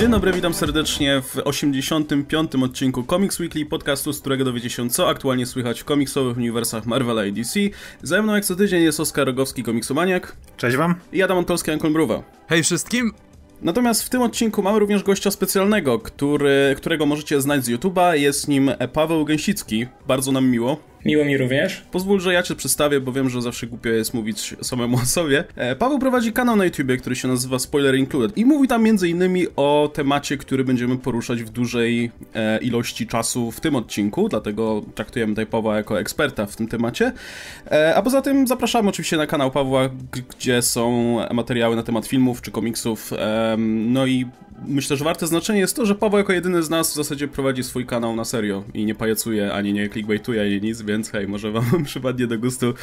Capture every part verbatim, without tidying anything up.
Dzień dobry, witam serdecznie w osiemdziesiątym piątym odcinku Comics Weekly, podcastu, z którego dowiecie się, co aktualnie słychać w komiksowych uniwersach Marvela i D C. Ze mną jak co tydzień jest Oskar Rogowski, komiksomaniak. Cześć wam. I Adam Antolski, Ankon Mruwa. Hej wszystkim. Natomiast w tym odcinku mamy również gościa specjalnego, który, którego możecie znać z YouTube'a. Jest nim Paweł Gęsicki. Bardzo nam miło. Miło mi również. Pozwól, że ja cię przedstawię, bo wiem, że zawsze głupio jest mówić samemu o sobie. Paweł prowadzi kanał na YouTubie, który się nazywa Spoiler Included i mówi tam między innymi o temacie, który będziemy poruszać w dużej e, ilości czasu w tym odcinku, dlatego traktujemy tutaj Pawła jako eksperta w tym temacie. E, a poza tym zapraszamy oczywiście na kanał Pawła, g- gdzie są materiały na temat filmów czy komiksów. E, no i myślę, że warte znaczenie jest to, że Paweł jako jedyny z nas w zasadzie prowadzi swój kanał na serio i nie pajacuje, ani nie clickbaituje, ani nic, więc hej, może wam przypadnie do gustu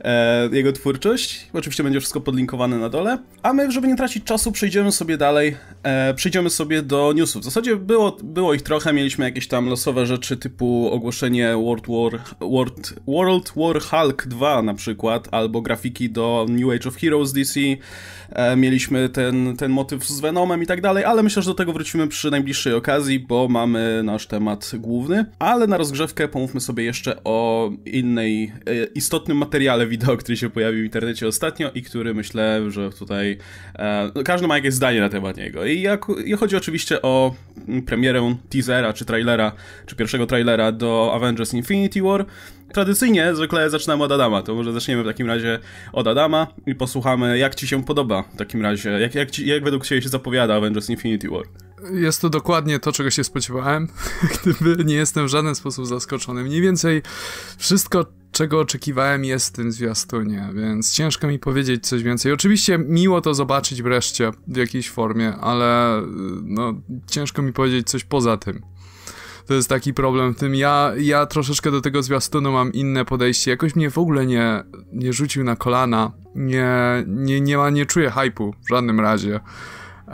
e, jego twórczość. Oczywiście będzie wszystko podlinkowane na dole. A my, żeby nie tracić czasu, przejdziemy sobie dalej. E, przejdziemy sobie do newsów. W zasadzie było, było ich trochę, mieliśmy jakieś tam losowe rzeczy typu ogłoszenie World War, World, World War Hulk dwa na przykład, albo grafiki do New Age of Heroes D C. E, mieliśmy ten, ten motyw z Venomem i tak dalej, ale myślę, że do tego wrócimy przy najbliższej okazji, bo mamy nasz temat główny. Ale na rozgrzewkę pomówmy sobie jeszcze o innej, e, istotnym materiale wideo, który się pojawił w internecie ostatnio i który myślę, że tutaj e, każdy ma jakieś zdanie na temat niego. I, jak, I chodzi oczywiście o premierę teasera, czy trailera, czy pierwszego trailera do Avengers Infinity War. Tradycyjnie zwykle zaczynamy od Adama, to może zaczniemy w takim razie od Adama i posłuchamy, jak ci się podoba w takim razie, jak, jak, ci, jak według ciebie się zapowiada Avengers Infinity War. Jest to dokładnie to, czego się spodziewałem, gdyby nie jestem w żaden sposób zaskoczony. Mniej więcej wszystko, czego oczekiwałem, jest w tym zwiastunie, więc ciężko mi powiedzieć coś więcej. Oczywiście miło to zobaczyć wreszcie w jakiejś formie, ale no, ciężko mi powiedzieć coś poza tym. To jest taki problem w tym. Ja, ja troszeczkę do tego zwiastunu mam inne podejście. Jakoś mnie w ogóle nie, nie rzucił na kolana. Nie, nie, nie, ma, nie czuję hype'u w żadnym razie. E,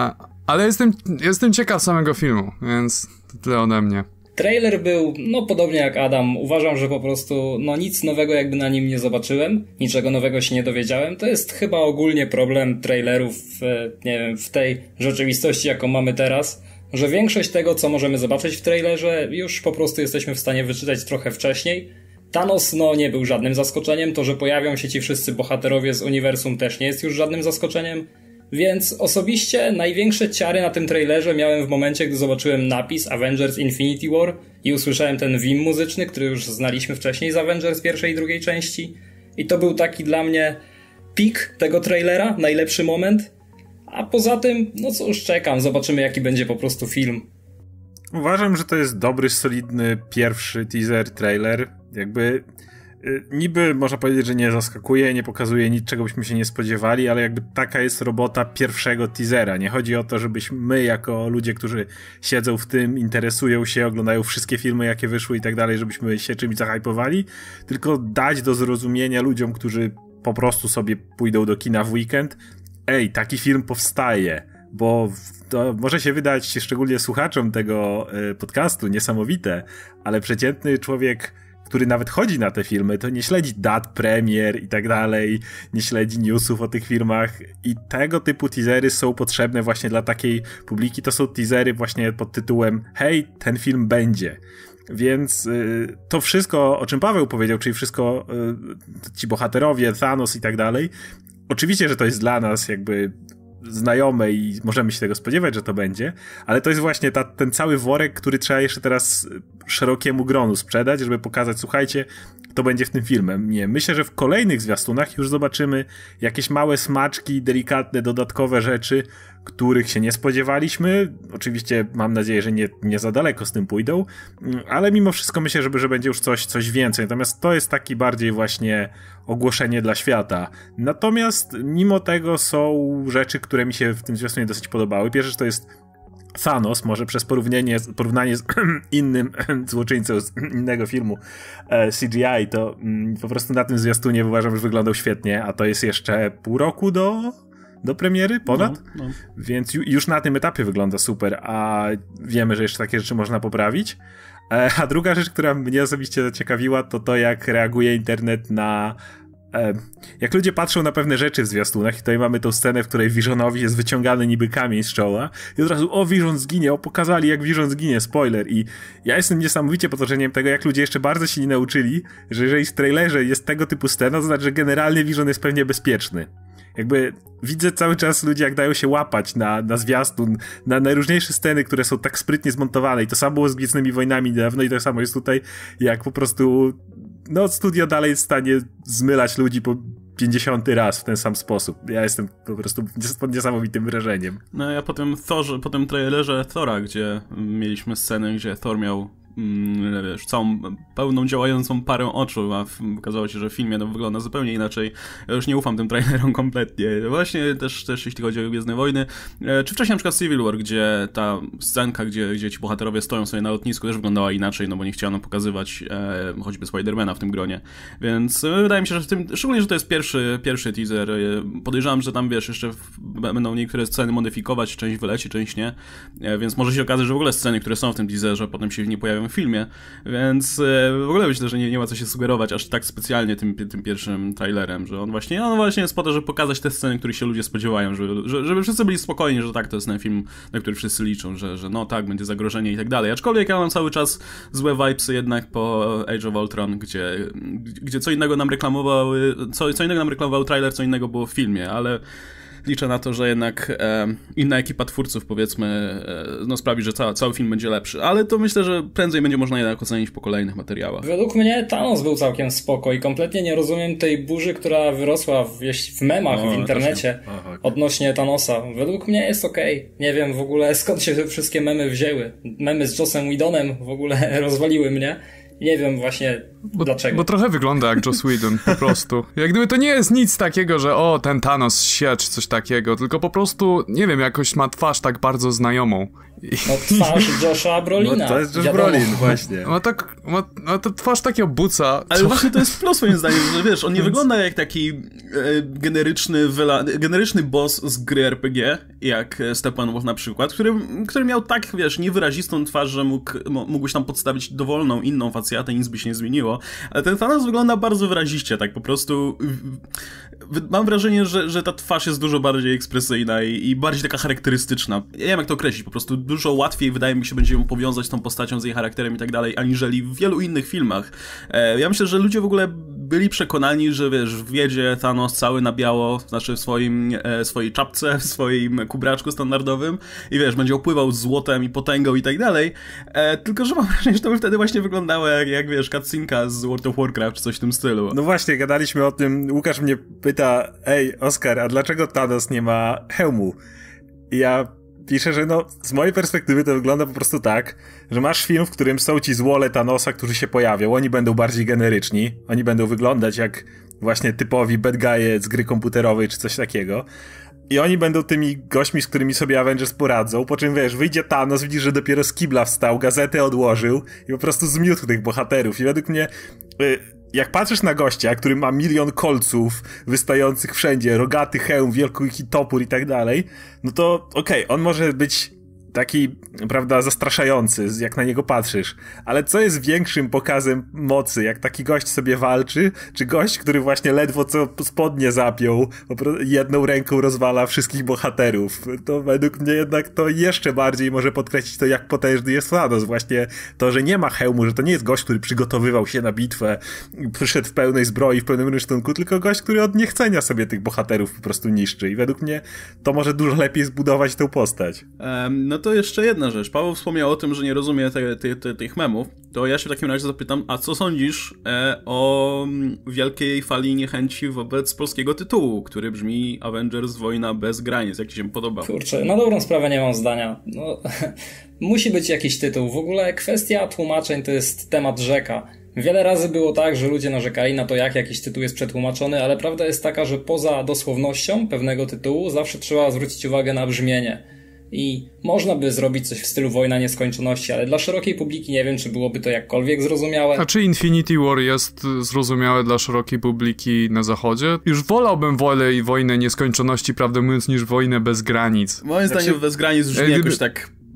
ale jestem, jestem ciekaw samego filmu, więc to tyle ode mnie. Trailer był, no podobnie jak Adam, uważam, że po prostu no nic nowego jakby na nim nie zobaczyłem, niczego nowego się nie dowiedziałem. To jest chyba ogólnie problem trailerów w, nie wiem, w tej rzeczywistości, jaką mamy teraz, że większość tego, co możemy zobaczyć w trailerze, już po prostu jesteśmy w stanie wyczytać trochę wcześniej. Thanos, no nie był żadnym zaskoczeniem, to, że pojawią się ci wszyscy bohaterowie z uniwersum, też nie jest już żadnym zaskoczeniem. Więc osobiście największe ciary na tym trailerze miałem w momencie, gdy zobaczyłem napis Avengers Infinity War i usłyszałem ten wim muzyczny, który już znaliśmy wcześniej z Avengers pierwszej i drugiej części. I to był taki dla mnie pik tego trailera, najlepszy moment. A poza tym, no cóż, czekam, zobaczymy jaki będzie po prostu film. Uważam, że to jest dobry, solidny pierwszy teaser, trailer. Jakby y, niby można powiedzieć, że nie zaskakuje, nie pokazuje nic, czego byśmy się nie spodziewali, ale jakby taka jest robota pierwszego teasera. Nie chodzi o to, żebyśmy my jako ludzie, którzy siedzą w tym, interesują się, oglądają wszystkie filmy, jakie wyszły i tak dalej, żebyśmy się czymś zahypowali, tylko dać do zrozumienia ludziom, którzy po prostu sobie pójdą do kina w weekend, ej, taki film powstaje, bo to może się wydać, szczególnie słuchaczom tego y, podcastu, niesamowite, ale przeciętny człowiek, który nawet chodzi na te filmy, to nie śledzi dat premier i tak dalej, nie śledzi newsów o tych filmach i tego typu teasery są potrzebne właśnie dla takiej publiki. To są teasery właśnie pod tytułem hej, ten film będzie. Więc y, to wszystko, o czym Paweł powiedział, czyli wszystko, y, ci bohaterowie, Thanos i tak dalej, oczywiście, że to jest dla nas jakby znajome i możemy się tego spodziewać, że to będzie, ale to jest właśnie ta, ten cały worek, który trzeba jeszcze teraz szerokiemu gronu sprzedać, żeby pokazać, słuchajcie, to będzie w tym filmem. Nie, myślę, że w kolejnych zwiastunach już zobaczymy jakieś małe smaczki, delikatne, dodatkowe rzeczy, których się nie spodziewaliśmy. Oczywiście mam nadzieję, że nie, nie za daleko z tym pójdą, ale mimo wszystko myślę, że, że będzie już coś, coś więcej. Natomiast to jest taki bardziej właśnie ogłoszenie dla świata. Natomiast mimo tego są rzeczy, które mi się w tym zwiastunie dosyć podobały. Pierwsze to jest Thanos, może przez porównanie, porównanie z innym złoczyńcą z innego filmu C G I, to po prostu na tym zwiastunie uważam, że wyglądał świetnie, a to jest jeszcze pół roku do... do premiery, ponad, no, no. Więc ju, już na tym etapie wygląda super, a wiemy, że jeszcze takie rzeczy można poprawić. E, a druga rzecz, która mnie osobiście zaciekawiła, to to, jak reaguje internet na jak ludzie patrzą na pewne rzeczy w zwiastunach i tutaj mamy tą scenę, w której Visionowi jest wyciągany niby kamień z czoła i od razu, o, Vision zginie, o, pokazali jak Vision zginie, spoiler. I ja jestem niesamowicie pod wrażeniem tego, jak ludzie jeszcze bardzo się nie nauczyli, że jeżeli w trailerze jest tego typu scena, to znaczy, że generalnie Vision jest pewnie bezpieczny. Jakby widzę cały czas ludzi, jak dają się łapać na, na zwiastun, na najróżniejsze sceny, które są tak sprytnie zmontowane i to samo było z Gwiezdnymi Wojnami niedawno i to samo jest tutaj, jak po prostu no studio dalej jest w stanie zmylać ludzi po pięćdziesiąty raz w ten sam sposób. Ja jestem po prostu pod niesamowitym wrażeniem. No ja po tym Thorze, po tym trailerze Thora, gdzie mieliśmy scenę, gdzie Thor miał Mm, wiesz, całą pełną działającą parę oczu, a okazało się, że w filmie to wygląda zupełnie inaczej. Ja już nie ufam tym trailerom kompletnie. Właśnie też, też jeśli chodzi o Gwiezdne Wojny, e, czy wcześniej na przykład Civil War, gdzie ta scenka, gdzie, gdzie ci bohaterowie stoją sobie na lotnisku, też wyglądała inaczej, no bo nie chciano pokazywać e, choćby Spidermana w tym gronie. Więc e, wydaje mi się, że w tym, szczególnie, że to jest pierwszy, pierwszy teaser, e, podejrzewam, że tam, wiesz, jeszcze w, będą niektóre sceny modyfikować, część wyleci, część nie, e, więc może się okazać, że w ogóle sceny, które są w tym teaserze, potem się nie pojawią w filmie, więc w ogóle myślę, że nie, nie ma co się sugerować aż tak specjalnie tym, tym pierwszym trailerem, że on właśnie, on właśnie jest po to, żeby pokazać te sceny, których się ludzie spodziewają, żeby, żeby wszyscy byli spokojni, że tak, to jest ten film, na który wszyscy liczą, że, że no tak, będzie zagrożenie i tak dalej, aczkolwiek ja mam cały czas złe vibesy jednak po Age of Ultron, gdzie, gdzie co innego nam reklamował, co, co innego nam reklamował trailer, co innego było w filmie, ale liczę na to, że jednak e, inna ekipa twórców, powiedzmy, e, no sprawi, że ca, cały film będzie lepszy. Ale to myślę, że prędzej będzie można jednak ocenić po kolejnych materiałach. Według mnie Thanos był całkiem spoko i kompletnie nie rozumiem tej burzy, która wyrosła w, w memach o, w internecie Aha, odnośnie Thanosa. Według mnie jest okej. Okay. Nie wiem w ogóle skąd się te wszystkie memy wzięły. Memy z Jossem Whedonem w ogóle rozwaliły mnie. Nie wiem właśnie bo, dlaczego. Bo trochę wygląda jak Joss Whedon, po prostu. Jak gdyby to nie jest nic takiego, że o, ten Thanos sie, czy coś takiego, tylko po prostu, nie wiem, jakoś ma twarz tak bardzo znajomą. I... No twarz Josha Brolina. No to jest Josh Brolin, właśnie. Ma tak, ma, ma to twarz takiego buca. Ale co? Właśnie to jest plus moim zdaniem, że wiesz, on nie wygląda jak taki e, generyczny, wyla, generyczny boss z gry R P G, jak Steppenwolf na przykład, który, który miał tak, wiesz, niewyrazistą twarz, że mógł, mógłbyś tam podstawić dowolną inną facjatę i nic by się nie zmieniło. Ale ten Thanos wygląda bardzo wyraziście, tak po prostu mam wrażenie, że, że ta twarz jest dużo bardziej ekspresyjna i, i bardziej taka charakterystyczna. Ja nie wiem jak to określić, po prostu dużo łatwiej wydaje mi się będzie ją powiązać z tą postacią, z jej charakterem i tak dalej, aniżeli w wielu innych filmach. E, ja myślę, że ludzie w ogóle byli przekonani, że wiesz, wjedzie Thanos cały na biało, znaczy w swoim, e, swojej czapce, w swoim kubraczku standardowym i wiesz, będzie opływał złotem i potęgą i tak dalej, e, tylko że mam wrażenie, że to by wtedy właśnie wyglądało jak, jak wiesz, cutscenka z World of Warcraft czy coś w tym stylu. No właśnie, gadaliśmy o tym, Łukasz mnie pyta, ej Oskar, a dlaczego Thanos nie ma hełmu? I ja piszę, że no, z mojej perspektywy to wygląda po prostu tak, że masz film, w którym są ci złole Thanosa, którzy się pojawią, oni będą bardziej generyczni, oni będą wyglądać jak właśnie typowi bad guy'e z gry komputerowej czy coś takiego. I oni będą tymi gośćmi, z którymi sobie Avengers poradzą, po czym wiesz, wyjdzie Thanos, widzisz, że dopiero z kibla wstał, gazetę odłożył i po prostu zmiótł tych bohaterów. I według mnie, y, jak patrzysz na gościa, który ma milion kolców wystających wszędzie, rogaty hełm, wielki topór i tak dalej, no to okej, okay, on może być taki, prawda, zastraszający, jak na niego patrzysz. Ale co jest większym pokazem mocy, jak taki gość sobie walczy, czy gość, który właśnie ledwo co spodnie zapiął, jedną ręką rozwala wszystkich bohaterów. To według mnie jednak to jeszcze bardziej może podkreślić to, jak potężny jest Thanos. Właśnie to, że nie ma hełmu, że to nie jest gość, który przygotowywał się na bitwę, przyszedł w pełnej zbroi, w pełnym rysztunku, tylko gość, który od niechcenia sobie tych bohaterów po prostu niszczy. I według mnie to może dużo lepiej zbudować tę postać. Um, no to jeszcze jedna rzecz. Paweł wspomniał o tym, że nie rozumie te, te, te, tych memów. To ja się w takim razie zapytam, a co sądzisz e, o wielkiej fali niechęci wobec polskiego tytułu, który brzmi Avengers Wojna bez granic? Jak ci się podoba? Kurczę, na dobrą sprawę nie mam zdania. No, musi być jakiś tytuł. W ogóle kwestia tłumaczeń to jest temat rzeka. Wiele razy było tak, że ludzie narzekali na to, jak jakiś tytuł jest przetłumaczony, ale prawda jest taka, że poza dosłownością pewnego tytułu zawsze trzeba zwrócić uwagę na brzmienie. I można by zrobić coś w stylu Wojna Nieskończoności, ale dla szerokiej publiki nie wiem, czy byłoby to jakkolwiek zrozumiałe. A czy Infinity War jest zrozumiałe dla szerokiej publiki na zachodzie? Już wolałbym wolę i Wojnę Nieskończoności, prawdę mówiąc, niż Wojnę bez granic. Moim zdaniem znaczy, bez granic brzmi gdyby... jakoś tak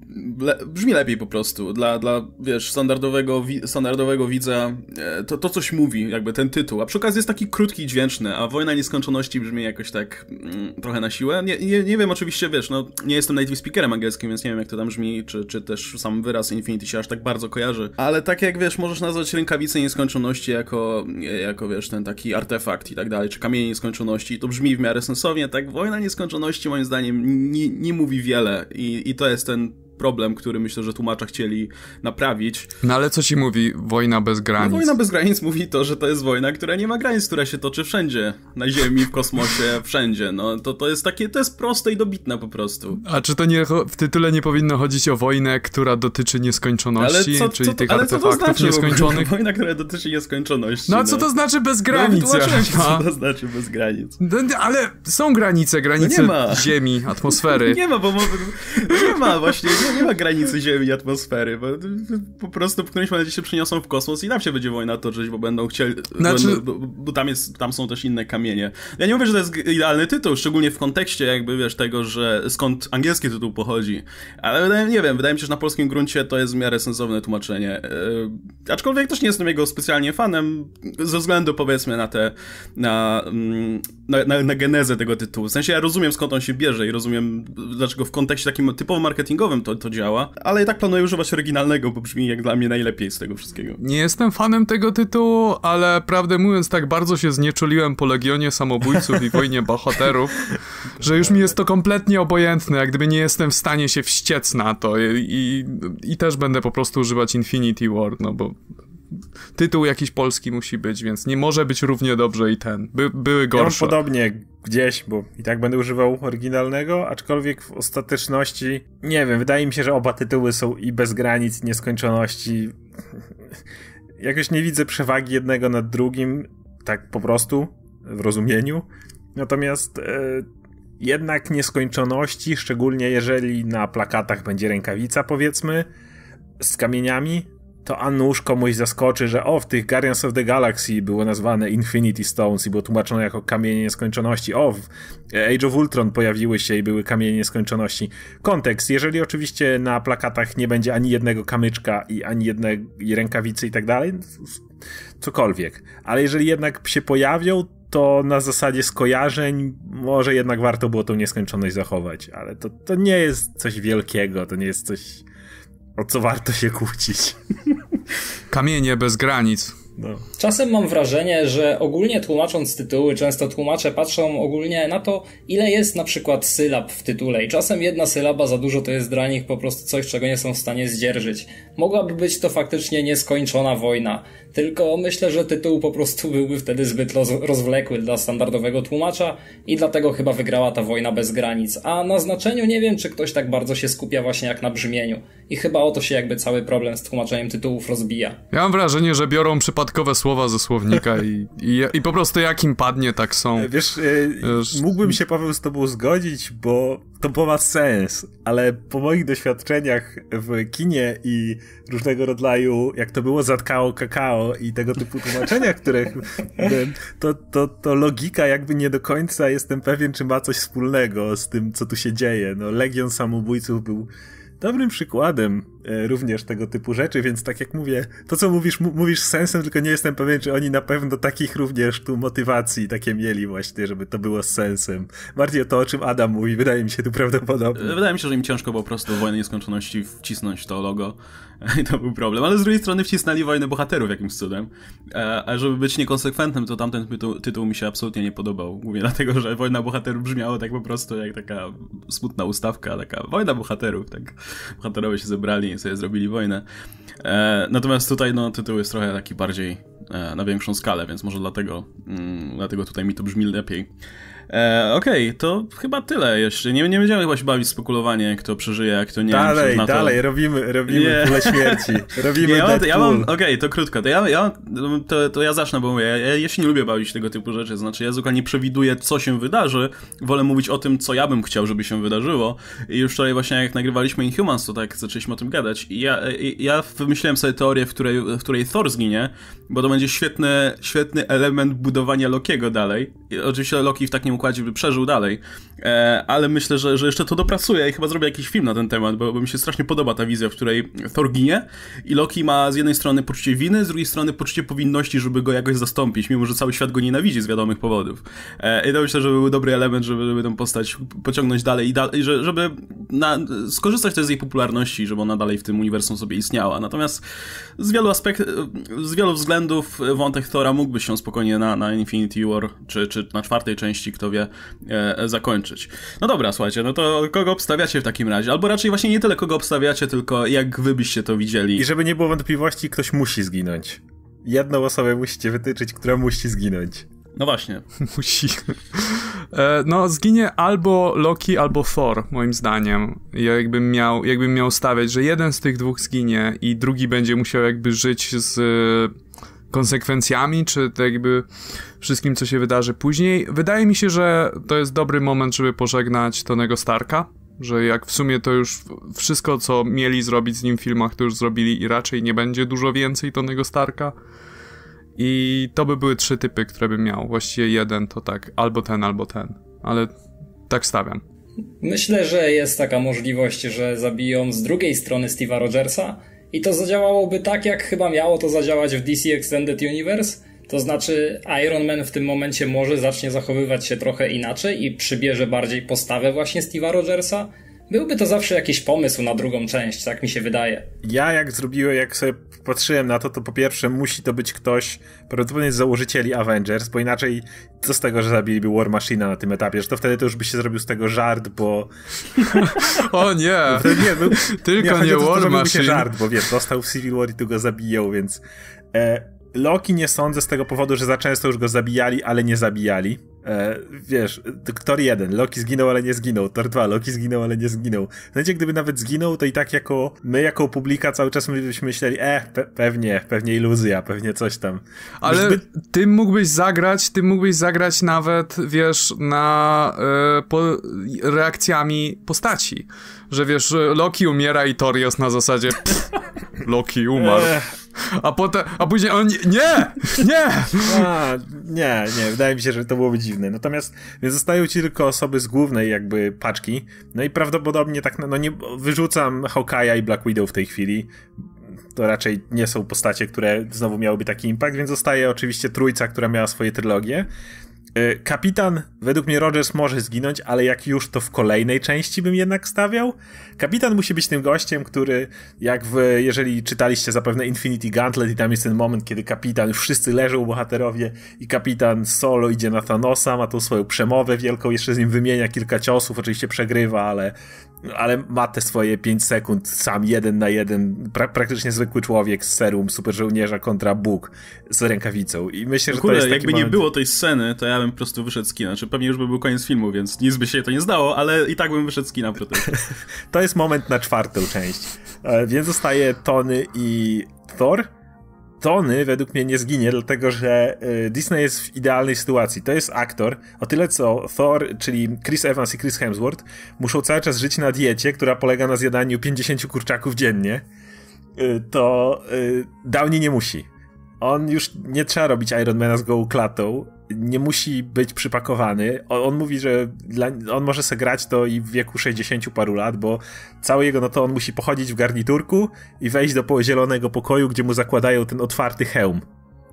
le, brzmi lepiej po prostu. Dla, dla wiesz, standardowego, wi, standardowego widza e, to, to coś mówi, jakby ten tytuł. A przy okazji jest taki krótki i dźwięczny, a Wojna Nieskończoności brzmi jakoś tak mm, trochę na siłę. Nie, nie, nie wiem, oczywiście, wiesz, no nie jestem native speakerem angielskim, więc nie wiem, jak to tam brzmi, czy, czy też sam wyraz Infinity się aż tak bardzo kojarzy. Ale tak jak, wiesz, możesz nazwać Rękawice Nieskończoności jako, jako, wiesz, ten taki artefakt i tak dalej, czy Kamienie Nieskończoności, to brzmi w miarę sensownie, tak Wojna Nieskończoności moim zdaniem nie, nie mówi wiele i, i to jest ten problem, który myślę, że tłumacza chcieli naprawić. No ale co ci mówi Wojna bez granic? No, Wojna bez granic mówi to, że to jest wojna, która nie ma granic, która się toczy wszędzie. Na Ziemi, w kosmosie, wszędzie. No to, to jest takie, to jest proste i dobitne po prostu. A czy to nie, w tytule nie powinno chodzić o wojnę, która dotyczy nieskończoności, co, czyli co, tych ale artefaktów co to znaczy nieskończonych? Wojna, która dotyczy nieskończoności. No a co to znaczy bez granic? No wytłumaczyłem ci, co to znaczy bez granic. No, ale są granice, granice no Ziemi, atmosfery. Nie ma, bo nie ma właśnie, nie, nie ma granicy Ziemi i atmosfery, bo po prostu w którymś momencie się przeniosą w kosmos i tam się będzie wojna toczyć, bo będą chcieli, znaczy... bo, bo, bo tam, jest, tam są też inne kamienie. Ja nie mówię, że to jest idealny tytuł, szczególnie w kontekście jakby, wiesz, tego, że skąd angielski tytuł pochodzi, ale wydaje, nie wiem, wydaje mi się, że na polskim gruncie to jest w miarę sensowne tłumaczenie. Yy, aczkolwiek też nie jestem jego specjalnie fanem, ze względu powiedzmy na te, na, na, na, na genezę tego tytułu. W sensie ja rozumiem, skąd on się bierze i rozumiem, dlaczego w kontekście takim typowo marketingowym to, to działa, ale i tak planuję używać oryginalnego, bo brzmi jak dla mnie najlepiej z tego wszystkiego. Nie jestem fanem tego tytułu, ale prawdę mówiąc tak bardzo się znieczuliłem po Legionie Samobójców i Wojnie Bohaterów, że już mi jest to kompletnie obojętne, jak gdyby nie jestem w stanie się wściec na to i, i, i też będę po prostu używać Infinity War, no bo tytuł jakiś polski musi być, więc nie może być równie dobrze i ten. By, były gorsze. Ja mam podobnie gdzieś, bo i tak będę używał oryginalnego, aczkolwiek w ostateczności, nie wiem, wydaje mi się, że oba tytuły są i bez granic, nieskończoności. Jakoś nie widzę przewagi jednego nad drugim, tak po prostu, w rozumieniu. Natomiast e, jednak nieskończoności, szczególnie jeżeli na plakatach będzie rękawica, powiedzmy, z kamieniami, to a nuż komuś zaskoczy, że o, w tych Guardians of the Galaxy było nazwane Infinity Stones i było tłumaczone jako kamienie nieskończoności. O, w Age of Ultron pojawiły się i były kamienie nieskończoności. Kontekst, jeżeli oczywiście na plakatach nie będzie ani jednego kamyczka i ani jednej rękawicy i tak dalej, cokolwiek. Ale jeżeli jednak się pojawią, to na zasadzie skojarzeń może jednak warto było tą nieskończoność zachować. Ale to, to nie jest coś wielkiego, to nie jest coś... o co warto się kłócić. Kamienie bez granic. No. Czasem mam wrażenie, że ogólnie tłumacząc tytuły, często tłumacze patrzą ogólnie na to, ile jest na przykład sylab w tytule i czasem jedna sylaba za dużo to jest dla nich po prostu coś, czego nie są w stanie zdzierżyć. Mogłaby być to faktycznie nieskończona wojna, tylko myślę, że tytuł po prostu byłby wtedy zbyt rozwlekły dla standardowego tłumacza i dlatego chyba wygrała ta wojna bez granic. A na znaczeniu nie wiem, czy ktoś tak bardzo się skupia właśnie jak na brzmieniu. I chyba o to się jakby cały problem z tłumaczeniem tytułów rozbija. Ja mam wrażenie, że biorą przypadkowe słowa ze słownika i, i, i po prostu jak im padnie, tak są. Wiesz, Wiesz, mógłbym się, Paweł, z tobą zgodzić, bo to ma sens, ale po moich doświadczeniach w kinie i różnego rodzaju, jak to było zatkało kakao i tego typu tłumaczeniach, których to, to, to logika jakby nie do końca jestem pewien, czy ma coś wspólnego z tym, co tu się dzieje. No, Legion Samobójców był dobrym przykładem e, również tego typu rzeczy, więc tak jak mówię, to co mówisz, m- mówisz z sensem, tylko nie jestem pewien, czy oni na pewno takich również tu motywacji takie mieli właśnie, żeby to było z sensem. Bardziej o to, o czym Adam mówi, wydaje mi się tu prawdopodobne. Wydaje mi się, że im ciężko po prostu w Wojnie Nieskończoności wcisnąć to logo i to był problem, ale z drugiej strony wcisnęli Wojnę Bohaterów jakimś cudem, e, a żeby być niekonsekwentnym, to tamten tytuł, tytuł mi się absolutnie nie podobał. Mówię dlatego, że Wojna Bohaterów brzmiało tak po prostu jak taka smutna ustawka, taka Wojna Bohaterów, tak bohaterowie się zebrali i sobie zrobili wojnę. E, natomiast tutaj no tytuł jest trochę taki bardziej e, na większą skalę, więc może dlatego, mm, dlatego tutaj mi to brzmi lepiej. E, Okej, okay, to chyba tyle jeszcze. Nie, nie będziemy chyba się bawić w spekulowanie, kto przeżyje, a kto nie. Dalej, to... dalej, robimy, robimy pulę śmierci. Robimy ja mam, ja mam, Okej, okay, to krótko. To ja, ja, to, to ja zacznę, bo mówię, ja, ja się nie lubię bawić tego typu rzeczy. Znaczy, ja zwykle nie przewiduję, co się wydarzy. Wolę mówić o tym, co ja bym chciał, żeby się wydarzyło. I już wczoraj właśnie, jak nagrywaliśmy Inhumans, to tak zaczęliśmy o tym gadać. I ja, ja wymyśliłem sobie teorię, w której, w której Thor zginie, bo to będzie świetny, świetny element budowania Lokiego dalej. I oczywiście Loki w takim układzie by przeżył dalej. E, ale myślę, że, że jeszcze to dopracuję i chyba zrobię jakiś film na ten temat, bo, bo mi się strasznie podoba ta wizja, w której Thor ginie i Loki ma z jednej strony poczucie winy, z drugiej strony poczucie powinności, żeby go jakoś zastąpić, mimo że cały świat go nienawidzi z wiadomych powodów. E, I to myślę, że był dobry element, żeby, żeby tę postać pociągnąć dalej i dalej, żeby na, skorzystać też z jej popularności, żeby ona dalej w tym uniwersum sobie istniała. Natomiast z wielu aspektów, z wielu względów wątek Thora mógłby się spokojnie na, na Infinity War, czy, czy na czwartej części, kto wie, e, zakończyć. No dobra, słuchajcie, no to kogo obstawiacie w takim razie? Albo raczej właśnie nie tyle kogo obstawiacie, tylko jak wy byście to widzieli. I żeby nie było wątpliwości, ktoś musi zginąć. Jedną osobę musicie wytyczyć, która musi zginąć. No właśnie. Musi. E, no, zginie albo Loki, albo Thor, moim zdaniem. Ja jakbym miał, jakbym miał stawiać, że jeden z tych dwóch zginie i drugi będzie musiał jakby żyć z konsekwencjami, czy jakby wszystkim, co się wydarzy później. Wydaje mi się, że to jest dobry moment, żeby pożegnać Tonego Starka, że jak w sumie to już wszystko, co mieli zrobić z nim w filmach, to już zrobili i raczej nie będzie dużo więcej Tonego Starka. I to by były trzy typy, które bym miał. Właściwie jeden to tak, albo ten, albo ten. Ale tak stawiam. Myślę, że jest taka możliwość, że zabiją z drugiej strony Steve'a Rogersa i to zadziałałoby tak, jak chyba miało to zadziałać w D C Extended Universe. To znaczy Iron Man w tym momencie może zacznie zachowywać się trochę inaczej i przybierze bardziej postawę właśnie Steve'a Rogersa. Byłby to zawsze jakiś pomysł na drugą część, tak mi się wydaje. Ja jak zrobiłem, jak sobie patrzyłem na to, to po pierwsze musi to być ktoś prawdopodobnie z założycieli Avengers, bo inaczej co z tego, że zabiliby War Machina na tym etapie, że to wtedy to już by się zrobił z tego żart, bo... O nie! nie był... Tylko nie, nie to, War to Machine. się żart, bo wiesz, dostał w Civil War i tu go zabiją, więc... E... Loki nie sądzę z tego powodu, że za często już go zabijali, ale nie zabijali. E, wiesz, Thor jeden, Loki zginął, ale nie zginął. Thor dwa, Loki zginął, ale nie zginął. Znaczy, gdyby nawet zginął, to i tak jako my, jako publika cały czas byśmy myśleli, e, pe- pewnie, pewnie iluzja, pewnie coś tam. Ale zbyt... ty mógłbyś zagrać, ty mógłbyś zagrać nawet, wiesz, na e, po, reakcjami postaci. Że wiesz, Loki umiera i Thor jest na zasadzie pff, Loki umarł. A potem, a później on, nie, nie! A, nie, nie, wydaje mi się, że to byłoby dziwne. Natomiast, więc zostają ci tylko osoby z głównej jakby paczki, no i prawdopodobnie tak, no nie, wyrzucam Hawkeye'a i Black Widow w tej chwili, to raczej nie są postacie, które znowu miałyby taki impact, więc zostaje oczywiście trójca, która miała swoje trylogie. Kapitan, według mnie Rogers może zginąć, ale jak już to w kolejnej części bym jednak stawiał. Kapitan musi być tym gościem, który jak w, jeżeli czytaliście zapewne Infinity Gauntlet i tam jest ten moment, kiedy kapitan, już wszyscy leżą bohaterowie i kapitan solo idzie na Thanosa, ma tą swoją przemowę wielką, jeszcze z nim wymienia kilka ciosów, oczywiście przegrywa, ale, ale ma te swoje pięć sekund sam jeden na jeden, pra- praktycznie zwykły człowiek z serum super żołnierza kontra Bóg z rękawicą i myślę, że Kurde, to jest taki jakby moment... nie było tej sceny, to ja bym po prostu wyszedł z kina. Znaczy, pewnie już by był koniec filmu, więc nic by się to nie zdało, ale i tak bym wyszedł z kina protestu. To jest moment na czwartą część. E, więc zostaje Tony i Thor. Tony według mnie nie zginie, dlatego że e, Disney jest w idealnej sytuacji. To jest aktor, o tyle co Thor, czyli Chris Evans i Chris Hemsworth, muszą cały czas żyć na diecie, która polega na zjadaniu pięćdziesięciu kurczaków dziennie. E, to e, Downey nie musi. On już nie trzeba robić Ironmana z gołą klatą, nie musi być przypakowany. On, on mówi, że dla, on może se grać to i w wieku sześćdziesięciu paru lat, bo cały jego, no to on musi pochodzić w garniturku i wejść do zielonego pokoju, gdzie mu zakładają ten otwarty hełm.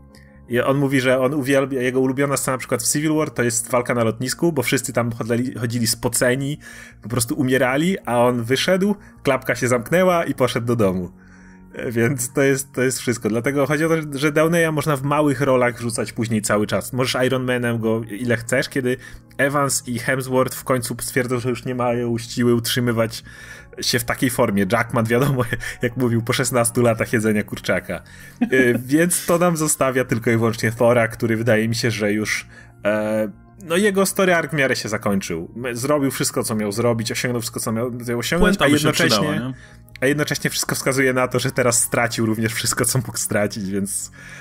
I on mówi, że on uwielbia, jego ulubiona scena na przykład w Civil War to jest walka na lotnisku, bo wszyscy tam chodzili, chodzili spoceni, po prostu umierali, a on wyszedł, klapka się zamknęła i poszedł do domu. Więc to jest, to jest wszystko. Dlatego chodzi o to, że Downeya można w małych rolach wrzucać później cały czas. Możesz Iron Manem go ile chcesz, kiedy Evans i Hemsworth w końcu stwierdzą, że już nie mają siły utrzymywać się w takiej formie. Jackman, wiadomo, jak mówił, po szesnastu latach jedzenia kurczaka. Więc to nam zostawia tylko i wyłącznie Thora, który wydaje mi się, że już... E, no jego story arc w miarę się zakończył. Zrobił wszystko, co miał zrobić, osiągnął wszystko, co miał osiągnąć, a jednocześnie, przydała, a jednocześnie wszystko wskazuje na to, że teraz stracił również wszystko, co mógł stracić, więc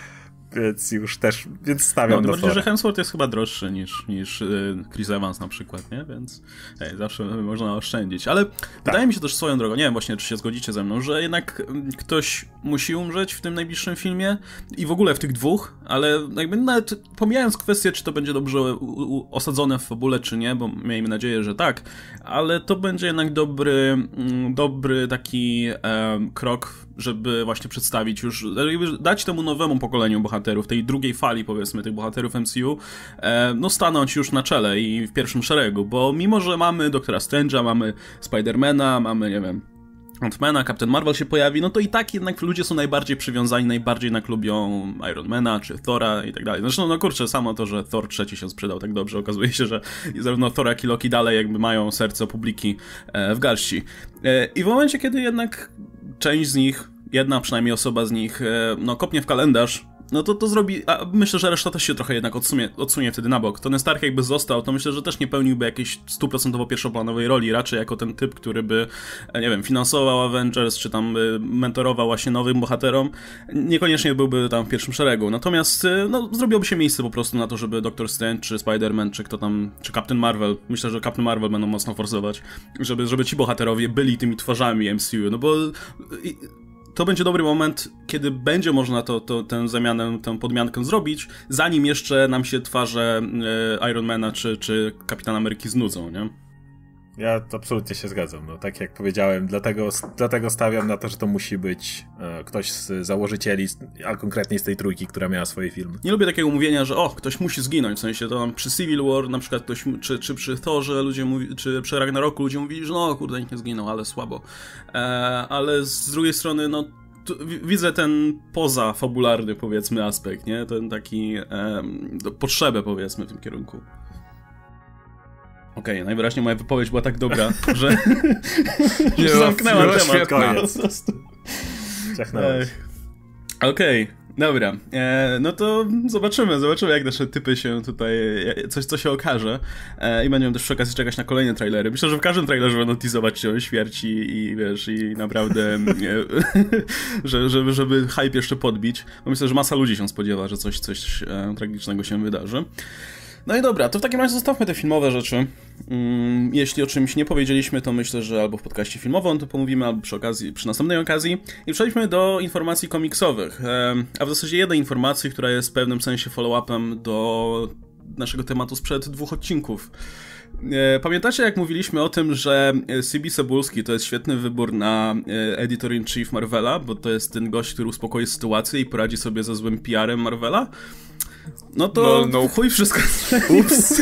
więc już też, więc stawiam no, na bardziej, Thora. że Hemsworth jest chyba droższy niż, niż y, Chris Evans na przykład, nie? Więc hej, zawsze można oszczędzić. Ale tak. Wydaje mi się też swoją drogą, nie wiem właśnie, czy się zgodzicie ze mną, że jednak ktoś musi umrzeć w tym najbliższym filmie i w ogóle w tych dwóch, ale jakby nawet pomijając kwestię, czy to będzie dobrze u, u, osadzone w fabule, czy nie, bo miejmy nadzieję, że tak, ale to będzie jednak dobry, dobry taki um, krok, żeby właśnie przedstawić już, jakby dać temu nowemu pokoleniu bohaterów, tej drugiej fali powiedzmy, tych bohaterów M C U, e, no stanąć już na czele i w pierwszym szeregu, bo mimo, że mamy Doktora Strange'a, mamy Spidermana, mamy, nie wiem, Ant-Mana, Captain Marvel się pojawi, no to i tak jednak ludzie są najbardziej przywiązani, najbardziej jednak lubią Ironmana czy Thora i tak dalej. Zresztą, no kurczę, samo to, że Thor trzeci się sprzedał tak dobrze, okazuje się, że zarówno Thor, jak i Loki dalej jakby mają serce publiki e, w garści. E, I w momencie, kiedy jednak część z nich, jedna przynajmniej osoba z nich, e, no kopnie w kalendarz, no to to zrobi, a myślę, że reszta też się trochę jednak odsunie, odsunie wtedy na bok. Tony Stark jakby został, to myślę, że też nie pełniłby jakiejś stuprocentowo pierwszoplanowej roli, raczej jako ten typ, który by, nie wiem, finansował Avengers, czy tam mentorował właśnie nowym bohaterom, niekoniecznie byłby tam w pierwszym szeregu. Natomiast, no, zrobiłoby się miejsce po prostu na to, żeby Doctor Strange, czy Spider-Man, czy kto tam, czy Captain Marvel, myślę, że Captain Marvel będą mocno forsować, żeby, żeby ci bohaterowie byli tymi twarzami M C U, no bo i, to będzie dobry moment, kiedy będzie można to, to, tę zamianę, tę podmiankę zrobić, zanim jeszcze nam się twarze e, Ironmana czy, czy Kapitana Ameryki znudzą, nie? Ja to absolutnie się zgadzam, no tak jak powiedziałem, dlatego, dlatego stawiam na to, że to musi być e, ktoś z założycieli, a konkretnie z tej trójki, która miała swoje filmy. Nie lubię takiego mówienia, że o, ktoś musi zginąć, w sensie to tam przy Civil War na przykład ktoś, czy, czy przy Thorze ludzie mówi, czy przy Ragnaroku ludzie mówili, że no kurde, nikt nie zginął, ale słabo. E, ale z drugiej strony, no widzę ten pozafabularny, powiedzmy, aspekt, nie? Ten taki e, potrzebę, powiedzmy, w tym kierunku. Okej, okay, najwyraźniej moja wypowiedź była tak dobra, że już zamknęła temat. Koniec. Okej, okay, dobra. E, no to zobaczymy, zobaczymy jak nasze typy się tutaj, coś co się okaże. E, I będziemy też przy okazji czekać na kolejne trailery. Myślę, że w każdym trailerze będą teasować się śmierci i wiesz, i naprawdę, że, żeby, żeby hype jeszcze podbić. Bo myślę, że masa ludzi się spodziewa, że coś, coś e, tragicznego się wydarzy. No i dobra, to w takim razie zostawmy te filmowe rzeczy. Jeśli o czymś nie powiedzieliśmy, to myślę, że albo w podcaście filmowym to pomówimy, albo przy okazji, przy następnej okazji. I przejdźmy do informacji komiksowych. A w zasadzie jednej informacji, która jest w pewnym sensie follow-upem do naszego tematu sprzed dwóch odcinków. Pamiętacie, jak mówiliśmy o tym, że C B Cebulski to jest świetny wybór na editor-in-chief Marvela, bo to jest ten gość, który uspokoi sytuację i poradzi sobie ze złym P R em Marvela? No to no, no. chuj wszystko. Ups.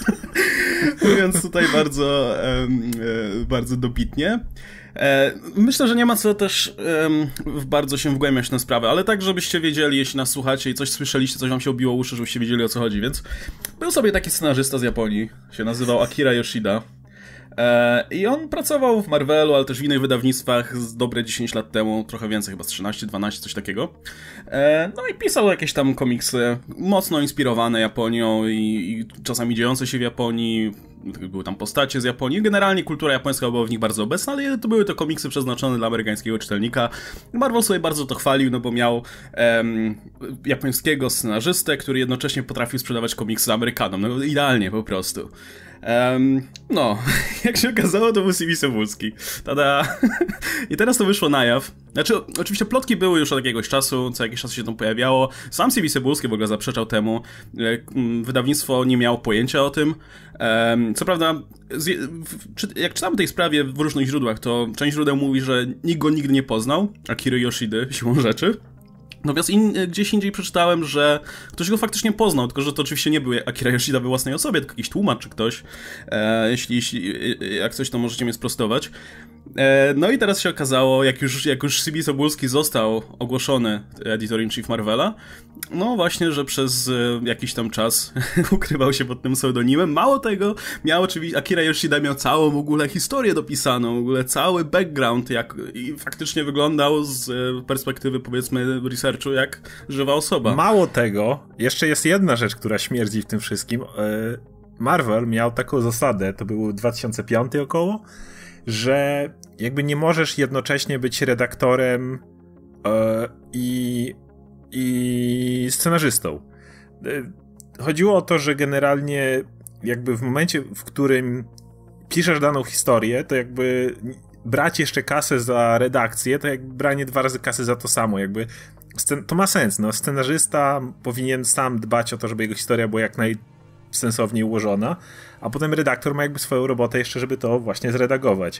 Mówiąc tutaj bardzo, um, bardzo dobitnie. E, myślę, że nie ma co też um, bardzo się wgłębiać w tę sprawę, ale tak, żebyście wiedzieli, jeśli nas słuchacie i coś słyszeliście, coś wam się obiło uszy, żebyście wiedzieli, o co chodzi. Więc był sobie taki scenarzysta z Japonii, się nazywał Akira Yoshida. I on pracował w Marvelu, ale też w innych wydawnictwach z dobre dziesięć lat temu, trochę więcej, chyba z trzynaście, dwanaście, coś takiego. No i pisał jakieś tam komiksy mocno inspirowane Japonią i, i czasami dziejące się w Japonii. Były tam postacie z Japonii. Generalnie kultura japońska była w nich bardzo obecna, ale to były to komiksy przeznaczone dla amerykańskiego czytelnika. Marvel sobie bardzo to chwalił, no bo miał em, japońskiego scenarzystę, który jednocześnie potrafił sprzedawać komiksy Amerykanom. No idealnie po prostu. Um, no, jak się okazało, to był C B Cebulski. Tada! I teraz to wyszło na jaw. Znaczy, oczywiście plotki były już od jakiegoś czasu, co jakiś czas się tam pojawiało. Sam C B Cebulski w ogóle zaprzeczał temu. Wydawnictwo nie miało pojęcia o tym. Um, co prawda, jak czytam tej sprawie w różnych źródłach, to część źródeł mówi, że nikt go nigdy nie poznał, Akiry Yoshidy, siłą rzeczy. Natomiast in, gdzieś indziej przeczytałem, że ktoś go faktycznie poznał, tylko że to oczywiście nie był Akira Yoshida we własnej osobie, tylko jakiś tłumacz czy ktoś. E, jeśli, jeśli jak coś, to możecie mnie sprostować. E, no i teraz się okazało, jak już, jak już C B Cebulski został ogłoszony editor-in-chief Marvela, no właśnie, że przez e, jakiś tam czas ukrywał się pod tym pseudonimem. Mało tego, miał oczywiście, Akira Yoshida miał całą w ogóle historię dopisaną, w ogóle cały background, jak i faktycznie wyglądał z e, perspektywy, powiedzmy, researchu, jak żywa osoba. Mało tego, jeszcze jest jedna rzecz, która śmierdzi w tym wszystkim. Marvel miał taką zasadę, to był dwa tysiące piąty około, że jakby nie możesz jednocześnie być redaktorem yy, i i scenarzystą. Chodziło o to, że generalnie jakby w momencie, w którym piszesz daną historię, to jakby brać jeszcze kasę za redakcję, to jakby branie dwa razy kasy za to samo, jakby to ma sens, no scenarzysta powinien sam dbać o to, żeby jego historia była jak najsensowniej ułożona, a potem redaktor ma jakby swoją robotę jeszcze, żeby to właśnie zredagować.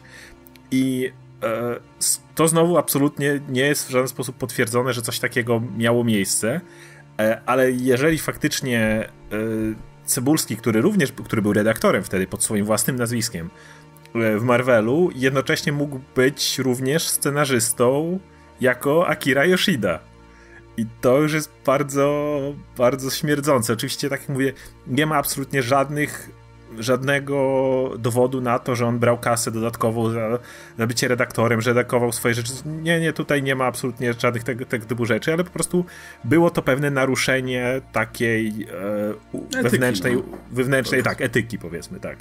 I e, to znowu absolutnie nie jest w żaden sposób potwierdzone, że coś takiego miało miejsce, e, ale jeżeli faktycznie e, Cebulski, który również, który był redaktorem wtedy pod swoim własnym nazwiskiem w Marvelu, jednocześnie mógł być również scenarzystą jako Akira Yoshida. I to już jest bardzo, bardzo śmierdzące. Oczywiście, tak jak mówię, nie ma absolutnie żadnych, żadnego dowodu na to, że on brał kasę dodatkową za, za bycie redaktorem, że redagował swoje rzeczy. Nie, nie, tutaj nie ma absolutnie żadnych tego, tego typu rzeczy, ale po prostu było to pewne naruszenie takiej e, wewnętrznej, etyki, no. wewnętrznej tak, etyki, powiedzmy, tak.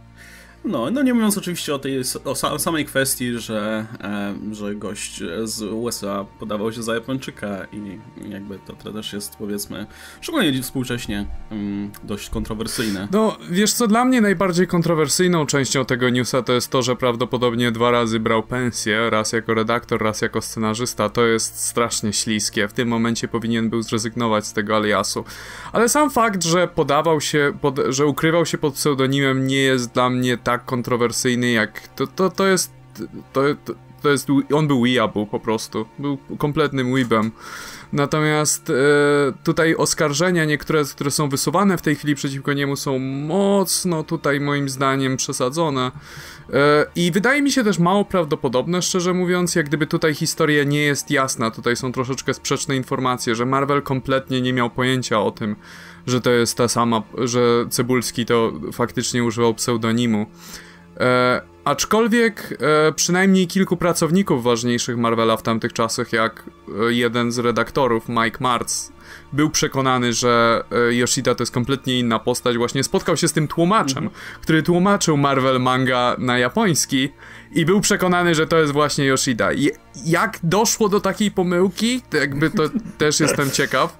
No, no nie mówiąc oczywiście o tej o, o samej kwestii, że, e, że gość z U S A podawał się za Japończyka i jakby to też jest, powiedzmy, szczególnie współcześnie um, dość kontrowersyjne. No, wiesz co, dla mnie najbardziej kontrowersyjną częścią tego newsa to jest to, że prawdopodobnie dwa razy brał pensję, raz jako redaktor, raz jako scenarzysta. To jest strasznie śliskie. W tym momencie powinien był zrezygnować z tego aliasu. Ale sam fakt, że podawał się, pod, że ukrywał się pod pseudonimem, nie jest dla mnie tak kontrowersyjny jak to, to, to jest to, to, to jest on był weeaboo po prostu, był kompletnym weebem. Natomiast e, tutaj oskarżenia niektóre, które są wysuwane w tej chwili przeciwko niemu są mocno tutaj moim zdaniem przesadzone e, i wydaje mi się też mało prawdopodobne, szczerze mówiąc, jak gdyby tutaj historia nie jest jasna, tutaj są troszeczkę sprzeczne informacje, że Marvel kompletnie nie miał pojęcia o tym, że to jest ta sama, że Cebulski to faktycznie używał pseudonimu. E, aczkolwiek e, przynajmniej kilku pracowników ważniejszych Marvela w tamtych czasach, jak e, jeden z redaktorów, Mike Martz, był przekonany, że e, Yoshida to jest kompletnie inna postać. Właśnie spotkał się z tym tłumaczem, mm. który tłumaczył Marvel manga na japoński i był przekonany, że to jest właśnie Yoshida. I jak doszło do takiej pomyłki, to jakby to też jestem ciekaw.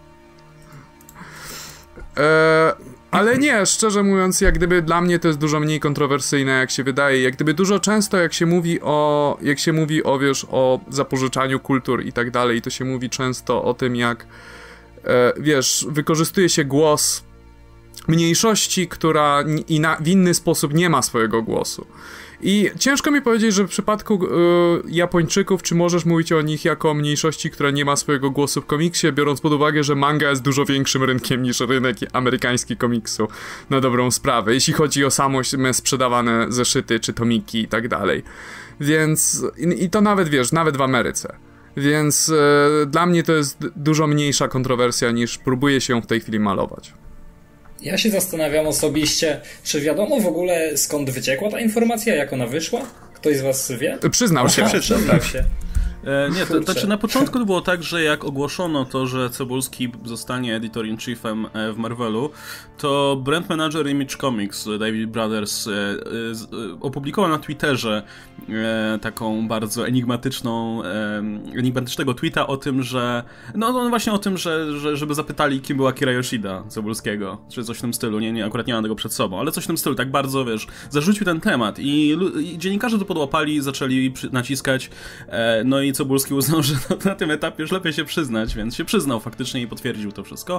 E, ale nie, szczerze mówiąc, jak gdyby dla mnie to jest dużo mniej kontrowersyjne, jak się wydaje. Jak gdyby dużo często, jak się mówi o, jak się mówi o, wiesz, o zapożyczaniu kultur i tak dalej, to się mówi często o tym, jak, e, wiesz, wykorzystuje się głos mniejszości, która i na, w inny sposób nie ma swojego głosu. I ciężko mi powiedzieć, że w przypadku y, Japończyków, czy możesz mówić o nich jako o mniejszości, która nie ma swojego głosu w komiksie, biorąc pod uwagę, że manga jest dużo większym rynkiem niż rynek amerykański komiksu, na dobrą sprawę, jeśli chodzi o samo sprzedawane zeszyty, czy tomiki i tak dalej. Więc, i, i to nawet, wiesz, nawet w Ameryce. Więc y, dla mnie to jest dużo mniejsza kontrowersja, niż próbuje się ją w tej chwili malować. Ja się zastanawiam osobiście, czy wiadomo w ogóle skąd wyciekła ta informacja, jak ona wyszła? Ktoś z was wie? Przyznał się. Aha, przyznał się. E, nie, to znaczy na początku to było tak, że jak ogłoszono to, że Cebulski zostanie editor-in-chiefem w Marvelu, to brand manager Image Comics, David Brothers, e, e, opublikował na Twitterze e, taką bardzo enigmatyczną, e, enigmatycznego tweeta o tym, że no, no właśnie o tym, że, że żeby zapytali, kim był Akira Yoshida Cebulskiego, czy coś w tym stylu, nie, nie, akurat nie mam tego przed sobą, ale coś w tym stylu, tak bardzo, wiesz, zarzucił ten temat i, i dziennikarze to podłapali, zaczęli przy, naciskać, e, no i Cebulski uznał, że na tym etapie już lepiej się przyznać, więc się przyznał faktycznie i potwierdził to wszystko.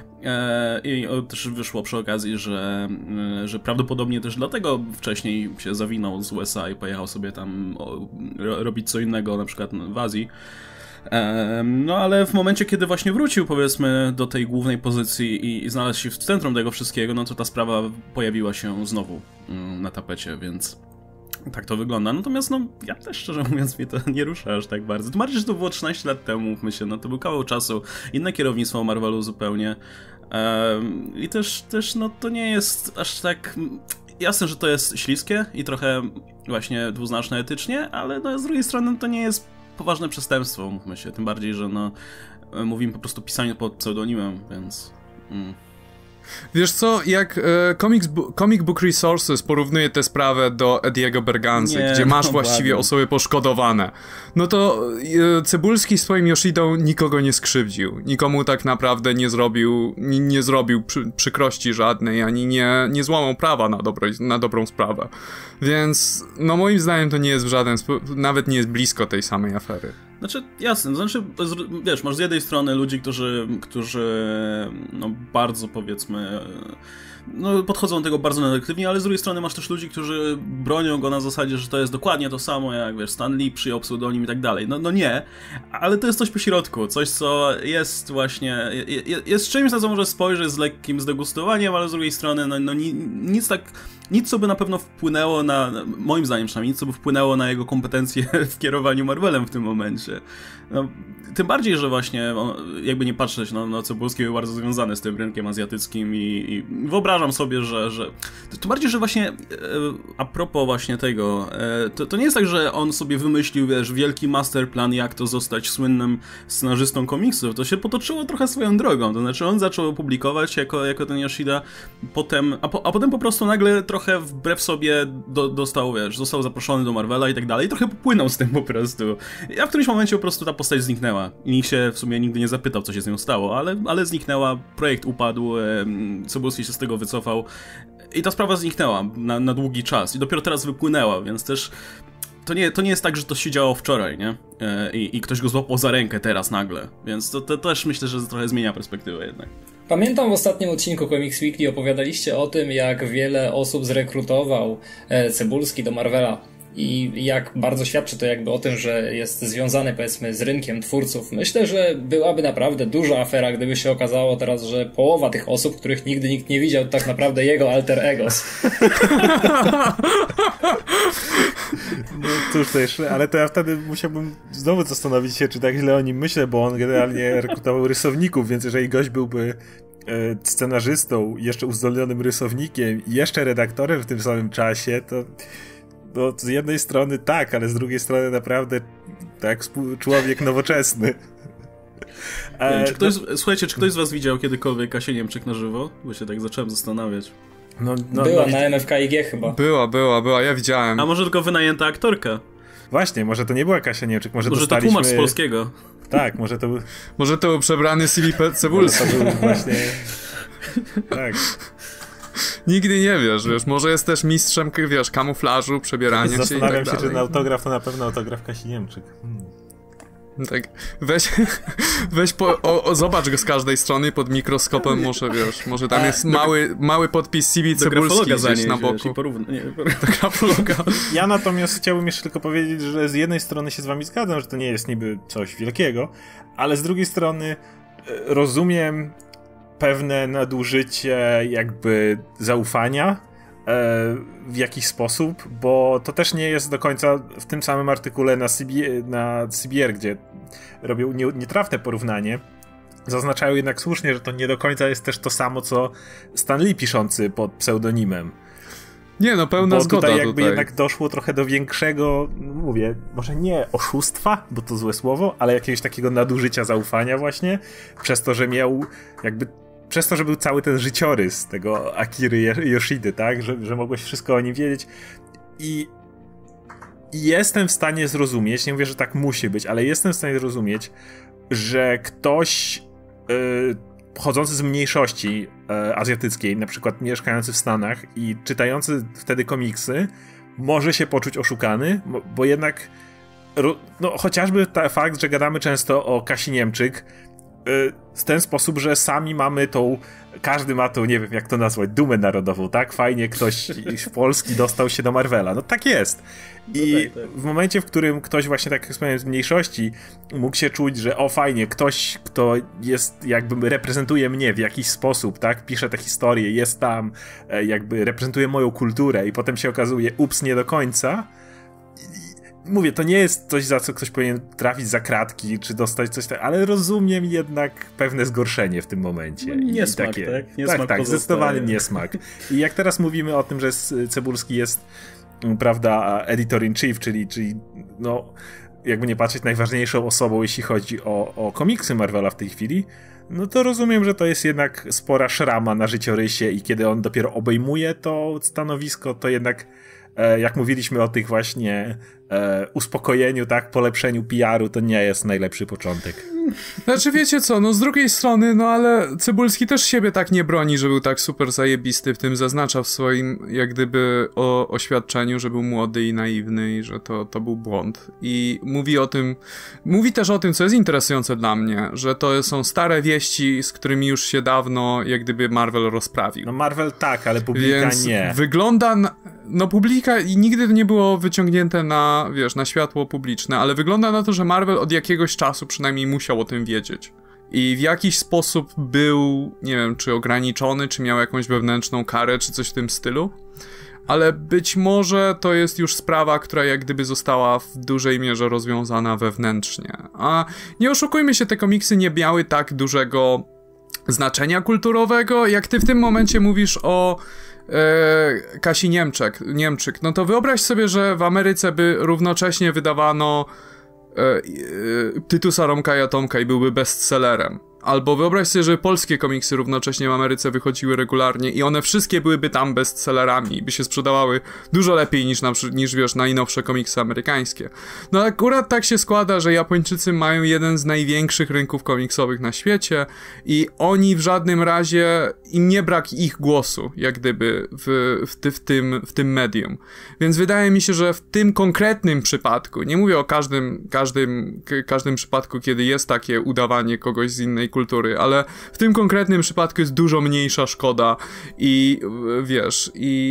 E, I o, też wyszło przy okazji, że, e, że prawdopodobnie też dlatego wcześniej się zawinął z U S A i pojechał sobie tam o, ro, robić co innego, na przykład w Azji. E, no ale w momencie, kiedy właśnie wrócił, powiedzmy, do tej głównej pozycji i, i znalazł się w centrum tego wszystkiego, no to ta sprawa pojawiła się znowu mm, na tapecie, więc tak to wygląda. Natomiast no, ja też szczerze mówiąc mnie to nie rusza aż tak bardzo. Tym bardziej, że to było trzynaście lat temu, mówmy się, no to był kawał czasu, inne kierownictwo Marvelu zupełnie. Um, I też, też, no to nie jest aż tak... Jasne, że to jest śliskie i trochę właśnie dwuznaczne etycznie, ale no, z drugiej strony to nie jest poważne przestępstwo, mówmy się. Tym bardziej, że no mówimy po prostu pisanie pod pseudonimem, więc... Mm. Wiesz co, jak e, Comics, Comic Book Resources porównuje tę sprawę do Ediego Berganzy, nie, gdzie masz no właściwie ładnie. osoby poszkodowane, no to e, Cebulski swoim Yoshidą nikogo nie skrzywdził, nikomu tak naprawdę nie zrobił, nie, nie zrobił przy, przykrości żadnej, ani nie, nie złamał prawa na, dobro, na dobrą sprawę. Więc no moim zdaniem to nie jest w żaden sposób, nawet nie jest blisko tej samej afery. Znaczy, jasne, znaczy, wiesz, masz z jednej strony ludzi, którzy, którzy no bardzo, powiedzmy, no podchodzą do tego bardzo negatywnie, ale z drugiej strony masz też ludzi, którzy bronią go na zasadzie, że to jest dokładnie to samo, jak, wiesz, Stan Lee przyjął pseudonim i tak dalej. No, no nie, ale to jest coś pośrodku, coś, co jest właśnie, jest czymś, na co może spojrzeć z lekkim zdegustowaniem, ale z drugiej strony, no, no nic tak... Nic, co by na pewno wpłynęło na, moim zdaniem przynajmniej, nic, co by wpłynęło na jego kompetencje w kierowaniu Marvelem w tym momencie. No, tym bardziej, że właśnie, on, jakby nie patrzeć, no, no Cebulski był bardzo związany z tym rynkiem azjatyckim i, i wyobrażam sobie, że, że... Tym bardziej, że właśnie, e, a propos właśnie tego, e, to, to nie jest tak, że on sobie wymyślił, wiesz, wielki masterplan, jak to zostać słynnym scenarzystą komiksów. To się potoczyło trochę swoją drogą. To znaczy, on zaczął publikować jako, jako ten Yoshida, potem, a, po, a potem po prostu nagle trochę wbrew sobie do, dostał, wiesz, został zaproszony do Marvela i tak dalej, i trochę popłynął z tym po prostu. A w którymś momencie po prostu ta postać zniknęła i nikt się w sumie nigdy nie zapytał, co się z nią stało, ale, ale zniknęła, projekt upadł, Cebulski się z tego wycofał i ta sprawa zniknęła na, na długi czas i dopiero teraz wypłynęła, więc też to nie, to nie jest tak, że to się działo wczoraj, nie? I, i ktoś go złapał za rękę teraz nagle, więc to, to też myślę, że trochę zmienia perspektywę jednak. Pamiętam w ostatnim odcinku Comics Weekly opowiadaliście o tym, jak wiele osób zrekrutował Cebulski do Marvela i jak bardzo świadczy to jakby o tym, że jest związany, powiedzmy, z rynkiem twórców. Myślę, że byłaby naprawdę duża afera, gdyby się okazało teraz, że połowa tych osób, których nigdy nikt nie widział, to tak naprawdę jego alter egos. No cóż też, ale to ja wtedy musiałbym znowu zastanowić się, czy tak źle o nim myślę, bo on generalnie rekrutował rysowników, więc jeżeli gość byłby e, scenarzystą, jeszcze uzdolnionym rysownikiem i jeszcze redaktorem w tym samym czasie, to no, z jednej strony tak, ale z drugiej strony naprawdę tak, człowiek nowoczesny. E, czy ktoś, no, słuchajcie, czy ktoś z was widział kiedykolwiek Kasię Niemczyk na żywo? Bo się tak zacząłem zastanawiać. No, no, była no, na M F K I G chyba. Była, była, była, ja widziałem. A może tylko wynajęta aktorka? Właśnie, może to nie była Kasia Niemczyk, może, może dostaliśmy... to tłumacz z polskiego. Tak, może to był... Może to był przebrany C B Cebulski. To był właśnie... Tak. Nigdy nie wiesz, wiesz, może jest też mistrzem, wiesz, kamuflażu, przebierania się i tak dalej. Zastanawiam się, czy ten autograf to na pewno autograf Kasi Niemczyk. Hmm. Tak, weź, weź po, o, o, zobacz go z każdej strony pod mikroskopem, może wiesz, może tam jest mały, mały podpis C B Cebulski gdzieś na boku. Porówna, nie, do grafologa. Ja natomiast chciałbym jeszcze tylko powiedzieć, że z jednej strony się z wami zgadzam, że to nie jest niby coś wielkiego, ale z drugiej strony rozumiem pewne nadużycie jakby zaufania w jakiś sposób, bo to też nie jest do końca w tym samym artykule na C B, na C B R, gdzie robią nietrafne porównanie, zaznaczają jednak słusznie, że to nie do końca jest też to samo, co Stan Lee piszący pod pseudonimem. Nie, no pełna bo zgoda tutaj jakby tutaj. jednak doszło trochę do większego, mówię, może nie oszustwa, bo to złe słowo, ale jakiegoś takiego nadużycia zaufania właśnie, przez to, że miał jakby przez to, że był cały ten życiorys tego Akiry Yoshidy, tak? Że, że mogłeś wszystko o nim wiedzieć. I, I jestem w stanie zrozumieć, nie mówię, że tak musi być, ale jestem w stanie zrozumieć, że ktoś yy, pochodzący z mniejszości yy, azjatyckiej, na przykład mieszkający w Stanach i czytający wtedy komiksy, może się poczuć oszukany, bo, bo jednak no, chociażby ta fakt, że gadamy często o Kasi Niemczyk, w ten sposób, że sami mamy tą, każdy ma tą, nie wiem jak to nazwać, dumę narodową, tak? Fajnie ktoś z Polski dostał się do Marvela. No tak jest. I no tak, tak. W momencie, w którym ktoś właśnie, tak jak wspomniałem, z mniejszości mógł się czuć, że o fajnie, ktoś, kto jest, jakby reprezentuje mnie w jakiś sposób, tak? Pisze te historie, jest tam, jakby reprezentuje moją kulturę i potem się okazuje, ups, nie do końca. Mówię, to nie jest coś, za co ktoś powinien trafić za kratki, czy dostać coś takiego, ale rozumiem jednak pewne zgorszenie w tym momencie. No, niesmak, takie, tak? Niesmak tak, tak, zdecydowany niesmak. I jak teraz mówimy o tym, że Cebulski jest, prawda, editor-in-chief, czyli, czyli no, jakby nie patrzeć, najważniejszą osobą, jeśli chodzi o, o komiksy Marvela w tej chwili, no to rozumiem, że to jest jednak spora szrama na życiorysie i kiedy on dopiero obejmuje to stanowisko, to jednak e, jak mówiliśmy o tych właśnie e, uspokojeniu, tak, polepszeniu P R u, to nie jest najlepszy początek. Znaczy wiecie co, no z drugiej strony, no ale Cybulski też siebie tak nie broni, że był tak super zajebisty w tym, zaznacza w swoim jak gdyby o, oświadczeniu, że był młody i naiwny i że to, to był błąd. I mówi o tym, mówi też o tym, co jest interesujące dla mnie, że to są stare wieści, z którymi już się dawno jak gdyby Marvel rozprawił. No Marvel tak, ale publika Więc nie. wygląda na, no publika i nigdy nie było wyciągnięte na, wiesz, na światło publiczne, ale wygląda na to, że Marvel od jakiegoś czasu przynajmniej musiał o tym wiedzieć. I w jakiś sposób był, nie wiem, czy ograniczony, czy miał jakąś wewnętrzną karę, czy coś w tym stylu. Ale być może to jest już sprawa, która jak gdyby została w dużej mierze rozwiązana wewnętrznie. A nie oszukujmy się, te komiksy nie miały tak dużego znaczenia kulturowego, jak ty w tym momencie mówisz o e, Kasi Niemczek, Niemczyk. No to wyobraź sobie, że w Ameryce by równocześnie wydawano e, e, Tytusa Romka i Tomka i byłby bestsellerem. Albo wyobraź sobie, że polskie komiksy równocześnie w Ameryce wychodziły regularnie i one wszystkie byłyby tam bestsellerami i by się sprzedawały dużo lepiej niż, na, niż wiesz, najnowsze komiksy amerykańskie. No akurat tak się składa, że Japończycy mają jeden z największych rynków komiksowych na świecie i oni w żadnym razie, im nie brak ich głosu, jak gdyby w, w, ty, w, tym, w tym medium. Więc wydaje mi się, że w tym konkretnym przypadku, nie mówię o każdym, każdym, każdym przypadku, kiedy jest takie udawanie kogoś z innej kultury, ale w tym konkretnym przypadku jest dużo mniejsza szkoda i wiesz,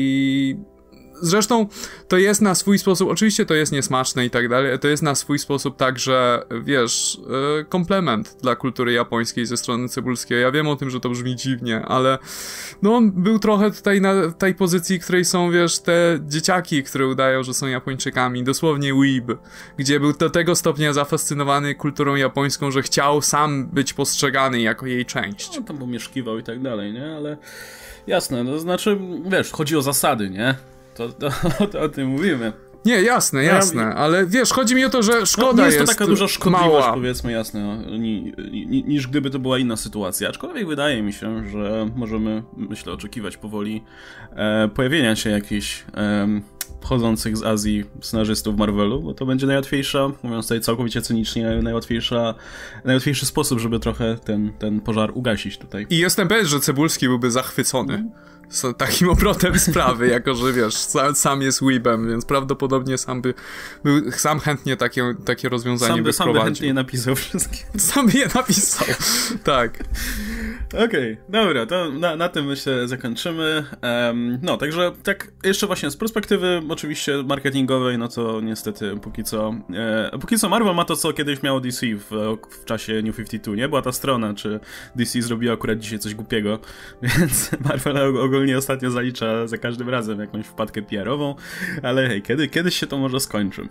i zresztą to jest na swój sposób, oczywiście to jest niesmaczne i tak dalej, to jest na swój sposób także, wiesz, komplement dla kultury japońskiej ze strony Cybulskiego. Ja wiem o tym, że to brzmi dziwnie, ale no on był trochę tutaj na tej pozycji, w której są, wiesz, te dzieciaki, które udają, że są Japończykami, dosłownie weeb, gdzie był do tego stopnia zafascynowany kulturą japońską, że chciał sam być postrzegany jako jej część. No tam pomieszkiwał i tak dalej, nie? Ale jasne, no znaczy, wiesz, chodzi o zasady, nie? To, to, to o tym mówimy. Nie, jasne, jasne, no, ale wiesz, chodzi mi o to, że szkoda no, jest jest to taka duża szkodliwość, mała. Powiedzmy, jasne, ni, ni, niż gdyby to była inna sytuacja. Aczkolwiek wydaje mi się, że możemy, myślę, oczekiwać powoli e, pojawienia się jakichś e, pochodzących z Azji scenarzystów Marvelu, bo to będzie najłatwiejsza, mówiąc tutaj całkowicie cynicznie, najłatwiejsza, najłatwiejszy sposób, żeby trochę ten, ten pożar ugasić tutaj. I jestem pewien, że Cybulski byłby zachwycony. Mm. Z takim obrotem sprawy, jako że wiesz, sam, sam jest weebem, więc prawdopodobnie sam by był, sam chętnie takie, takie rozwiązanie sam by, by sam wprowadził. Sam by chętnie napisał wszystkie. Sam by je napisał, tak. Okej, okay, dobra, to na, na tym myślę zakończymy. Um, no, także tak jeszcze właśnie z perspektywy oczywiście marketingowej, no to niestety póki co e, póki co Marvel ma to, co kiedyś miało D C w, w czasie New pięćdziesiąt dwa, nie? Była ta strona, czy D C zrobiło akurat dzisiaj coś głupiego, więc Marvel ogólnie ostatnio zalicza za każdym razem jakąś wpadkę P R-ową, ale hej, kiedy, kiedyś się to może skończy.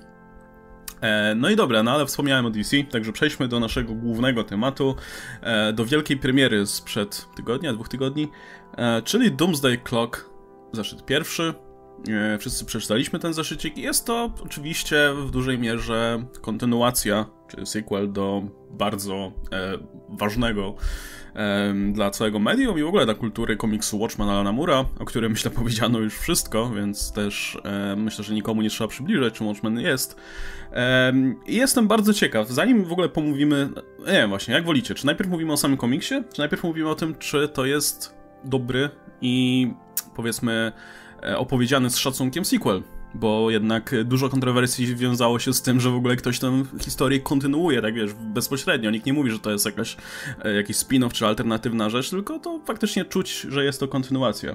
E, no i dobra, no ale wspomniałem o D C, także przejdźmy do naszego głównego tematu, e, do wielkiej premiery sprzed tygodnia, dwóch tygodni, e, czyli Doomsday Clock, zeszyt pierwszy. E, wszyscy przeczytaliśmy ten zeszycik i jest to oczywiście w dużej mierze kontynuacja, czy sequel do bardzo e, ważnego e, dla całego medium i w ogóle dla kultury komiksu Watchmen Alana Moore'a, o którym myślę powiedziano już wszystko, więc też e, myślę, że nikomu nie trzeba przybliżać, czym Watchmen jest. E, I jestem bardzo ciekaw, zanim w ogóle pomówimy, nie wiem właśnie, jak wolicie, czy najpierw mówimy o samym komiksie, czy najpierw mówimy o tym, czy to jest dobry i powiedzmy opowiedziany z szacunkiem sequel, bo jednak dużo kontrowersji wiązało się z tym, że w ogóle ktoś tę historię kontynuuje, tak wiesz, bezpośrednio. Nikt nie mówi, że to jest jakaś, jakiś spin-off czy alternatywna rzecz, tylko to faktycznie czuć, że jest to kontynuacja.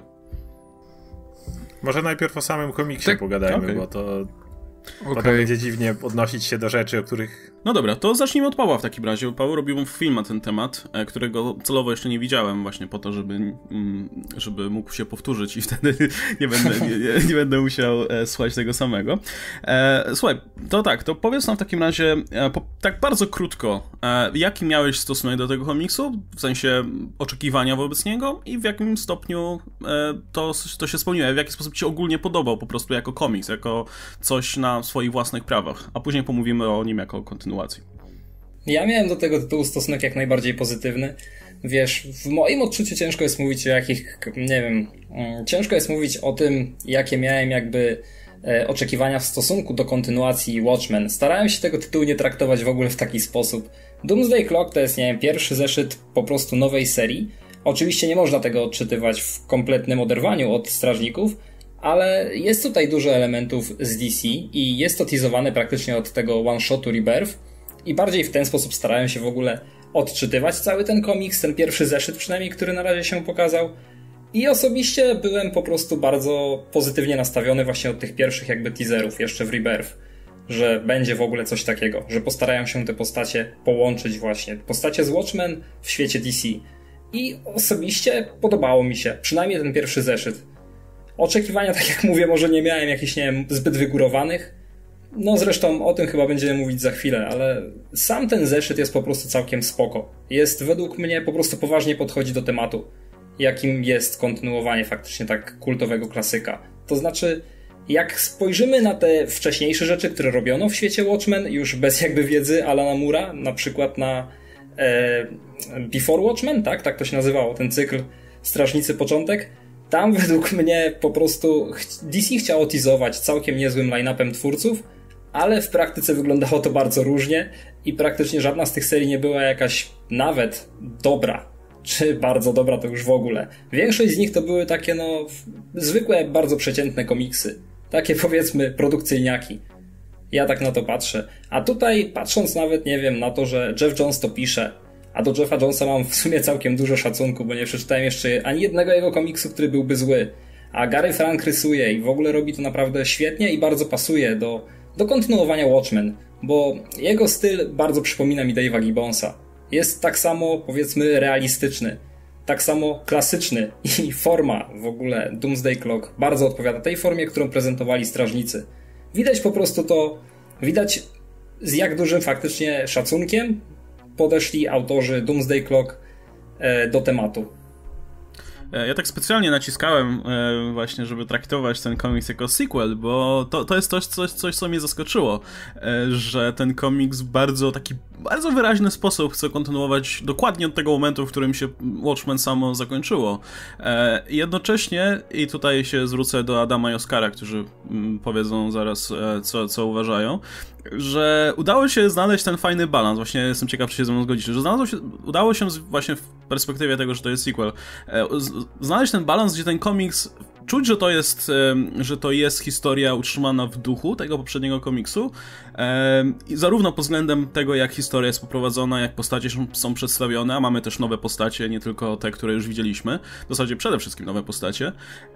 Może najpierw o samym komiksie tak, pogadajmy, okay. bo to... Okay. Potem będzie dziwnie odnosić się do rzeczy, o których... No dobra, to zacznijmy od Pawła w takim razie. Paweł robił film na ten temat, którego celowo jeszcze nie widziałem właśnie po to, żeby, żeby mógł się powtórzyć i wtedy nie będę, nie, nie będę musiał słuchać tego samego. Słuchaj, to tak, to powiedz nam w takim razie tak bardzo krótko, jaki miałeś stosunek do tego komiksu, w sensie oczekiwania wobec niego i w jakim stopniu to, to się spełniło, w jaki sposób ci ogólnie podobał po prostu jako komiks, jako coś na swoich własnych prawach, a później pomówimy o nim jako o kontynuacji. Ja miałem do tego tytułu stosunek jak najbardziej pozytywny. wiesz, w moim odczuciu ciężko jest mówić o jakich, nie wiem, ciężko jest mówić o tym, jakie miałem jakby e, oczekiwania w stosunku do kontynuacji Watchmen. Starałem się tego tytułu nie traktować w ogóle w taki sposób. Doomsday Clock to jest, nie wiem, pierwszy zeszyt po prostu nowej serii. Oczywiście nie można tego odczytywać w kompletnym oderwaniu od Strażników, ale jest tutaj dużo elementów z D C i jest to teasowane praktycznie od tego one-shotu Rebirth i bardziej w ten sposób starałem się w ogóle odczytywać cały ten komiks, ten pierwszy zeszyt przynajmniej, który na razie się pokazał. I osobiście byłem po prostu bardzo pozytywnie nastawiony właśnie od tych pierwszych jakby teaserów jeszcze w Rebirth, że będzie w ogóle coś takiego, że postarają się te postacie połączyć właśnie. Postacie z Watchmen w świecie D C. I osobiście podobało mi się, przynajmniej ten pierwszy zeszyt. Oczekiwania, tak jak mówię, może nie miałem jakichś, nie wiem, zbyt wygórowanych. No zresztą o tym chyba będziemy mówić za chwilę, ale sam ten zeszyt jest po prostu całkiem spoko. Jest według mnie, po prostu poważnie podchodzi do tematu, jakim jest kontynuowanie faktycznie tak kultowego klasyka. To znaczy, jak spojrzymy na te wcześniejsze rzeczy, które robiono w świecie Watchmen, już bez jakby wiedzy Alana Moore'a, na przykład na e, Before Watchmen, tak? Tak to się nazywało, ten cykl Strażnicy Początek. Tam według mnie po prostu D C chciało teasować całkiem niezłym line-upem twórców, ale w praktyce wyglądało to bardzo różnie i praktycznie żadna z tych serii nie była jakaś nawet dobra, czy bardzo dobra to już w ogóle. Większość z nich to były takie no zwykłe, bardzo przeciętne komiksy. Takie powiedzmy produkcyjniaki. Ja tak na to patrzę. A tutaj patrząc nawet, nie wiem, na to, że Jeff Jones to pisze, a do Jeffa Jonesa mam w sumie całkiem dużo szacunku, bo nie przeczytałem jeszcze ani jednego jego komiksu, który byłby zły. A Gary Frank rysuje i w ogóle robi to naprawdę świetnie i bardzo pasuje do, do kontynuowania Watchmen, bo jego styl bardzo przypomina mi Dave'a Gibbonsa. Jest tak samo, powiedzmy, realistyczny, tak samo klasyczny i forma w ogóle Doomsday Clock bardzo odpowiada tej formie, którą prezentowali Strażnicy. Widać po prostu to, widać z jak dużym faktycznie szacunkiem podeszli autorzy Doomsday Clock do tematu. Ja tak specjalnie naciskałem właśnie, żeby traktować ten komiks jako sequel, bo to, to jest coś, coś, coś, co mnie zaskoczyło, że ten komiks w bardzo taki, bardzo wyraźny sposób chce kontynuować dokładnie od tego momentu, w którym się Watchmen samo zakończyło. Jednocześnie, i tutaj się zwrócę do Adama i Oskara, którzy powiedzą zaraz, co, co uważają, że udało się znaleźć ten fajny balans. Właśnie jestem ciekaw, czy się ze mną zgodzicie, że znalazło się, udało się właśnie w perspektywie tego, że to jest sequel, znaleźć ten balans, gdzie ten komiks czuć, że to jest, że to jest historia utrzymana w duchu tego poprzedniego komiksu, zarówno pod względem tego, jak historia jest poprowadzona, jak postacie są przedstawione, a mamy też nowe postacie, nie tylko te, które już widzieliśmy, w zasadzie przede wszystkim nowe postacie,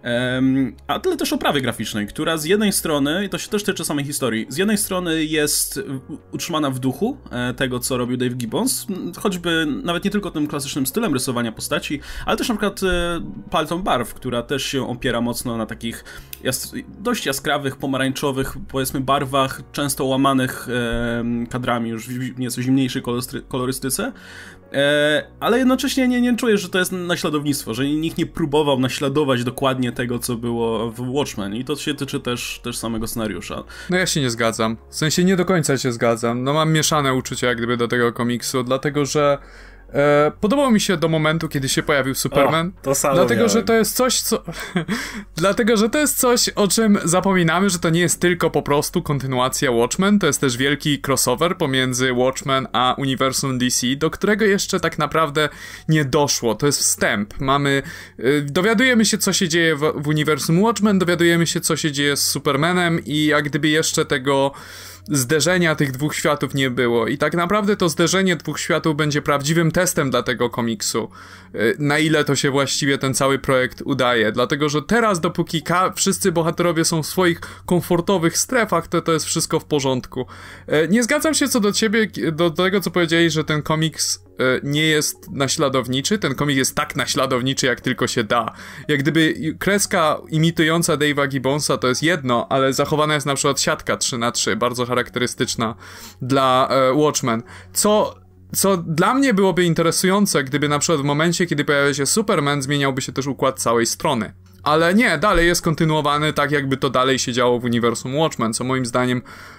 a tyle też oprawy graficznej, która z jednej strony, i to się też tyczy samej historii, z jednej strony jest utrzymana w duchu tego, co robił Dave Gibbons, choćby nawet nie tylko tym klasycznym stylem rysowania postaci, ale też na przykład paletą barw, która też się opiera mocno na takich jas dość jaskrawych, pomarańczowych, powiedzmy, barwach, często łamanych e, kadrami, już w nieco zimniejszej kolorystyce, e, ale jednocześnie nie, nie czuję, że to jest naśladownictwo, że nikt nie próbował naśladować dokładnie tego, co było w Watchmen, i to się tyczy też, też samego scenariusza. No ja się nie zgadzam, w sensie nie do końca się zgadzam, no mam mieszane uczucia jak gdyby do tego komiksu, dlatego że E, podobało mi się do momentu, kiedy się pojawił Superman. O, to samo dlatego, miałem. że to jest coś, co... dlatego, że to jest coś, o czym zapominamy, że to nie jest tylko po prostu kontynuacja Watchmen, to jest też wielki crossover pomiędzy Watchmen a uniwersum D C, do którego jeszcze tak naprawdę nie doszło. To jest wstęp. Mamy... E, dowiadujemy się, co się dzieje w, w uniwersum Watchmen, dowiadujemy się, co się dzieje z Supermanem i jak gdyby jeszcze tego zderzenia tych dwóch światów nie było. I tak naprawdę to zderzenie dwóch światów będzie prawdziwym testem dla tego komiksu. Na ile to się właściwie ten cały projekt udaje. Dlatego, że teraz dopóki wszyscy bohaterowie są w swoich komfortowych strefach, to to jest wszystko w porządku. Nie zgadzam się co do ciebie, do tego co powiedziałeś, że ten komiks nie jest naśladowniczy. Ten komik jest tak naśladowniczy, jak tylko się da. Jak gdyby kreska imitująca Dave'a Gibbonsa to jest jedno, ale zachowana jest na przykład siatka trzy na trzy, bardzo charakterystyczna dla e, Watchmen. Co, co dla mnie byłoby interesujące, gdyby na przykład w momencie, kiedy pojawia się Superman, zmieniałby się też układ całej strony. Ale nie, dalej jest kontynuowany tak, jakby to dalej się działo w uniwersum Watchmen, co moim zdaniem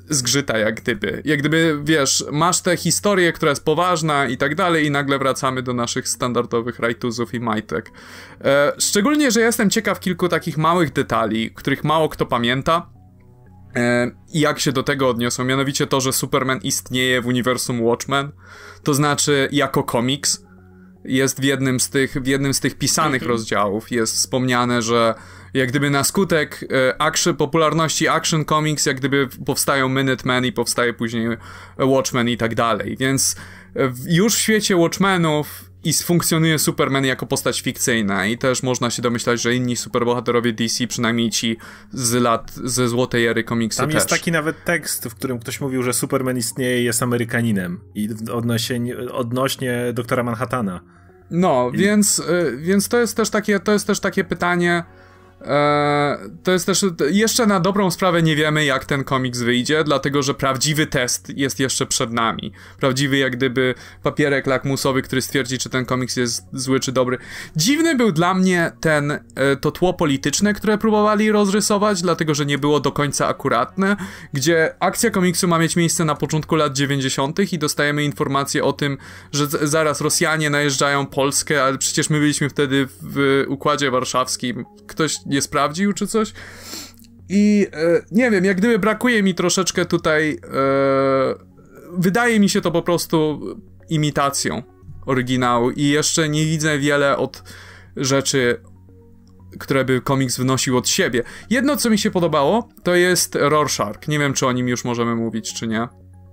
zgrzyta jak gdyby. Jak gdyby, wiesz, masz tę historię, która jest poważna i tak dalej i nagle wracamy do naszych standardowych rajtuzów i majtek. E, szczególnie, że jestem ciekaw kilku takich małych detali, których mało kto pamięta e, i jak się do tego odniosą. Mianowicie to, że Superman istnieje w uniwersum Watchmen, to znaczy jako komiks. Jest w jednym z tych, w jednym z tych pisanych mm-hmm. rozdziałów jest wspomniane, że jak gdyby na skutek e, action, popularności Action Comics, jak gdyby powstają Minutemen i powstaje później Watchmen i tak dalej. Więc e, już w świecie Watchmenów i funkcjonuje Superman jako postać fikcyjna i też można się domyślać, że inni superbohaterowie D C, przynajmniej ci z lat, ze złotej ery komiksu Tam też. jest taki nawet tekst, w którym ktoś mówił, że Superman istnieje i jest Amerykaninem i odnośnie, odnośnie doktora Manhattana. No, I... więc, y, więc to jest też takie, to jest też takie pytanie. E, to jest też, jeszcze na dobrą sprawę nie wiemy, jak ten komiks wyjdzie, dlatego że prawdziwy test jest jeszcze przed nami. Prawdziwy jak gdyby papierek lakmusowy, który stwierdzi, czy ten komiks jest zły czy dobry. Dziwny był dla mnie ten, e, to tło polityczne, które próbowali rozrysować, dlatego że nie było do końca akuratne, gdzie akcja komiksu ma mieć miejsce na początku lat dziewięćdziesiątych i dostajemy informację o tym, że z- zaraz Rosjanie najeżdżają Polskę, ale przecież my byliśmy wtedy w Układzie Warszawskim. Ktoś nie sprawdził czy coś i e, nie wiem, jak gdyby brakuje mi troszeczkę tutaj e, wydaje mi się to po prostu imitacją oryginału i jeszcze nie widzę wiele od rzeczy, które by komiks wnosił od siebie. Jedno, co mi się podobało, to jest Rorschach. Nie wiem, czy o nim już możemy mówić, czy nie.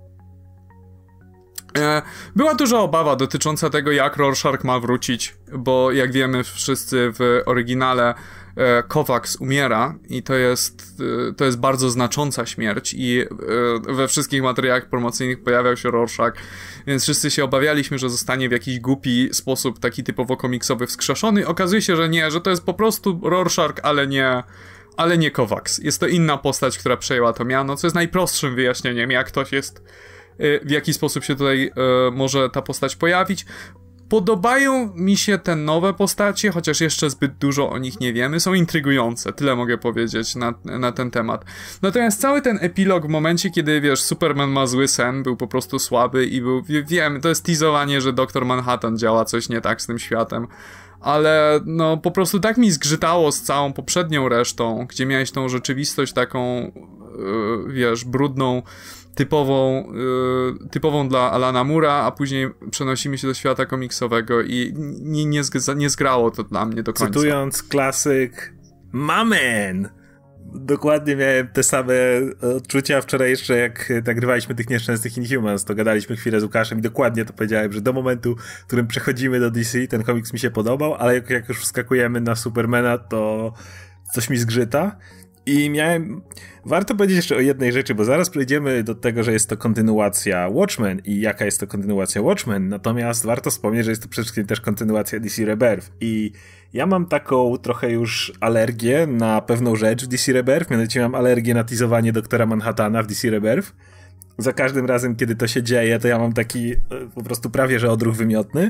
Była duża obawa dotycząca tego, jak Rorschach ma wrócić, bo jak wiemy wszyscy w oryginale Kovacs umiera i to jest, to jest bardzo znacząca śmierć i we wszystkich materiałach promocyjnych pojawiał się Rorschach, więc wszyscy się obawialiśmy, że zostanie w jakiś głupi sposób taki typowo komiksowy wskrzeszony. Okazuje się, że nie, że to jest po prostu Rorschach, ale nie... ale nie Kovacs. Jest to inna postać, która przejęła to miano, co jest najprostszym wyjaśnieniem, jak ktoś jest, w jaki sposób się tutaj e, może ta postać pojawić. Podobają mi się te nowe postacie, chociaż jeszcze zbyt dużo o nich nie wiemy. Są intrygujące, tyle mogę powiedzieć na, na ten temat. Natomiast cały ten epilog w momencie, kiedy, wiesz, Superman ma zły sen, był po prostu słaby i był, wiem, to jest teasowanie, że doktor Manhattan działa coś nie tak z tym światem. Ale no po prostu tak mi zgrzytało z całą poprzednią resztą, gdzie miałeś tą rzeczywistość taką, yy, wiesz, brudną, typową, yy, typową dla Alana Moore'a, a później przenosimy się do świata komiksowego i nie, nie, zg- nie zgrało to dla mnie do końca. Cytując klasyk, Mamen! Dokładnie miałem te same odczucia wczoraj jeszcze, jak nagrywaliśmy tych nieszczęsnych Inhumans, to gadaliśmy chwilę z Łukaszem i dokładnie to powiedziałem, że do momentu, w którym przechodzimy do D C, ten komiks mi się podobał, ale jak, jak już wskakujemy na Supermana, to coś mi zgrzyta. I miałem... Warto powiedzieć jeszcze o jednej rzeczy, bo zaraz przejdziemy do tego, że jest to kontynuacja Watchmen i jaka jest to kontynuacja Watchmen, natomiast warto wspomnieć, że jest to przede wszystkim też kontynuacja D C Rebirth i ja mam taką trochę już alergię na pewną rzecz w D C Rebirth, mianowicie mam alergię na teasowanie doktora Manhattana w D C Rebirth. Za każdym razem, kiedy to się dzieje, to ja mam taki po prostu prawie, że odruch wymiotny,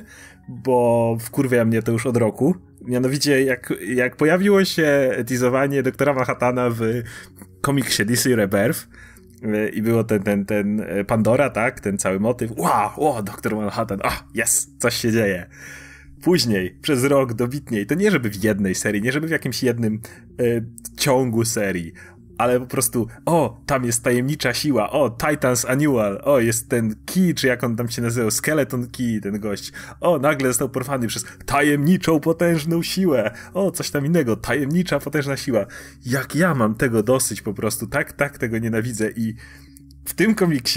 bo wkurwia mnie to już od roku. Mianowicie, jak, jak pojawiło się teasowanie doktora Manhattana w komiksie D C Rebirth i było ten, ten, ten Pandora, tak? Ten cały motyw. Wow, o, doktor Manhattan, a, jest, coś się dzieje. Później, przez rok dobitniej, to nie żeby w jednej serii, nie żeby w jakimś jednym y, ciągu serii, ale po prostu, o, tam jest tajemnicza siła, o, Titans Annual, o, jest ten Key, czy jak on tam się nazywał, Skeleton Key, ten gość, o, nagle został porwany przez tajemniczą, potężną siłę, o, coś tam innego, tajemnicza, potężna siła. Jak ja mam tego dosyć po prostu, tak, tak tego nienawidzę i w tym komiksie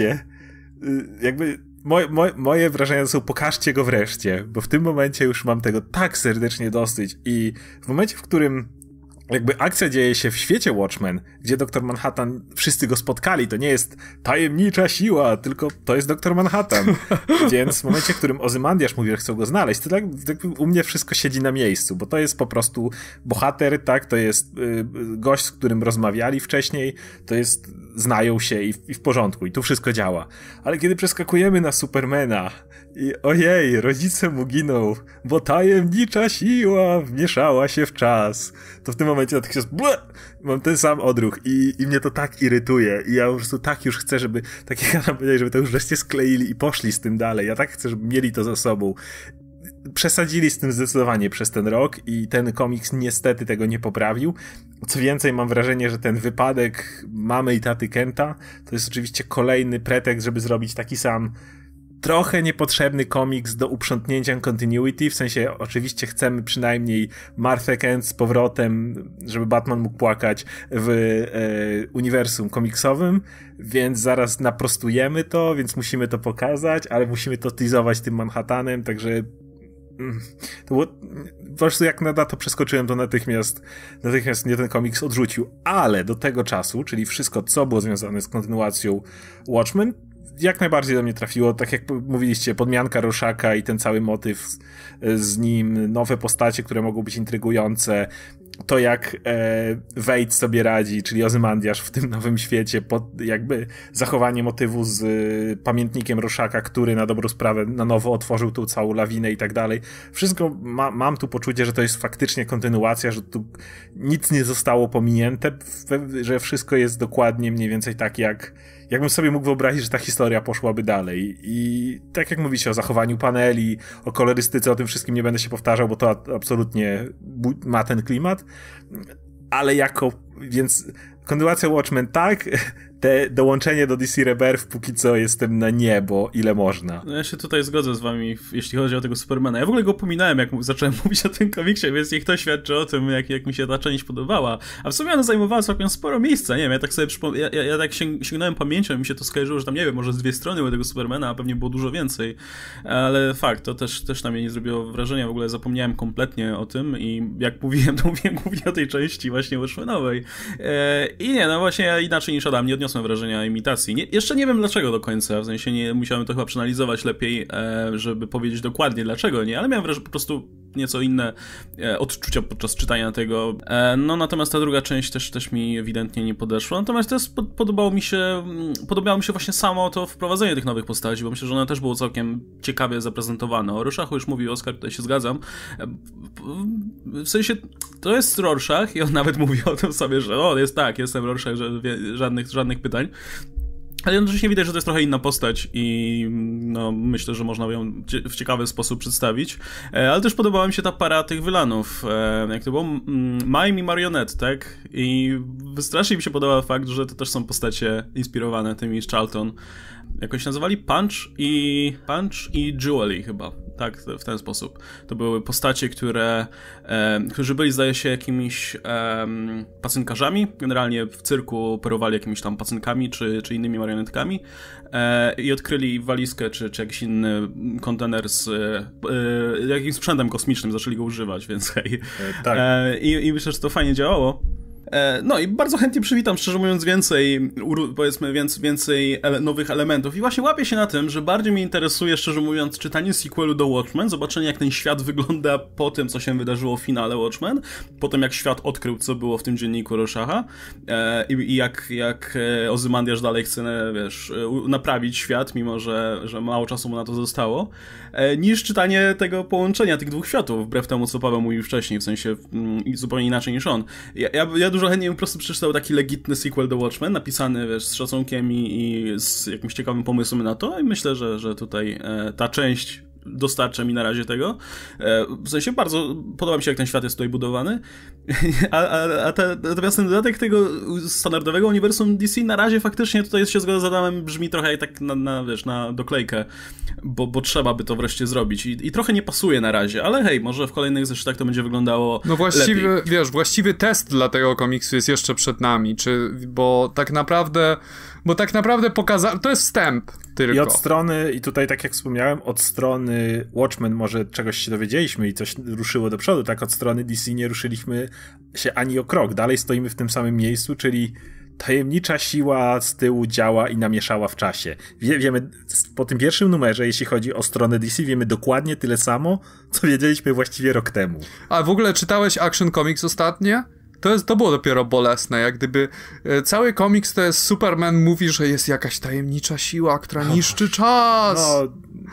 jakby moje, moje, moje wrażenia to są, pokażcie go wreszcie, bo w tym momencie już mam tego tak serdecznie dosyć i w momencie, w którym jakby akcja dzieje się w świecie Watchmen, gdzie doktor Manhattan, wszyscy go spotkali, to nie jest tajemnicza siła, tylko to jest doktor Manhattan. Więc w momencie, w którym Ozymandiasz mówi, że chcą go znaleźć, to tak, tak u mnie wszystko siedzi na miejscu, bo to jest po prostu bohater, tak, to jest y, gość, z którym rozmawiali wcześniej, to jest znają się i, i w porządku, i tu wszystko działa. Ale kiedy przeskakujemy na Supermana i ojej, rodzice mu giną, bo tajemnicza siła wmieszała się w czas, to w tym momencie natychmiast ble, mam ten sam odruch i, i mnie to tak irytuje i ja po prostu tak już chcę, żeby, tak jak Adam powiedział, żeby to już wreszcie skleili i poszli z tym dalej. Ja tak chcę, żeby mieli to za sobą. Przesadzili z tym zdecydowanie przez ten rok i ten komiks niestety tego nie poprawił. Co więcej, mam wrażenie, że ten wypadek mamy i taty Kenta to jest oczywiście kolejny pretekst, żeby zrobić taki sam trochę niepotrzebny komiks do uprzątnięcia continuity, w sensie oczywiście chcemy przynajmniej Martha Kent z powrotem, żeby Batman mógł płakać w e, uniwersum komiksowym, więc zaraz naprostujemy to, więc musimy to pokazać, ale musimy to teasować tym Manhattanem, także to było, po prostu jak na to przeskoczyłem, to natychmiast natychmiast mnie ten komiks odrzucił, ale do tego czasu, czyli wszystko, co było związane z kontynuacją Watchmen, jak najbardziej do mnie trafiło, tak jak mówiliście, podmianka Roszaka i ten cały motyw z, z nim, nowe postacie, które mogą być intrygujące, to jak e, Wade sobie radzi, czyli Ozymandiasz w tym nowym świecie, pod jakby zachowanie motywu z y, pamiętnikiem Roszaka, który na dobrą sprawę na nowo otworzył tą całą lawinę i tak dalej. Wszystko ma, mam tu poczucie, że to jest faktycznie kontynuacja, że tu nic nie zostało pominięte, że wszystko jest dokładnie mniej więcej tak, jak jakbym sobie mógł wyobrazić, że ta historia poszłaby dalej. I tak jak mówicie o zachowaniu paneli, o kolorystyce, o tym wszystkim nie będę się powtarzał, bo to absolutnie ma ten klimat. Ale jako, więc kontynuacja Watchmen tak, te dołączenie do D C Rebirth póki co jestem na niebo, ile można. No ja się tutaj zgodzę z wami, jeśli chodzi o tego Supermana. Ja w ogóle go pominąłem, jak zacząłem mówić o tym komiksie, więc niech to świadczy o tym, jak, jak mi się ta część podobała. A w sumie ona zajmowała całkiem sporo miejsca, nie wiem, ja tak sobie przypom- ja, ja, ja tak sięg- sięgnąłem pamięcią i mi się to skojarzyło, że tam, nie wiem, może z dwie strony były tego Supermana, a pewnie było dużo więcej. Ale fakt, to też, też na mnie nie zrobiło wrażenia, w ogóle zapomniałem kompletnie o tym i jak mówiłem, to mówiłem głównie o tej części właśnie Watchmenowej. Eee, I nie, no właśnie ja inaczej niż Adam, nie odniosłem wrażenia imitacji. Nie, jeszcze nie wiem dlaczego do końca, w sensie nie musiałem to chyba przeanalizować lepiej, e, żeby powiedzieć dokładnie dlaczego nie, ale miałem wrażenie po prostu nieco inne e, odczucia podczas czytania tego. E, no natomiast ta druga część też, też mi ewidentnie nie podeszła. Natomiast też pod, podobało mi się podobało mi się właśnie samo to wprowadzenie tych nowych postaci, bo myślę, że one też było całkiem ciekawie zaprezentowane. O Rorschachu już mówił Oskar, tutaj się zgadzam. E, w sensie to jest Rorschach i on nawet mówi o tym sobie, że o, jest tak, jestem Rorschach, że żadnych, żadnych pytań. Ale jednocześnie widać, że to jest trochę inna postać i no, myślę, że można ją w ciekawy sposób przedstawić. E, ale też podobała mi się ta para tych wylanów. E, jak to było? Mime i Marionette, tak? I strasznie mi się podobał fakt, że to też są postacie inspirowane tymi z Charlton. Jakoś nazywali Punch i Punch i Jewelry chyba. Tak, w ten sposób. To były postacie, które, e, którzy byli, zdaje się, jakimiś e, pacynkarzami. Generalnie w cyrku operowali jakimiś tam pacynkami czy, czy innymi marionetkami e, i odkryli walizkę czy, czy jakiś inny kontener z e, jakimś sprzętem kosmicznym, zaczęli go używać, więc hej. E, tak. E, i, I myślę, że to fajnie działało. No i bardzo chętnie przywitam, szczerze mówiąc, więcej, powiedzmy, więcej, więcej ele- nowych elementów. I właśnie łapię się na tym, że bardziej mnie interesuje, szczerze mówiąc, czytanie sequelu do Watchmen, zobaczenie, jak ten świat wygląda po tym, co się wydarzyło w finale Watchmen, po tym, jak świat odkrył, co było w tym dzienniku Rorschacha e, i, i jak, jak Ozymandiasz dalej chce, wiesz, naprawić świat, mimo że, że mało czasu mu na to zostało, e, niż czytanie tego połączenia tych dwóch światów, wbrew temu, co Paweł mówił wcześniej, w sensie m, zupełnie inaczej niż on. Ja, ja, ja dużo chętniej po prostu przeczytał taki legitny sequel do Watchmen, napisany, wiesz, z szacunkiem i, i z jakimś ciekawym pomysłem na to i myślę, że, że tutaj e, ta część dostarcza mi na razie tego. E, w sensie bardzo podoba mi się, jak ten świat jest tutaj budowany. a, a, a te, natomiast ten dodatek tego standardowego uniwersum D C na razie faktycznie tutaj się zgodzę z Adamem, brzmi trochę jak tak na, na, wiesz, na doklejkę, bo, bo trzeba by to wreszcie zrobić. I, I trochę nie pasuje na razie, ale hej, może w kolejnych zeszytach to będzie wyglądało No właściwy, lepiej. wiesz, właściwy test dla tego komiksu jest jeszcze przed nami, czy, bo tak naprawdę Bo tak naprawdę pokaza... to jest wstęp tylko. I od strony, i tutaj tak jak wspomniałem, od strony Watchmen może czegoś się dowiedzieliśmy i coś ruszyło do przodu, tak od strony D C nie ruszyliśmy się ani o krok. Dalej stoimy w tym samym miejscu, czyli tajemnicza siła z tyłu działa i namieszała w czasie. Wie, wiemy, po tym pierwszym numerze, jeśli chodzi o stronę D C, wiemy dokładnie tyle samo, co wiedzieliśmy właściwie rok temu. A w ogóle czytałeś Action Comics ostatnie? To, jest, to było dopiero bolesne, jak gdyby e, cały komiks to jest Superman mówi, że jest jakaś tajemnicza siła, która niszczy czas. No.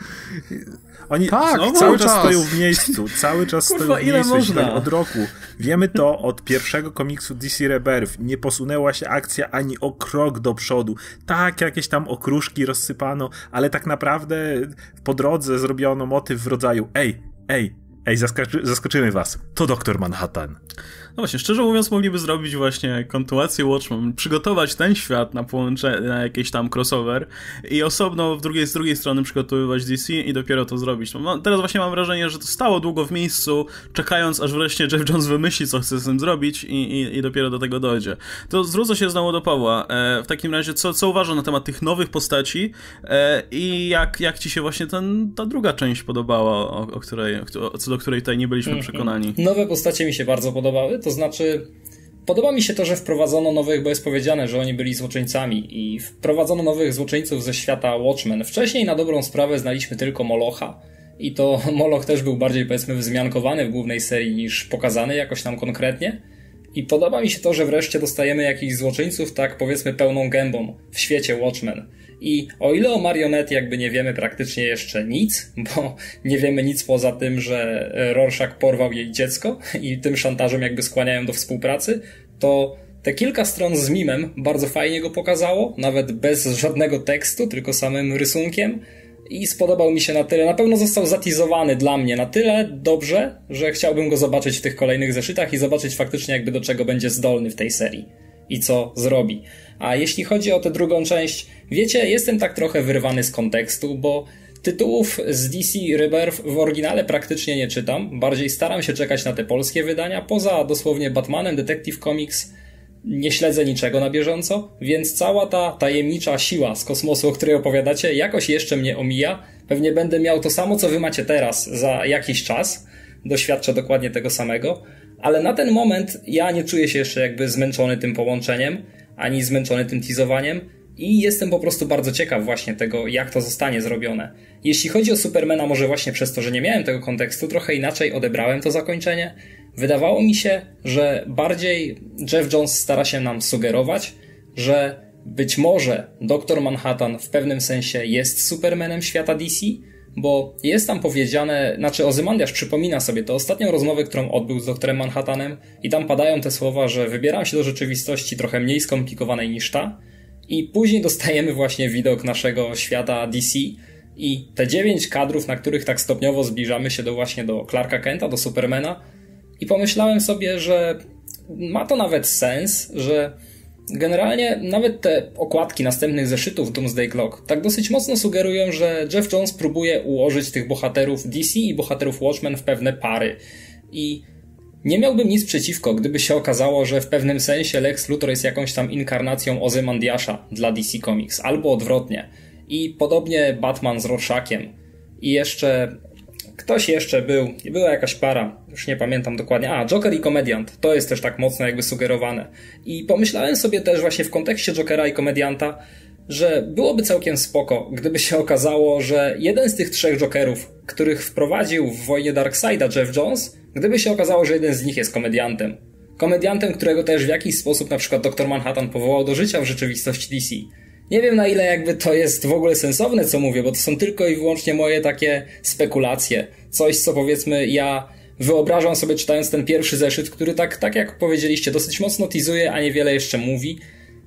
Oni tak, cały, cały czas czas stoją w miejscu, cały czas Kurwa, stoją w ile miejscu można? od roku. Wiemy to od pierwszego komiksu D C Rebirth. Nie posunęła się akcja ani o krok do przodu. Tak, jakieś tam okruszki rozsypano, ale tak naprawdę po drodze zrobiono motyw w rodzaju ej, ej, ej, zaskoczy, zaskoczymy was. To doktor Manhattan. No właśnie, szczerze mówiąc, mogliby zrobić właśnie kontynuację Watchmen, przygotować ten świat na połączenie, na jakiś tam crossover i osobno w drugiej, z drugiej strony przygotowywać D C i dopiero to zrobić. No, teraz właśnie mam wrażenie, że to stało długo w miejscu, czekając aż wreszcie Jeff Jones wymyśli, co chce z tym zrobić i, i, i dopiero do tego dojdzie. To zwrócę się znowu do Pawła. E, w takim razie, co, co uważa na temat tych nowych postaci e, i jak, jak ci się właśnie ten, ta druga część podobała, o, o której, o, co do której tutaj nie byliśmy mm-hmm. przekonani? Nowe postacie mi się bardzo podobały. To znaczy, podoba mi się to, że wprowadzono nowych, bo jest powiedziane, że oni byli złoczyńcami i wprowadzono nowych złoczyńców ze świata Watchmen. Wcześniej na dobrą sprawę znaliśmy tylko Molocha i to Moloch też był bardziej, powiedzmy, wzmiankowany w głównej serii niż pokazany jakoś tam konkretnie. I podoba mi się to, że wreszcie dostajemy jakichś złoczyńców, tak powiedzmy pełną gębą w świecie Watchmen. I o ile o Marionette jakby nie wiemy praktycznie jeszcze nic, bo nie wiemy nic poza tym, że Rorschach porwał jej dziecko i tym szantażem jakby skłaniają do współpracy, to te kilka stron z mimem bardzo fajnie go pokazało, nawet bez żadnego tekstu, tylko samym rysunkiem. I spodobał mi się na tyle, na pewno został zatizowany dla mnie na tyle dobrze, że chciałbym go zobaczyć w tych kolejnych zeszytach i zobaczyć faktycznie jakby do czego będzie zdolny w tej serii i co zrobi. A jeśli chodzi o tę drugą część, wiecie, jestem tak trochę wyrwany z kontekstu, bo tytułów z D C Rebirth w oryginale praktycznie nie czytam, bardziej staram się czekać na te polskie wydania, poza dosłownie Batmanem, Detective Comics nie śledzę niczego na bieżąco, więc cała ta tajemnicza siła z kosmosu, o której opowiadacie, jakoś jeszcze mnie omija. Pewnie będę miał to samo, co wy macie teraz za jakiś czas. Doświadczę dokładnie tego samego. Ale na ten moment ja nie czuję się jeszcze jakby zmęczony tym połączeniem, ani zmęczony tym teasowaniem i jestem po prostu bardzo ciekaw właśnie tego, jak to zostanie zrobione. Jeśli chodzi o Supermana, może właśnie przez to, że nie miałem tego kontekstu, trochę inaczej odebrałem to zakończenie. Wydawało mi się, że bardziej Jeff Jones stara się nam sugerować, że być może doktor Manhattan w pewnym sensie jest Supermanem świata D C, bo jest tam powiedziane, znaczy Ozymandiasz przypomina sobie tę ostatnią rozmowę, którą odbył z doktorem Manhattanem i tam padają te słowa, że wybieram się do rzeczywistości trochę mniej skomplikowanej niż ta i później dostajemy właśnie widok naszego świata D C i te dziewięć kadrów, na których tak stopniowo zbliżamy się do właśnie do Clarka Kenta, do Supermana i pomyślałem sobie, że ma to nawet sens, że generalnie nawet te okładki następnych zeszytów Doomsday Clock tak dosyć mocno sugerują, że Jeff Jones próbuje ułożyć tych bohaterów D C i bohaterów Watchmen w pewne pary. I nie miałbym nic przeciwko, gdyby się okazało, że w pewnym sensie Lex Luthor jest jakąś tam inkarnacją Ozymandiasza dla D C Comics, albo odwrotnie. I podobnie Batman z Rorschachem. I jeszcze... Ktoś jeszcze był, była jakaś para, już nie pamiętam dokładnie, a Joker i Komediant, to jest też tak mocno jakby sugerowane. I pomyślałem sobie też właśnie w kontekście Jokera i Komedianta, że byłoby całkiem spoko, gdyby się okazało, że jeden z tych trzech Jokerów, których wprowadził w wojnie Darkseida Jeff Jones, gdyby się okazało, że jeden z nich jest komediantem. Komediantem, którego też w jakiś sposób na przykład doktor Manhattan powołał do życia w rzeczywistości D C. Nie wiem, na ile jakby to jest w ogóle sensowne, co mówię, bo to są tylko i wyłącznie moje takie spekulacje. Coś, co powiedzmy ja wyobrażam sobie czytając ten pierwszy zeszyt, który tak, tak jak powiedzieliście, dosyć mocno teasuje, a niewiele jeszcze mówi.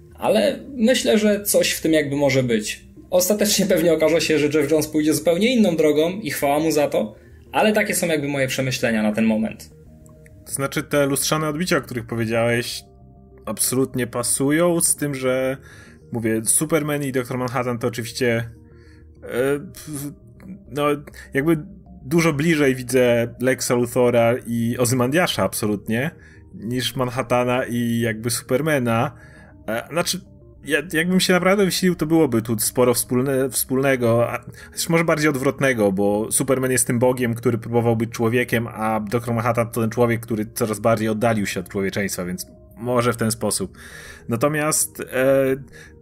Ale myślę, że coś w tym jakby może być. Ostatecznie pewnie okaże się, że Jeff Jones pójdzie zupełnie inną drogą i chwała mu za to, ale takie są jakby moje przemyślenia na ten moment. To znaczy te lustrzane odbicia, o których powiedziałeś, absolutnie pasują z tym, że mówię, Superman i doktor Manhattan to oczywiście yy, no jakby dużo bliżej widzę Lexa Luthora i Ozymandiasza absolutnie niż Manhattana i jakby Supermana. E, znaczy ja, jakbym się naprawdę wysilił, to byłoby tu sporo wspólne, wspólnego, a też może bardziej odwrotnego, bo Superman jest tym bogiem, który próbował być człowiekiem, a doktor Manhattan to ten człowiek, który coraz bardziej oddalił się od człowieczeństwa, więc może w ten sposób. Natomiast e,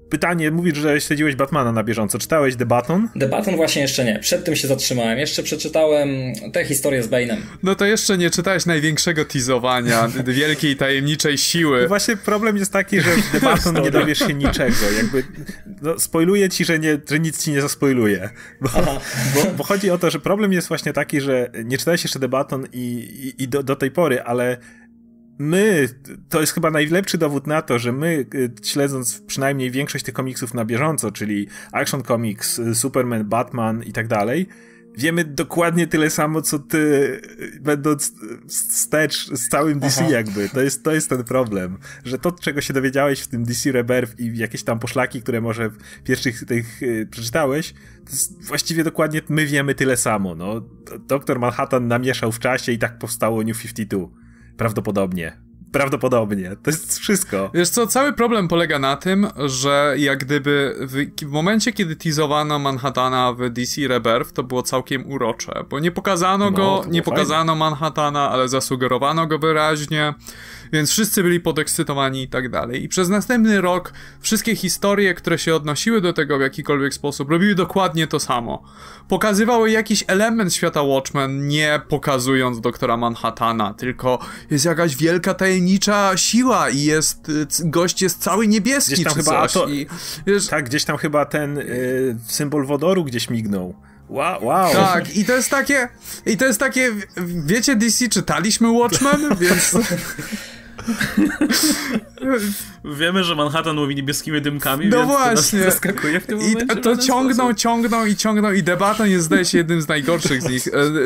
pytanie, mówisz, że śledziłeś Batmana na bieżąco. Czytałeś The Baton? The Baton właśnie jeszcze nie. Przed tym się zatrzymałem. Jeszcze przeczytałem tę historię z Bane'em. No to jeszcze nie czytałeś największego teasowania, wielkiej, tajemniczej siły. I właśnie problem jest taki, że w The Baton nie dowiesz się niczego. Jakby, no, spoiluję ci, że, nie, że nic ci nie zaspoiluje. Bo, bo, bo chodzi o to, że problem jest właśnie taki, że nie czytałeś jeszcze The Baton i, i, i do, do tej pory, ale my, to jest chyba najlepszy dowód na to, że my, śledząc przynajmniej większość tych komiksów na bieżąco, czyli Action Comics, Superman, Batman i tak dalej, wiemy dokładnie tyle samo, co ty, będąc wstecz z całym D C. Aha. Jakby. To jest, to jest ten problem, że to, czego się dowiedziałeś w tym D C Rebirth i jakieś tam poszlaki, które może w pierwszych tych y, przeczytałeś, to jest właściwie dokładnie my wiemy tyle samo. No. Doktor Manhattan namieszał w czasie i tak powstało New pięćdziesiąt dwa. Prawdopodobnie. Prawdopodobnie. To jest wszystko. Wiesz co, cały problem polega na tym, że jak gdyby w, w momencie, kiedy teasowano Manhattana w D C Rebirth, to było całkiem urocze, bo nie pokazano no, go, nie pokazano fajne. Manhattana, ale zasugerowano go wyraźnie, więc wszyscy byli podekscytowani i tak dalej. I przez następny rok wszystkie historie, które się odnosiły do tego w jakikolwiek sposób, robiły dokładnie to samo. Pokazywały jakiś element świata Watchmen, nie pokazując doktora Manhattana, tylko jest jakaś wielka, tajemnicza siła i jest, gość jest cały niebieski gdzieś tam czy chyba, coś. To, I, wiesz, tak, gdzieś tam chyba ten y, symbol wodoru gdzieś mignął. Wow, wow. Tak, i to jest takie, i to jest takie, wiecie D C, czytaliśmy Watchmen, więc... Wiemy, że Manhattan mówi niebieskimi dymkami, no więc właśnie. to nas zaskakuje w tym I momencie. I to ciągną, sposób. ciągną i ciągną i The Baton jest, zdaje się, jednym z najgorszych z nich.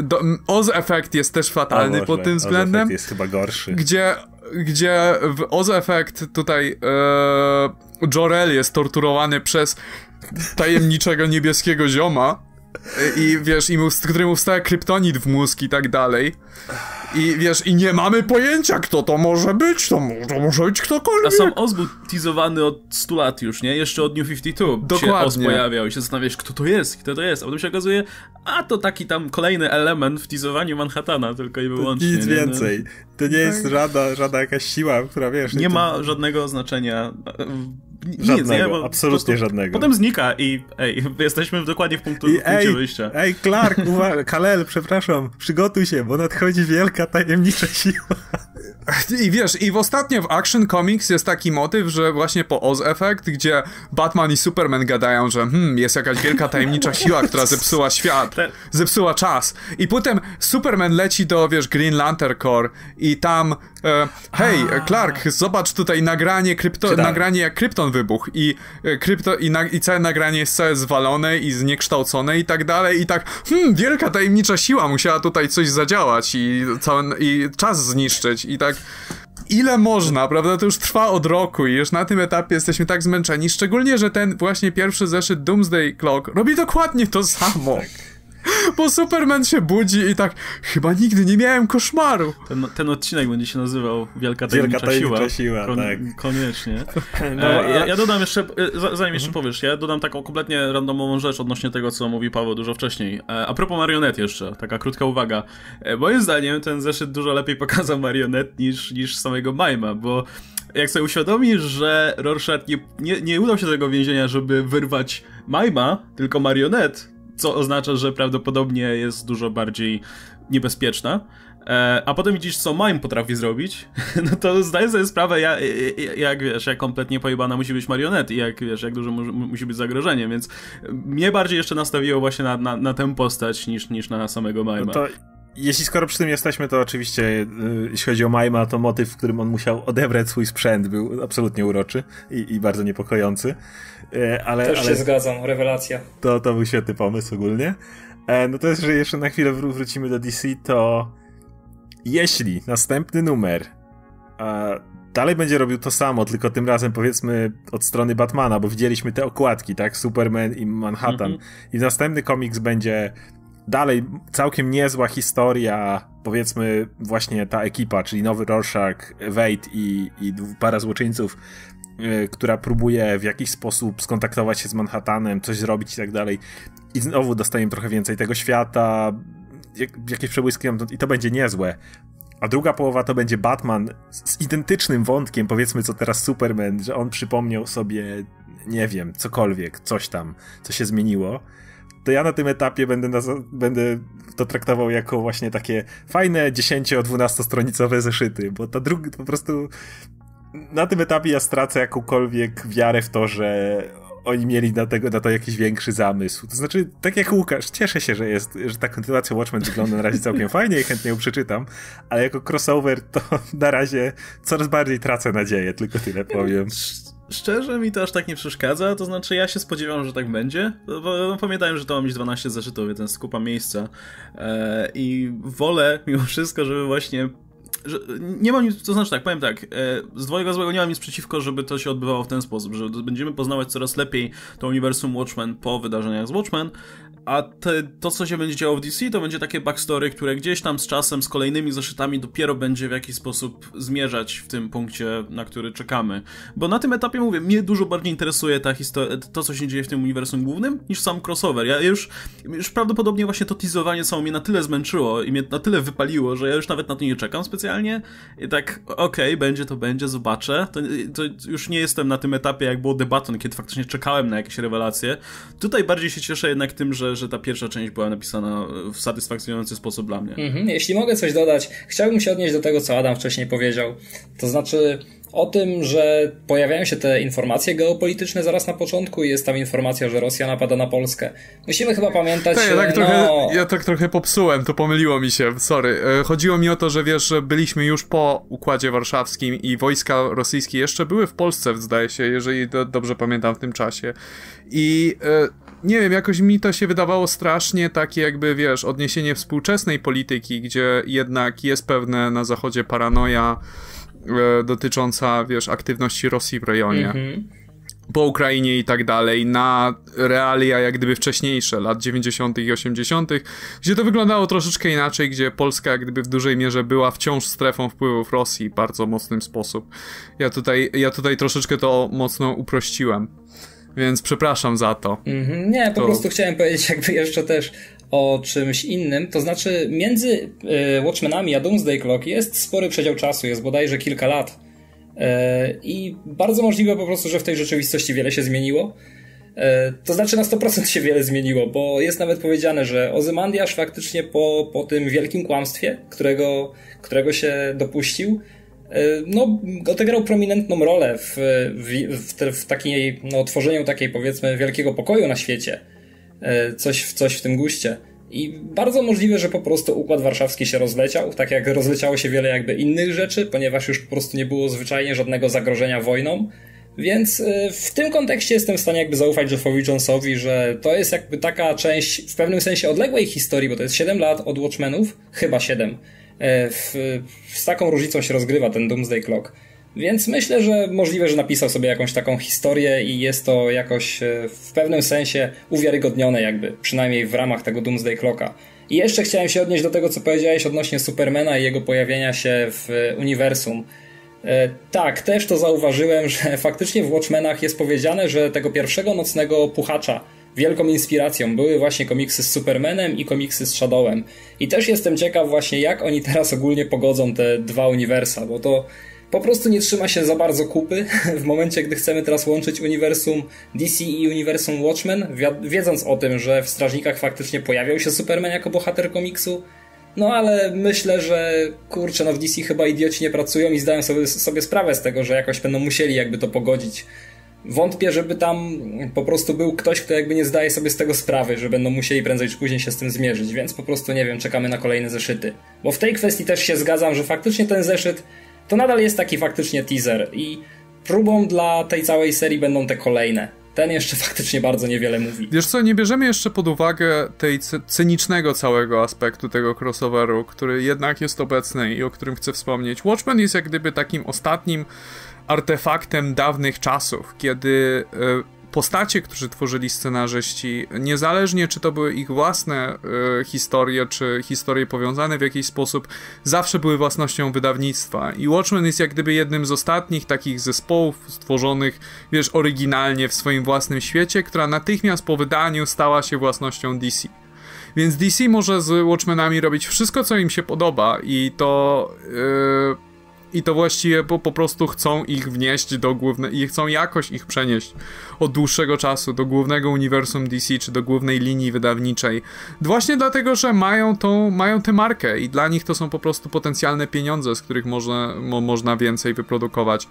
Oz Effect jest też fatalny Boże, pod tym względem. Oz Effect jest chyba gorszy. Gdzie, gdzie w Oz Effect tutaj e, Jor-El jest torturowany przez tajemniczego niebieskiego zioma i wiesz, i mu, któremu wstawia kryptonit w mózg i tak dalej. I wiesz, i nie mamy pojęcia, kto to może być, to, to może być ktokolwiek. A sam Oz był teasowany od stu lat już, nie? Jeszcze od New pięćdziesiąt dwa Dokładnie. się Oz pojawiał i się zastanawiałeś, kto to jest, kto to jest, a potem się okazuje, a to taki tam kolejny element w teasowaniu Manhattana, tylko i wyłącznie. Nic nie? więcej. To nie jest żadna, żadna jakaś siła, która wiesz... Nie to... ma żadnego znaczenia... Żadnego, nic, nie? absolutnie żadnego. Potem znika i ej, jesteśmy dokładnie w punktu, I, punkcie ej, wyjścia. Ej, Clark, uwaga, Kal-El, przepraszam, przygotuj się, bo nadchodzi wielka, tajemnicza siła. I wiesz, i w ostatnio w Action Comics jest taki motyw, że właśnie po Oz Effect, gdzie Batman i Superman gadają, że hmm, jest jakaś wielka, tajemnicza siła, która zepsuła świat, zepsuła czas. I potem Superman leci do, wiesz, Green Lantern Corps i tam e, hej, Clark, zobacz tutaj nagranie, krypto, nagranie jak Krypton wybuchł i, e, krypto, i, na, i całe nagranie jest całe zwalone i zniekształcone i tak dalej i tak, hmm, wielka, tajemnicza siła musiała tutaj coś zadziałać i, cały, i czas zniszczyć i tak ile można, prawda? To już trwa od roku i już na tym etapie jesteśmy tak zmęczeni, szczególnie, że ten właśnie pierwszy zeszyt Doomsday Clock robi dokładnie to samo. Tak. Bo Superman się budzi i tak, chyba nigdy nie miałem koszmaru. Ten, ten odcinek będzie się nazywał Wielka Tajemnicza, Wielka tajemnicza Siła. siła Kon tak. Koniecznie. No, e, ja, ja dodam jeszcze, zanim jeszcze mhm. powiesz, ja dodam taką kompletnie randomową rzecz odnośnie tego, co mówi Paweł dużo wcześniej. E, a propos marionet jeszcze, taka krótka uwaga. E, moim zdaniem ten zeszyt dużo lepiej pokazał marionet niż, niż samego Mima, bo jak sobie uświadomisz, że Rorschach nie, nie, nie udał się do tego więzienia, żeby wyrwać Mima, tylko marionet, co oznacza, że prawdopodobnie jest dużo bardziej niebezpieczna. E, a potem widzisz, co Mime potrafi zrobić, no to zdaję sobie sprawę, jak, jak wiesz, jak kompletnie pojebana musi być marionet i jak wiesz, jak duże mu, musi być zagrożenie, więc mnie bardziej jeszcze nastawiło właśnie na, na, na tę postać niż, niż na samego Mime'a. No to... Jeśli skoro przy tym jesteśmy, to oczywiście yy, jeśli chodzi o Mime'a, to motyw, w którym on musiał odebrać swój sprzęt, był absolutnie uroczy i, i bardzo niepokojący. Yy, ale, Też ale się zgadzam, rewelacja. To, to był świetny pomysł ogólnie. E, no to jest, że jeszcze na chwilę wró- wrócimy do D C, to jeśli następny numer e, dalej będzie robił to samo, tylko tym razem powiedzmy od strony Batmana, bo widzieliśmy te okładki, tak? Superman i Manhattan. Mm-hmm. I następny komiks będzie dalej całkiem niezła historia, powiedzmy właśnie ta ekipa, czyli nowy Rorschach, Wade i, i para złoczyńców, yy, która próbuje w jakiś sposób skontaktować się z Manhattanem, coś zrobić i tak dalej. I znowu dostajemy trochę więcej tego świata, jak, jakieś przebłyski i to będzie niezłe. A druga połowa to będzie Batman z identycznym wątkiem, powiedzmy co teraz Superman, że on przypomniał sobie nie wiem, cokolwiek, coś tam, co się zmieniło, to ja na tym etapie będę, na, będę to traktował jako właśnie takie fajne dziesięcio-dwunastostronicowe zeszyty, bo ta druga po prostu na tym etapie ja stracę jakąkolwiek wiarę w to, że oni mieli na, tego, na to jakiś większy zamysł. To znaczy, tak jak Łukasz, cieszę się, że jest, że ta kontynuacja Watchmen wygląda na razie całkiem fajnie i chętnie ją przeczytam, ale jako crossover to na razie coraz bardziej tracę nadzieję, tylko tyle powiem. Szczerze mi to aż tak nie przeszkadza, to znaczy ja się spodziewam, że tak będzie, bo pamiętałem, że to ma mieć dwanaście zeszytów, więc jest kupa miejsca e, i wolę mimo wszystko, żeby właśnie że nie mam nic, to znaczy tak, powiem tak, z dwojga złego nie mam nic przeciwko, żeby to się odbywało w ten sposób, że będziemy poznawać coraz lepiej to uniwersum Watchmen po wydarzeniach z Watchmen, a te, to, co się będzie działo w D C, to będzie takie backstory, które gdzieś tam z czasem, z kolejnymi zeszytami dopiero będzie w jakiś sposób zmierzać w tym punkcie, na który czekamy. Bo na tym etapie, mówię, mnie dużo bardziej interesuje ta historia, to, co się dzieje w tym uniwersum głównym, niż sam crossover. Ja już, już prawdopodobnie właśnie to teasowanie samo mnie na tyle zmęczyło i mnie na tyle wypaliło, że ja już nawet na to nie czekam specjalnie. I tak, okej, okay, będzie to będzie, zobaczę. To, to już nie jestem na tym etapie, jak było Debaton, kiedy faktycznie czekałem na jakieś rewelacje. Tutaj bardziej się cieszę jednak tym, że że ta pierwsza część była napisana w satysfakcjonujący sposób dla mnie. Mhm. Jeśli mogę coś dodać, chciałbym się odnieść do tego, co Adam wcześniej powiedział. To znaczy o tym, że pojawiają się te informacje geopolityczne zaraz na początku i jest tam informacja, że Rosja napada na Polskę. Musimy chyba pamiętać, ja, że... tak no... trochę, ja tak trochę popsułem, to pomyliło mi się, sorry. Chodziło mi o to, że wiesz, że byliśmy już po Układzie Warszawskim i wojska rosyjskie jeszcze były w Polsce, zdaje się, jeżeli do, dobrze pamiętam w tym czasie. I... E, nie wiem, jakoś mi to się wydawało strasznie takie jakby, wiesz, odniesienie współczesnej polityki, gdzie jednak jest pewne na zachodzie paranoja e, dotycząca, wiesz, aktywności Rosji w rejonie. Mm-hmm. Po Ukrainie i tak dalej, na realia jak gdyby wcześniejsze, lat dziewięćdziesiątych i osiemdziesiątych, gdzie to wyglądało troszeczkę inaczej, gdzie Polska jak gdyby w dużej mierze była wciąż strefą wpływów Rosji w bardzo mocnym sposób. Ja tutaj, ja tutaj troszeczkę to mocno uprościłem. Więc przepraszam za to. Mm-hmm. Nie, po to... prostu chciałem powiedzieć jakby jeszcze też o czymś innym. To znaczy między y, Watchmenami a Doomsday Clock jest spory przedział czasu, jest bodajże kilka lat. Y, I bardzo możliwe po prostu, że w tej rzeczywistości wiele się zmieniło. Y, to znaczy na sto procent się wiele zmieniło, bo jest nawet powiedziane, że Ozymandiasz faktycznie po, po tym wielkim kłamstwie, którego, którego się dopuścił, no, odegrał prominentną rolę w, w, w, te, w takiej, no, tworzeniu takiej, powiedzmy, wielkiego pokoju na świecie. Coś, coś w tym guście. I bardzo możliwe, że po prostu Układ Warszawski się rozleciał, tak jak rozleciało się wiele jakby innych rzeczy, ponieważ już po prostu nie było zwyczajnie żadnego zagrożenia wojną. Więc w tym kontekście jestem w stanie jakby zaufać Jeffowi Jonesowi, że to jest jakby taka część w pewnym sensie odległej historii, bo to jest siedem lat od Watchmenów, chyba siedem. W, z taką różnicą się rozgrywa ten Doomsday Clock. Więc myślę, że możliwe, że napisał sobie jakąś taką historię i jest to jakoś w pewnym sensie uwiarygodnione jakby, przynajmniej w ramach tego Doomsday Clocka. I jeszcze chciałem się odnieść do tego, co powiedziałeś odnośnie Supermana i jego pojawienia się w uniwersum. E, tak, też to zauważyłem, że faktycznie w Watchmenach jest powiedziane, że tego pierwszego nocnego puchacza wielką inspiracją były właśnie komiksy z Supermanem i komiksy z Shadowem. I też jestem ciekaw właśnie, jak oni teraz ogólnie pogodzą te dwa uniwersa, bo to po prostu nie trzyma się za bardzo kupy w momencie, gdy chcemy teraz łączyć uniwersum D C i uniwersum Watchmen, wiedząc o tym, że w Strażnikach faktycznie pojawiał się Superman jako bohater komiksu. No ale myślę, że kurczę, no w D C chyba idioci nie pracują i zdają sobie, sobie sprawę z tego, że jakoś będą musieli jakby to pogodzić. Wątpię, żeby tam po prostu był ktoś, kto jakby nie zdaje sobie z tego sprawy, że będą musieli prędzej czy później się z tym zmierzyć, więc po prostu nie wiem, czekamy na kolejne zeszyty. Bo w tej kwestii też się zgadzam, że faktycznie ten zeszyt to nadal jest taki faktycznie teaser i próbą dla tej całej serii będą te kolejne. Ten jeszcze faktycznie bardzo niewiele mówi. Wiesz co, nie bierzemy jeszcze pod uwagę tej c- cynicznego całego aspektu tego crossoveru, który jednak jest obecny i o którym chcę wspomnieć. Watchmen jest jak gdyby takim ostatnim artefaktem dawnych czasów, kiedy y, postacie, którzy tworzyli scenarzyści, niezależnie czy to były ich własne y, historie, czy historie powiązane w jakiś sposób, zawsze były własnością wydawnictwa. I Watchmen jest jak gdyby jednym z ostatnich takich zespołów stworzonych, wiesz, oryginalnie w swoim własnym świecie, która natychmiast po wydaniu stała się własnością D C. Więc D C może z Watchmenami robić wszystko, co im się podoba i to... Yy, I to właściwie po, po prostu chcą ich wnieść do głównej, i chcą jakoś ich przenieść od dłuższego czasu do głównego uniwersum D C, czy do głównej linii wydawniczej. Właśnie dlatego, że mają tą, mają tę markę i dla nich to są po prostu potencjalne pieniądze, z których można, mo, można więcej wyprodukować.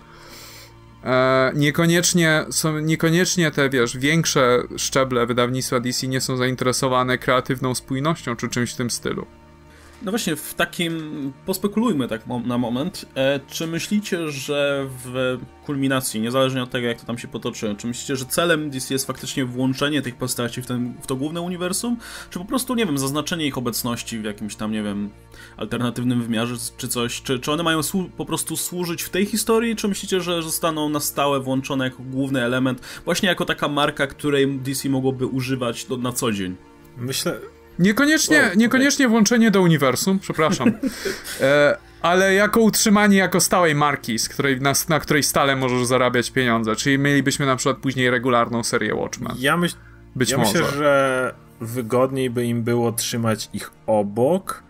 E, niekoniecznie są, niekoniecznie te, wiesz, większe szczeble wydawnictwa D C nie są zainteresowane kreatywną spójnością, czy czymś w tym stylu. No właśnie, w takim, pospekulujmy tak na moment, e, czy myślicie, że w kulminacji, niezależnie od tego jak to tam się potoczy, czy myślicie, że celem D C jest faktycznie włączenie tych postaci w, ten, w to główne uniwersum, czy po prostu, nie wiem, zaznaczenie ich obecności w jakimś tam, nie wiem, alternatywnym wymiarze, czy coś, czy, czy one mają słu- po prostu służyć w tej historii, czy myślicie, że zostaną na stałe włączone jako główny element, właśnie jako taka marka, której D C mogłoby używać do, na co dzień? Myślę... Niekoniecznie, wow, niekoniecznie okay. włączenie do uniwersum, przepraszam, e, ale jako utrzymanie jako stałej marki, z której, na, na której stale możesz zarabiać pieniądze, czyli mielibyśmy na przykład później regularną serię Watchmen. Ja, myśl, Być ja może. myślę, że wygodniej by im było trzymać ich obok,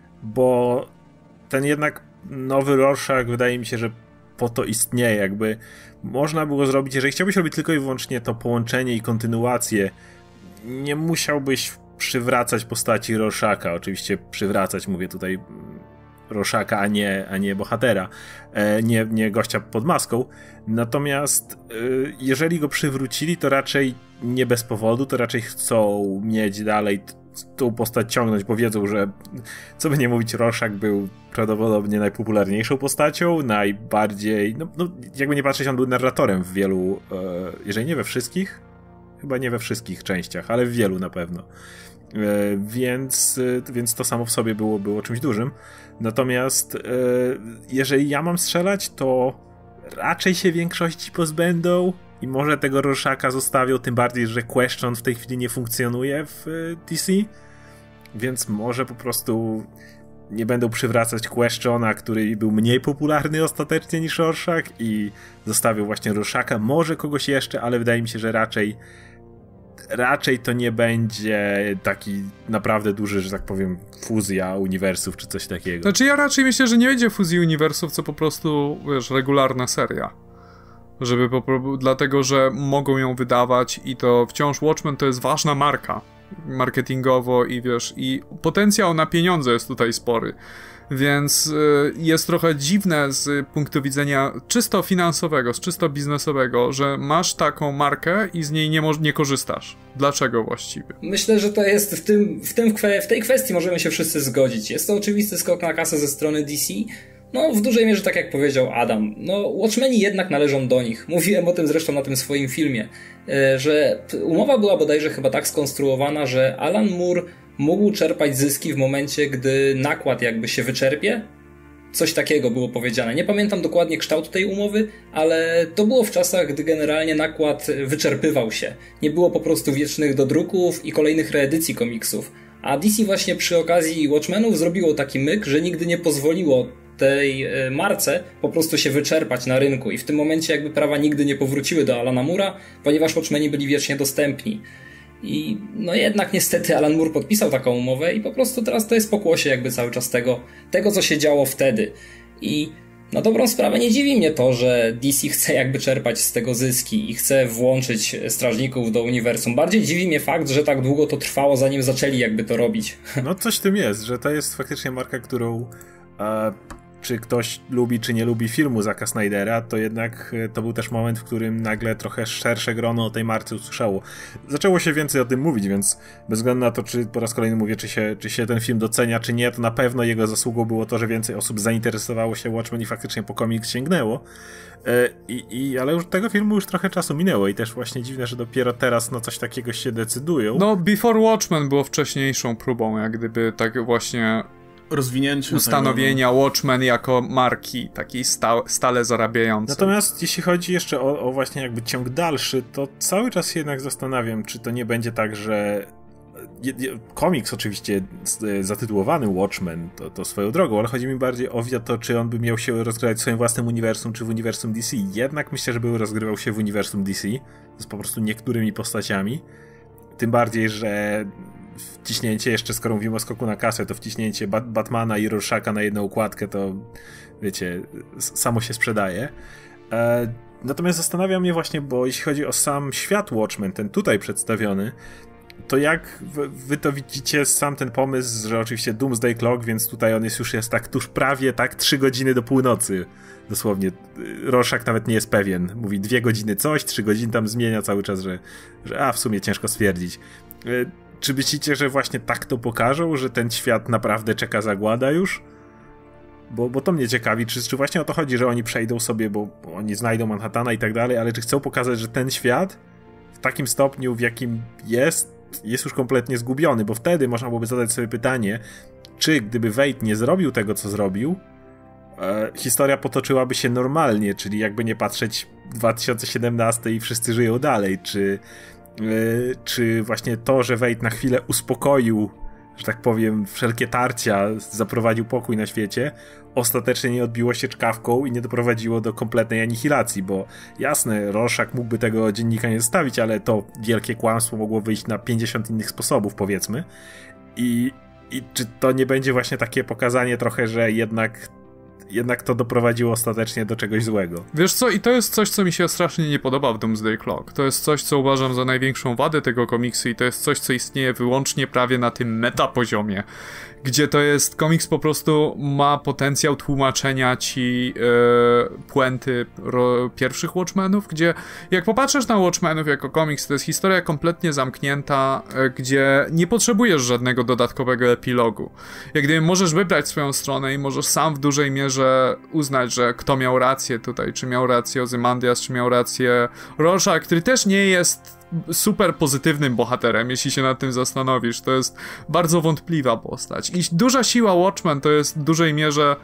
bo ten jednak nowy Rorschach wydaje mi się, że po to istnieje, jakby można było zrobić, jeżeli chciałbyś robić tylko i wyłącznie to połączenie i kontynuację, nie musiałbyś przywracać postaci Rorschacha, oczywiście przywracać, mówię tutaj Rorschacha, a nie, a nie bohatera, e, nie, nie gościa pod maską, natomiast e, jeżeli go przywrócili, to raczej nie bez powodu, to raczej chcą mieć dalej t- tą postać ciągnąć, bo wiedzą, że co by nie mówić, Rorschach był prawdopodobnie najpopularniejszą postacią, najbardziej, no, no jakby nie patrzeć, on był narratorem w wielu, e, jeżeli nie we wszystkich, chyba nie we wszystkich częściach, ale w wielu na pewno. E, więc, e, więc to samo w sobie było, było czymś dużym. Natomiast e, jeżeli ja mam strzelać, to raczej się większości pozbędą i może tego Rorschacha zostawią, tym bardziej, że Question w tej chwili nie funkcjonuje w e, D C, więc może po prostu nie będą przywracać Questiona, który był mniej popularny ostatecznie niż Rorschach i zostawią właśnie Rorschacha, może kogoś jeszcze, ale wydaje mi się, że raczej raczej to nie będzie taki naprawdę duży, że tak powiem, fuzja uniwersów czy coś takiego. Znaczy ja raczej myślę, że nie będzie fuzji uniwersów, co po prostu, wiesz, regularna seria. Żeby po prostu, dlatego, że mogą ją wydawać i to wciąż Watchmen to jest ważna marka marketingowo i wiesz, i potencjał na pieniądze jest tutaj spory. Więc y, jest trochę dziwne z punktu widzenia czysto finansowego, z czysto biznesowego, że masz taką markę i z niej nie, mo- nie korzystasz. Dlaczego właściwie? Myślę, że to jest w tym, w tym w tej kwestii możemy się wszyscy zgodzić. Jest to oczywisty skok na kasę ze strony D C. No, w dużej mierze tak jak powiedział Adam. No, Watchmeni jednak należą do nich. Mówiłem o tym zresztą na tym swoim filmie, że umowa była bodajże chyba tak skonstruowana, że Alan Moore mógł czerpać zyski w momencie, gdy nakład jakby się wyczerpie. Coś takiego było powiedziane. Nie pamiętam dokładnie kształtu tej umowy, ale to było w czasach, gdy generalnie nakład wyczerpywał się. Nie było po prostu wiecznych dodruków i kolejnych reedycji komiksów. A D C właśnie przy okazji Watchmenów zrobiło taki myk, że nigdy nie pozwoliło tej marce po prostu się wyczerpać na rynku i w tym momencie jakby prawa nigdy nie powróciły do Alana Moore'a, ponieważ Watchmeni byli wiecznie dostępni. I no jednak niestety Alan Moore podpisał taką umowę i po prostu teraz to jest pokłosie jakby cały czas tego, tego co się działo wtedy. I na dobrą sprawę nie dziwi mnie to, że D C chce jakby czerpać z tego zyski i chce włączyć Strażników do uniwersum. Bardziej dziwi mnie fakt, że tak długo to trwało, zanim zaczęli jakby to robić. No coś w tym jest, że to jest faktycznie marka, którą e, czy ktoś lubi, czy nie lubi filmu Zacka Snydera, to jednak to był też moment, w którym nagle trochę szersze grono o tej marce usłyszało. Zaczęło się więcej o tym mówić, więc bez względu na to, czy po raz kolejny mówię, czy się, czy się ten film docenia, czy nie, to na pewno jego zasługą było to, że więcej osób zainteresowało się Watchmen i faktycznie po komiks sięgnęło. I, i, ale już tego filmu już trochę czasu minęło i też właśnie dziwne, że dopiero teraz na coś takiego się decydują. No, Before Watchmen było wcześniejszą próbą, jak gdyby tak właśnie rozwinięcie ustanowienia tego Watchmen jako marki takiej sta- stale zarabiającej. Natomiast jeśli chodzi jeszcze o, o właśnie jakby ciąg dalszy, to cały czas się jednak zastanawiam, czy to nie będzie tak, że komiks oczywiście zatytułowany Watchmen to, to swoją drogą, ale chodzi mi bardziej o to, czy on by miał się rozgrywać w swoim własnym uniwersum, czy w uniwersum D C. Jednak myślę, że by rozgrywał się w uniwersum D C z po prostu niektórymi postaciami. Tym bardziej, że wciśnięcie, jeszcze skoro mówimy o skoku na kasę, to wciśnięcie Bat- Batmana i Rorschaka na jedną układkę, to wiecie, samo się sprzedaje. E, natomiast zastanawia mnie właśnie, bo jeśli chodzi o sam świat Watchmen, ten tutaj przedstawiony, to jak wy, wy to widzicie, sam ten pomysł, że oczywiście Doomsday Clock, więc tutaj on jest już jest tak tuż prawie tak trzy godziny do północy. Dosłownie. Rorschach nawet nie jest pewien. Mówi dwie godziny coś, trzy godziny tam zmienia cały czas, że, że a w sumie ciężko stwierdzić. Czy myślicie, że właśnie tak to pokażą, że ten świat naprawdę czeka zagłada już? Bo, bo to mnie ciekawi, czy, czy właśnie o to chodzi, że oni przejdą sobie, bo, bo oni znajdą Manhattana i tak dalej, ale czy chcą pokazać, że ten świat w takim stopniu, w jakim jest, jest już kompletnie zgubiony, bo wtedy można byłoby zadać sobie pytanie, czy gdyby Wade nie zrobił tego, co zrobił, e, historia potoczyłaby się normalnie, czyli jakby nie patrzeć dwa tysiące siedemnasty i wszyscy żyją dalej, czy, e, czy właśnie to, że Wade na chwilę uspokoił, że tak powiem, wszelkie tarcia, zaprowadził pokój na świecie, ostatecznie nie odbiło się czkawką i nie doprowadziło do kompletnej anihilacji, bo jasne, Rorschach mógłby tego dziennika nie zostawić, ale to wielkie kłamstwo mogło wyjść na pięćdziesiąt innych sposobów, powiedzmy. I, i czy to nie będzie właśnie takie pokazanie trochę, że jednak jednak to doprowadziło ostatecznie do czegoś złego. Wiesz co, i to jest coś, co mi się strasznie nie podoba w Doomsday Clock. To jest coś, co uważam za największą wadę tego komiksu i to jest coś, co istnieje wyłącznie prawie na tym metapoziomie, gdzie to jest, komiks po prostu ma potencjał tłumaczenia ci e, puenty ro, pierwszych Watchmenów, gdzie jak popatrzysz na Watchmenów jako komiks, to jest historia kompletnie zamknięta, e, gdzie nie potrzebujesz żadnego dodatkowego epilogu. Jak gdyby możesz wybrać swoją stronę i możesz sam w dużej mierze uznać, że kto miał rację tutaj, czy miał rację Ozymandias, czy miał rację Rorschach, który też nie jest super pozytywnym bohaterem, jeśli się nad tym zastanowisz. To jest bardzo wątpliwa postać. I duża siła Watchmen to jest w dużej mierze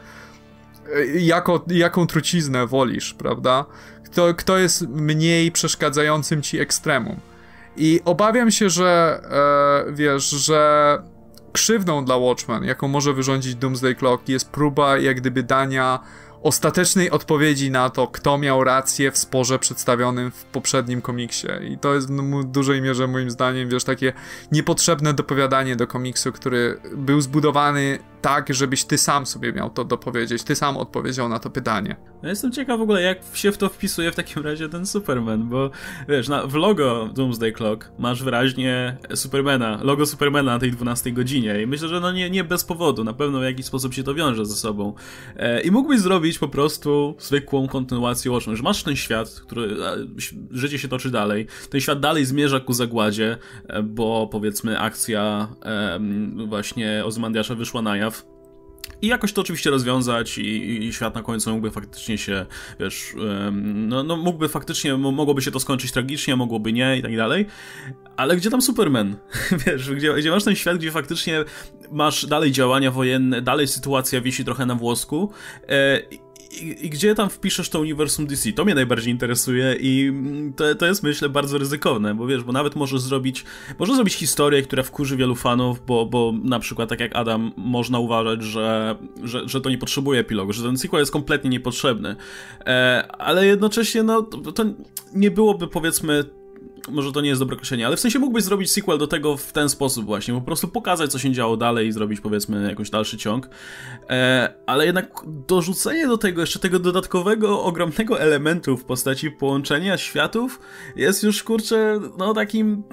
jako, jaką truciznę wolisz, prawda? Kto, kto jest mniej przeszkadzającym ci ekstremum. I obawiam się, że e, wiesz, że krzywdą dla Watchmen, jaką może wyrządzić Doomsday Clock, jest próba jak gdyby dania ostatecznej odpowiedzi na to, kto miał rację w sporze przedstawionym w poprzednim komiksie. I to jest w dużej mierze moim zdaniem, wiesz, takie niepotrzebne dopowiadanie do komiksu, który był zbudowany tak, żebyś ty sam sobie miał to dopowiedzieć, ty sam odpowiedział na to pytanie. Ja jestem ciekaw w ogóle, jak się w to wpisuje w takim razie ten Superman, bo wiesz, na, w logo Doomsday Clock masz wyraźnie Supermana, logo Supermana na tej dwunastej godzinie i myślę, że no nie, nie bez powodu, na pewno w jakiś sposób się to wiąże ze sobą. E, I mógłbyś zrobić po prostu zwykłą kontynuację Watchmen, że masz ten świat, który, życie się toczy dalej, ten świat dalej zmierza ku zagładzie, bo powiedzmy akcja e, właśnie Ozymandiasza wyszła na jaw. I jakoś to oczywiście rozwiązać i, i świat na końcu mógłby faktycznie się, wiesz, um, no, no mógłby faktycznie, mogłoby się to skończyć tragicznie, mogłoby nie i tak dalej, ale gdzie tam Superman? Wiesz, gdzie, gdzie masz ten świat, gdzie faktycznie masz dalej działania wojenne, dalej sytuacja wisi trochę na włosku, e, I, I gdzie tam wpiszesz to uniwersum D C? To mnie najbardziej interesuje i to, to jest, myślę, bardzo ryzykowne, bo wiesz, bo nawet możesz zrobić możesz zrobić historię, która wkurzy wielu fanów, bo, bo na przykład, tak jak Adam, można uważać, że, że, że to nie potrzebuje epilogu, że ten sequel jest kompletnie niepotrzebny, e, ale jednocześnie, no, to, to nie byłoby, powiedzmy, może to nie jest dobre określenie, ale w sensie mógłbyś zrobić sequel do tego w ten sposób właśnie, po prostu pokazać, co się działo dalej i zrobić, powiedzmy, jakiś dalszy ciąg, e, ale jednak dorzucenie do tego jeszcze tego dodatkowego, ogromnego elementu w postaci połączenia światów jest już, kurczę, no takim...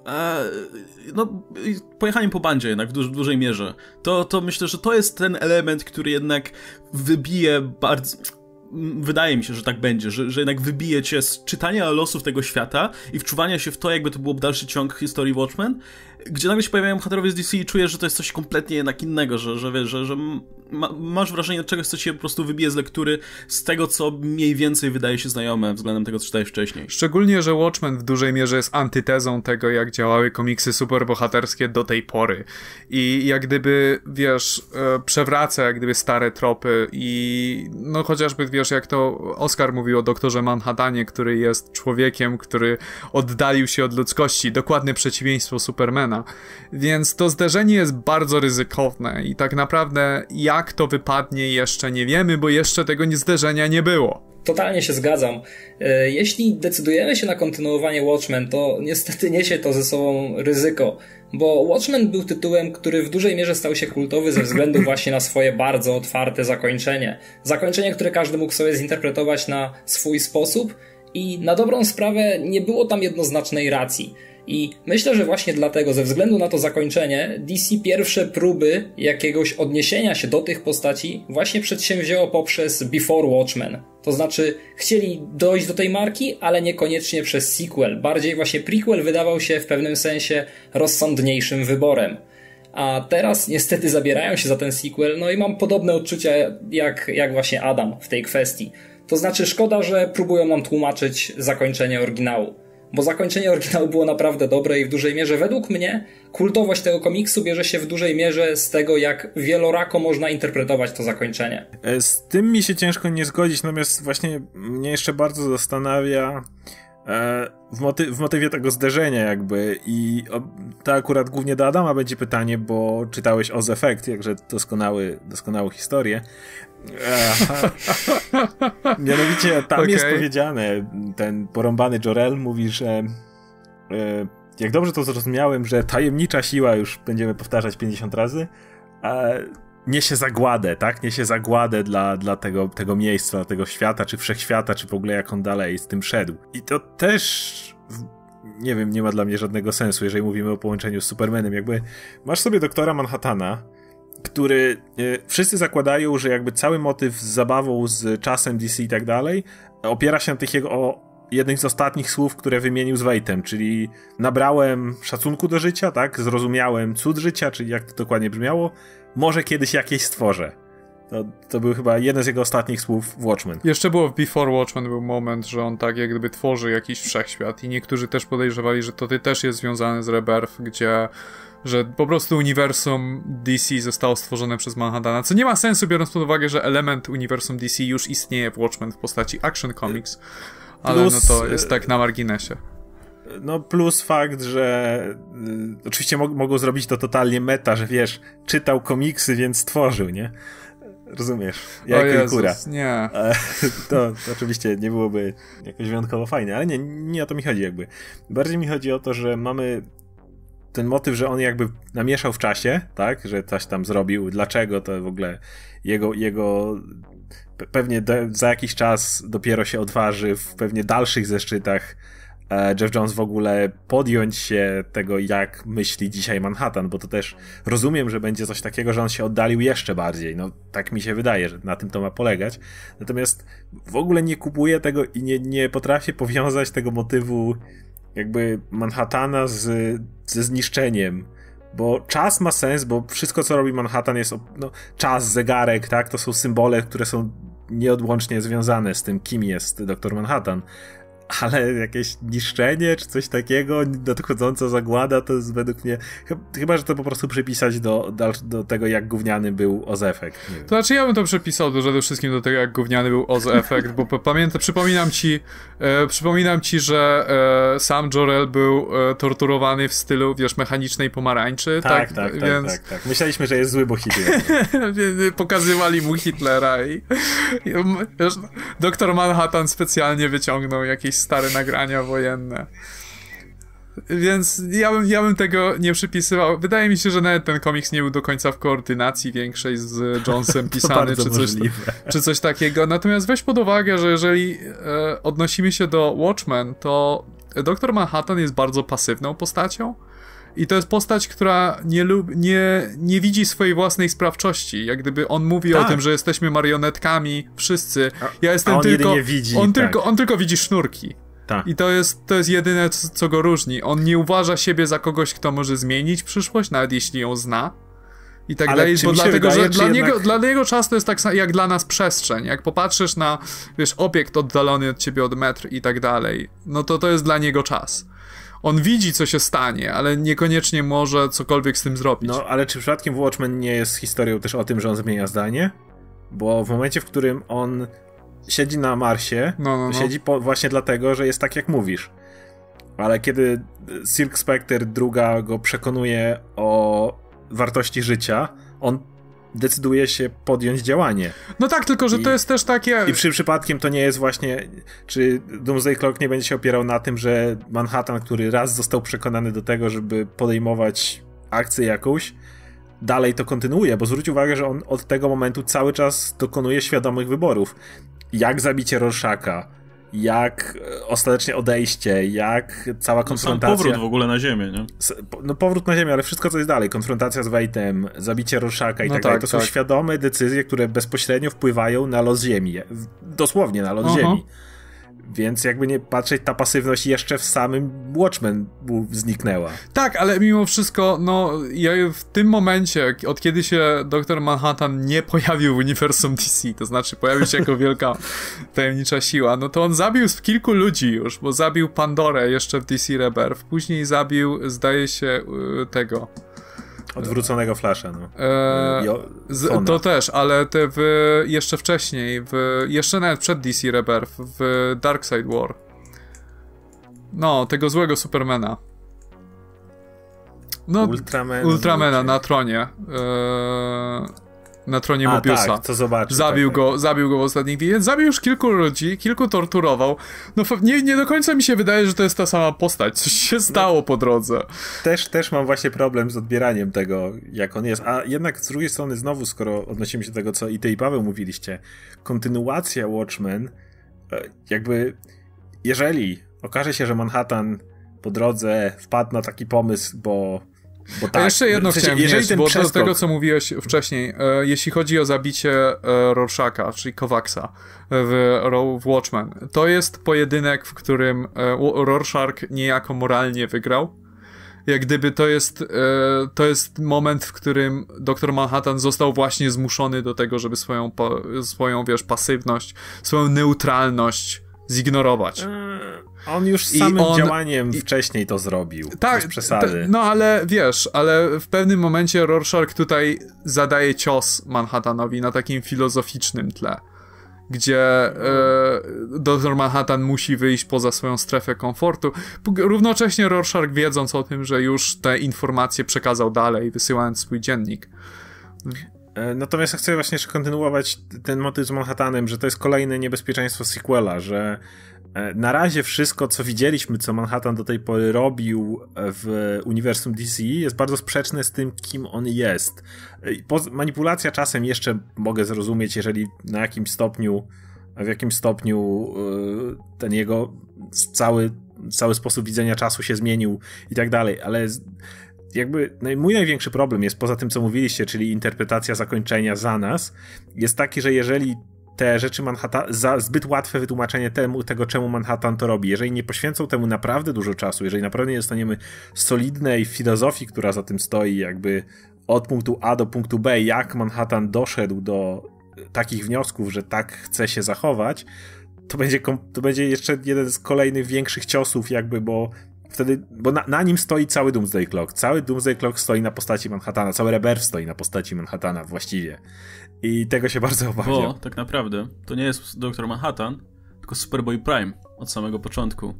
no, pojechaniem po bandzie jednak w, duż, w dużej mierze. To, to myślę, że to jest ten element, który jednak wybije bardzo... Wydaje mi się, że tak będzie, że, że jednak wybije cię z czytania losów tego świata i wczuwania się w to, jakby to był dalszy ciąg historii Watchmen, gdzie nagle się pojawiają bohaterowie z D C i czujesz, że to jest coś kompletnie jednak innego, że, że wiesz, że, że ma, masz wrażenie czegoś, co cię po prostu wybije z lektury, z tego, co mniej więcej wydaje się znajome względem tego, co czytałeś wcześniej. Szczególnie, że Watchmen w dużej mierze jest antytezą tego, jak działały komiksy superbohaterskie do tej pory. I jak gdyby, wiesz, przewraca jak gdyby stare tropy i no chociażby, wiesz, jak to Oskar mówił o doktorze Manhattanie, który jest człowiekiem, który oddalił się od ludzkości, dokładne przeciwieństwo Supermana. Więc to zderzenie jest bardzo ryzykowne i tak naprawdę jak to wypadnie jeszcze nie wiemy, bo jeszcze tego zderzenia nie było. totalnie się zgadzam. Jeśli decydujemy się na kontynuowanie Watchmen, to niestety niesie to ze sobą ryzyko, bo Watchmen był tytułem, który w dużej mierze stał się kultowy ze względu właśnie na swoje bardzo otwarte zakończenie. Zakończenie, które każdy mógł sobie zinterpretować na swój sposób i na dobrą sprawę nie było tam jednoznacznej racji. I myślę, że właśnie dlatego, ze względu na to zakończenie, D C pierwsze próby jakiegoś odniesienia się do tych postaci właśnie przedsięwzięło poprzez Before Watchmen. To znaczy, chcieli dojść do tej marki, ale niekoniecznie przez sequel. Bardziej właśnie prequel wydawał się w pewnym sensie rozsądniejszym wyborem. A teraz niestety zabierają się za ten sequel, no i mam podobne odczucia jak, jak właśnie Adam w tej kwestii. To znaczy, szkoda, że próbują nam tłumaczyć zakończenie oryginału. Bo zakończenie oryginału było naprawdę dobre i w dużej mierze, według mnie, kultowość tego komiksu bierze się w dużej mierze z tego, jak wielorako można interpretować to zakończenie. Z tym mi się ciężko nie zgodzić, natomiast właśnie mnie jeszcze bardzo zastanawia e, w, moty- w motywie tego zderzenia jakby i o, to akurat głównie do Adama będzie pytanie, bo czytałeś Oz Effect, jakże doskonały, doskonałą historię. Aha. Mianowicie tam okay. jest powiedziane, ten porąbany Jor-El mówi, że e, jak dobrze to zrozumiałem, że tajemnicza siła, już będziemy powtarzać pięćdziesiąt razy, e, niesie zagładę, tak? Niesie zagładę dla, dla tego, tego miejsca, dla tego świata, czy wszechświata, czy w ogóle jak on dalej z tym szedł. I to też, nie wiem, nie ma dla mnie żadnego sensu, jeżeli mówimy o połączeniu z Supermanem. Jakby masz sobie doktora Manhattana, który y, wszyscy zakładają, że jakby cały motyw z zabawą, z czasem D C i tak dalej opiera się na tych jego o jednych z ostatnich słów, które wymienił z Wejtem, czyli nabrałem szacunku do życia, tak, zrozumiałem cud życia, czyli jak to dokładnie brzmiało, może kiedyś jakieś stworzę. To, to był chyba jeden z jego ostatnich słów w Watchmen. Jeszcze było w Before Watchmen był moment, że on tak jak gdyby tworzy jakiś wszechświat i niektórzy też podejrzewali, że to też jest związane z Rebirth, gdzie że po prostu uniwersum D C zostało stworzone przez Manhattana, co nie ma sensu, biorąc pod uwagę, że element uniwersum D C już istnieje w Watchmen w postaci Action Comics, ale plus, no to jest tak na marginesie. No plus fakt, że y, oczywiście mo- mogą zrobić to totalnie meta, że wiesz, czytał komiksy, więc stworzył, nie? Rozumiesz? Jak kura. Nie. To, to oczywiście nie byłoby jakoś wyjątkowo fajne, ale nie, nie o to mi chodzi jakby. Bardziej mi chodzi o to, że mamy ten motyw, że on jakby namieszał w czasie, tak? Że coś tam zrobił. Dlaczego? To w ogóle jego, jego pewnie do, za jakiś czas dopiero się odważy w pewnie dalszych zeszczytach Jeff Jones w ogóle podjąć się tego, jak myśli dzisiaj Manhattan, bo to też rozumiem, że będzie coś takiego, że on się oddalił jeszcze bardziej. No tak mi się wydaje, że na tym to ma polegać. Natomiast w ogóle nie kupuję tego i nie, nie potrafię powiązać tego motywu jakby Manhattana z, ze zniszczeniem, bo czas ma sens, bo wszystko co robi Manhattan jest, no, czas, zegarek, tak, to są symbole, które są nieodłącznie związane z tym, kim jest doktor Manhattan, ale jakieś niszczenie, czy coś takiego, nadchodząca zagłada, to jest według mnie, chyba, że to po prostu przypisać do, do tego, jak gówniany był Oz Effect. To znaczy ja bym to przypisał do, przede wszystkim do tego, jak gówniany był Oz Effect, bo pamiętam, przypominam ci, e, przypominam ci, że e, sam Jor-El był e, torturowany w stylu, wiesz, mechanicznej pomarańczy. Tak, tak, tak, więc... tak, tak, tak. Myśleliśmy, że jest zły, bo Hitler. Pokazywali mu Hitlera i, i wiesz, doktor Manhattan specjalnie wyciągnął jakieś stare nagrania wojenne. Więc ja bym, ja bym tego nie przypisywał. Wydaje mi się, że nawet ten komiks nie był do końca w koordynacji większej z Jonesem pisany, czy coś, czy coś takiego. Natomiast weź pod uwagę, że jeżeli e, odnosimy się do Watchmen, to doktor Manhattan jest bardzo pasywną postacią. I to jest postać, która nie, lub, nie, nie widzi swojej własnej sprawczości. Jak gdyby on mówi tak. o tym, że jesteśmy marionetkami, wszyscy. Ja jestem a on tylko. Widzi, on, tak. tylko on tylko widzi sznurki. Tak. I to jest, to jest jedyne, co, co go różni. On nie uważa siebie za kogoś, kto może zmienić przyszłość, nawet jeśli ją zna. I tak dalej, bo dlatego, wydaje, że dla, jednak... niego, dla niego czas to jest tak jak dla nas przestrzeń. Jak popatrzysz na, wiesz, obiekt oddalony od ciebie od metr i tak dalej, no to to jest dla niego czas. On widzi, co się stanie, ale niekoniecznie może cokolwiek z tym zrobić. No, ale czy przypadkiem Watchmen nie jest historią też o tym, że on zmienia zdanie? Bo w momencie, w którym on siedzi na Marsie, no, no, no. siedzi po, właśnie dlatego, że jest tak, jak mówisz. Ale kiedy Silk Spectre druga go przekonuje o wartości życia, on decyduje się podjąć działanie. No tak, tylko że I, to jest też takie... I przy przypadkiem to nie jest właśnie, czy Doomsday Clock nie będzie się opierał na tym, że Manhattan, który raz został przekonany do tego, żeby podejmować akcję jakąś, dalej to kontynuuje, bo zwróć uwagę, że on od tego momentu cały czas dokonuje świadomych wyborów. Jak zabicie Rorschacha, jak ostatecznie odejście, jak cała konfrontacja... No sam powrót w ogóle na ziemię, nie? No powrót na ziemię, ale wszystko co jest dalej, konfrontacja z Waite'em, zabicie Rorschacha i no tak, tak dalej, to tak. są świadome decyzje, które bezpośrednio wpływają na los ziemi. Dosłownie na los Aha. ziemi. Więc jakby nie patrzeć, ta pasywność jeszcze w samym Watchmen zniknęła. Tak, ale mimo wszystko, no ja w tym momencie, od kiedy się doktor Manhattan nie pojawił w uniwersum D C, to znaczy pojawił się jako wielka tajemnicza siła, no to on zabił kilku ludzi już, bo zabił Pandorę jeszcze w D C Rebirth, później zabił, zdaje się, tego... Odwróconego Flasha, no. Eee, jo, z, to też, ale te w, jeszcze wcześniej, w, jeszcze nawet przed D C Rebirth, w Darkseid War. No, tego złego Supermana. No, Ultraman, Ultramana na tronie. Eee, na tronie A, Mobiusa. tak, to zobaczę. Zabił tak, go, tak. zabił go w ostatnich chwilach. Zabił już kilku ludzi, kilku torturował. No nie, nie do końca mi się wydaje, że to jest ta sama postać. Coś się stało no, po drodze. Też, też mam właśnie problem z odbieraniem tego, jak on jest. A jednak z drugiej strony znowu, skoro odnosimy się do tego, co i ty i Paweł mówiliście, kontynuacja Watchmen, jakby jeżeli okaże się, że Manhattan po drodze wpadł na taki pomysł, bo Bo tak, A jeszcze jedno w sensie, chciałem wnieść, bo przeskok... do tego, co mówiłeś wcześniej, e, jeśli chodzi o zabicie e, Rorschacha, czyli Kovaxa w, w Watchmen, to jest pojedynek, w którym e, Rorschach niejako moralnie wygrał. Jak gdyby to jest, e, to jest moment, w którym doktor Manhattan został właśnie zmuszony do tego, żeby swoją, po, swoją wiesz, pasywność, swoją neutralność zignorować. On już samym on, działaniem i, wcześniej to zrobił. Tak, bez przesady. No ale wiesz, ale w pewnym momencie Rorschach tutaj zadaje cios Manhattanowi na takim filozoficznym tle, gdzie e, doktor Manhattan musi wyjść poza swoją strefę komfortu. Równocześnie Rorschach, wiedząc o tym, że już te informacje przekazał dalej, wysyłając swój dziennik. Natomiast ja chcę właśnie jeszcze kontynuować ten motyw z Manhattanem, że to jest kolejne niebezpieczeństwo sequela, że na razie wszystko, co widzieliśmy, co Manhattan do tej pory robił w uniwersum D C, jest bardzo sprzeczne z tym, kim on jest. Manipulacja czasem jeszcze mogę zrozumieć, jeżeli na jakimś stopniu, w jakimś stopniu ten jego cały, cały sposób widzenia czasu się zmienił i tak dalej, ale jakby mój największy problem jest, poza tym, co mówiliście, czyli interpretacja zakończenia za nas, jest taki, że jeżeli te rzeczy Manhattan, za zbyt łatwe wytłumaczenie temu, tego, czemu Manhattan to robi, jeżeli nie poświęcą temu naprawdę dużo czasu, jeżeli naprawdę nie dostaniemy solidnej filozofii, która za tym stoi, jakby od punktu A do punktu B, jak Manhattan doszedł do takich wniosków, że tak chce się zachować, to będzie, to będzie jeszcze jeden z kolejnych większych ciosów, jakby, bo wtedy, bo na, na nim stoi cały Doomsday Clock. Cały Doomsday Clock stoi na postaci Manhattana, cały Rebirth stoi na postaci Manhattana właściwie. I tego się bardzo obawiam. Bo tak naprawdę to nie jest doktor Manhattan, tylko Superboy Prime od samego początku.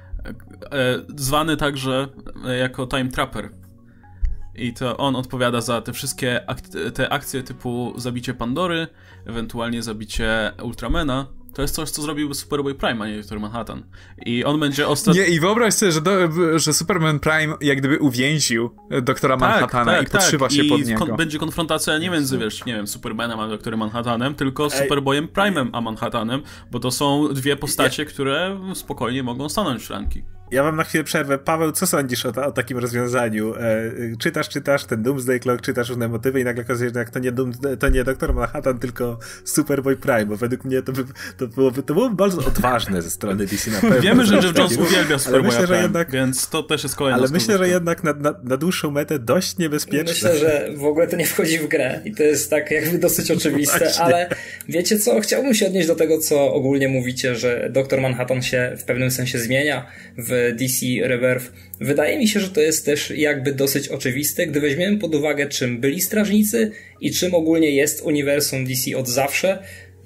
E, zwany także jako Time Trapper. I to on odpowiada za te wszystkie ak- te akcje typu zabicie Pandory, ewentualnie zabicie Ultramana. To jest coś, co zrobił Superboy Prime, a nie doktor Manhattan. I on będzie ostatni... Nie, i wyobraź sobie, że, do, że Superman Prime jak gdyby uwięził doktora tak, Manhattana tak, i podszywa tak. się I pod niego. Kon- będzie konfrontacja nie między, wiesz, nie wiem, Supermanem a doktorem Manhattanem, tylko Ej. Superboyem Prime'em a Manhattanem, bo to są dwie postacie, ja... które spokojnie mogą stanąć w szranki. Ja mam na chwilę przerwę. Paweł, co sądzisz o, ta, o takim rozwiązaniu? E, czytasz, czytasz ten Doomsday Clock, czytasz różne motywy i nagle okazuje się, że jak to nie, Doomsday, to nie doktor Manhattan, tylko Superboy Prime, bo według mnie to, by, to, byłoby, to byłoby bardzo odważne ze strony D C na pewno. Wiemy, że Jeff Jones uwielbia Superboya myślę, Prime, jednak, więc to też jest kolejna Ale myślę, że jednak na, na, na dłuższą metę dość niebezpieczne. Myślę, że w ogóle to nie wchodzi w grę i to jest tak jakby dosyć oczywiste, Właśnie. ale wiecie co? Chciałbym się odnieść do tego, co ogólnie mówicie, że doktor Manhattan się w pewnym sensie zmienia w D C Rebirth. Wydaje mi się, że to jest też jakby dosyć oczywiste, gdy weźmiemy pod uwagę, czym byli strażnicy i czym ogólnie jest uniwersum D C od zawsze,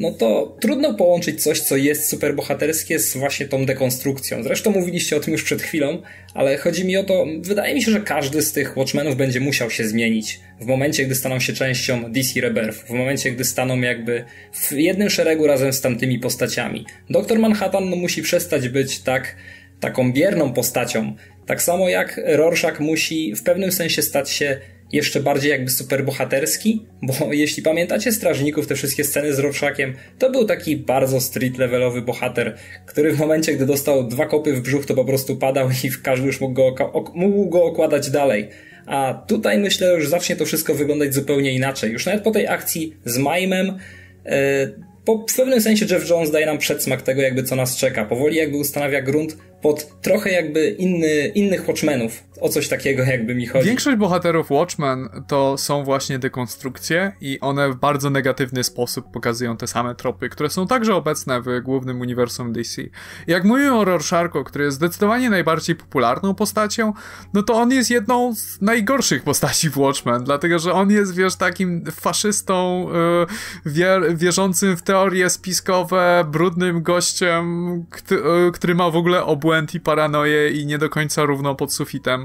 no to trudno połączyć coś, co jest superbohaterskie z właśnie tą dekonstrukcją. Zresztą mówiliście o tym już przed chwilą, ale chodzi mi o to, wydaje mi się, że każdy z tych Watchmenów będzie musiał się zmienić w momencie, gdy staną się częścią D C Rebirth, w momencie, gdy staną jakby w jednym szeregu razem z tamtymi postaciami. doktor Manhattan no, musi przestać być tak taką bierną postacią, tak samo jak Rorschach musi w pewnym sensie stać się jeszcze bardziej jakby superbohaterski, bo jeśli pamiętacie Strażników, te wszystkie sceny z Rorschachem, to był taki bardzo street levelowy bohater, który w momencie, gdy dostał dwa kopy w brzuch, to po prostu padał i każdy już mógł go, mógł go okładać dalej. A tutaj myślę, że już zacznie to wszystko wyglądać zupełnie inaczej. Już nawet po tej akcji z Mimem, yy, po, w pewnym sensie Jeff Jones daje nam przedsmak tego, jakby co nas czeka. Powoli jakby ustanawia grunt pod trochę jakby inny, innych Watchmenów. O coś takiego jakby mi chodzi. Większość bohaterów Watchmen to są właśnie dekonstrukcje i one w bardzo negatywny sposób pokazują te same tropy, które są także obecne w głównym uniwersum D C. Jak mówimy o Rorschach'u, który jest zdecydowanie najbardziej popularną postacią, no to on jest jedną z najgorszych postaci w Watchmen, dlatego że on jest, wiesz, takim faszystą, yy, wier- wierzącym w teorie spiskowe, brudnym gościem, kty- yy, który ma w ogóle obłęd i paranoję i nie do końca równo pod sufitem.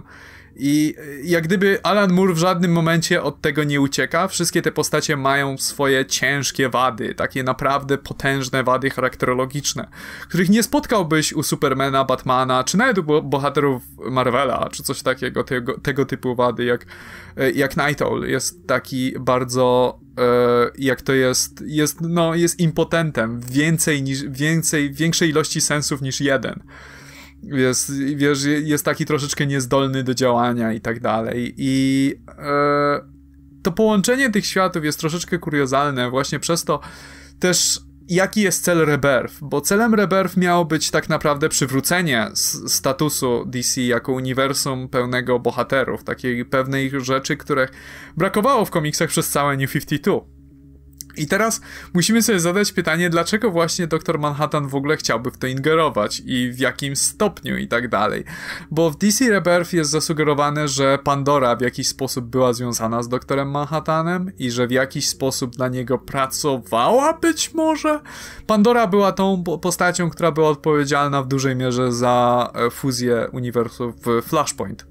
I jak gdyby Alan Moore w żadnym momencie od tego nie ucieka. Wszystkie te postacie mają swoje ciężkie wady, takie naprawdę potężne wady charakterologiczne, których nie spotkałbyś u Supermana, Batmana, czy nawet u bohaterów Marvela, czy coś takiego, tego, tego typu wady, jak, jak Night Owl jest taki bardzo, jak to jest, jest, no, jest impotentem, więcej niż, więcej, większej ilości sensów niż jeden. Jest, wiesz, jest taki troszeczkę niezdolny do działania i tak dalej. I e, to połączenie tych światów jest troszeczkę kuriozalne właśnie przez to też, jaki jest cel Rebirth, bo celem Rebirth miało być tak naprawdę przywrócenie s- statusu D C jako uniwersum pełnego bohaterów, takiej pewnej rzeczy, których brakowało w komiksach przez całe New pięćdziesiąt dwa. I teraz musimy sobie zadać pytanie, dlaczego właśnie doktor Manhattan w ogóle chciałby w to ingerować i w jakim stopniu i tak dalej. Bo w D C Rebirth jest zasugerowane, że Pandora w jakiś sposób była związana z doktorem Manhattanem i że w jakiś sposób dla niego pracowała być może. Pandora była tą postacią, która była odpowiedzialna w dużej mierze za fuzję uniwersów w Flashpoint.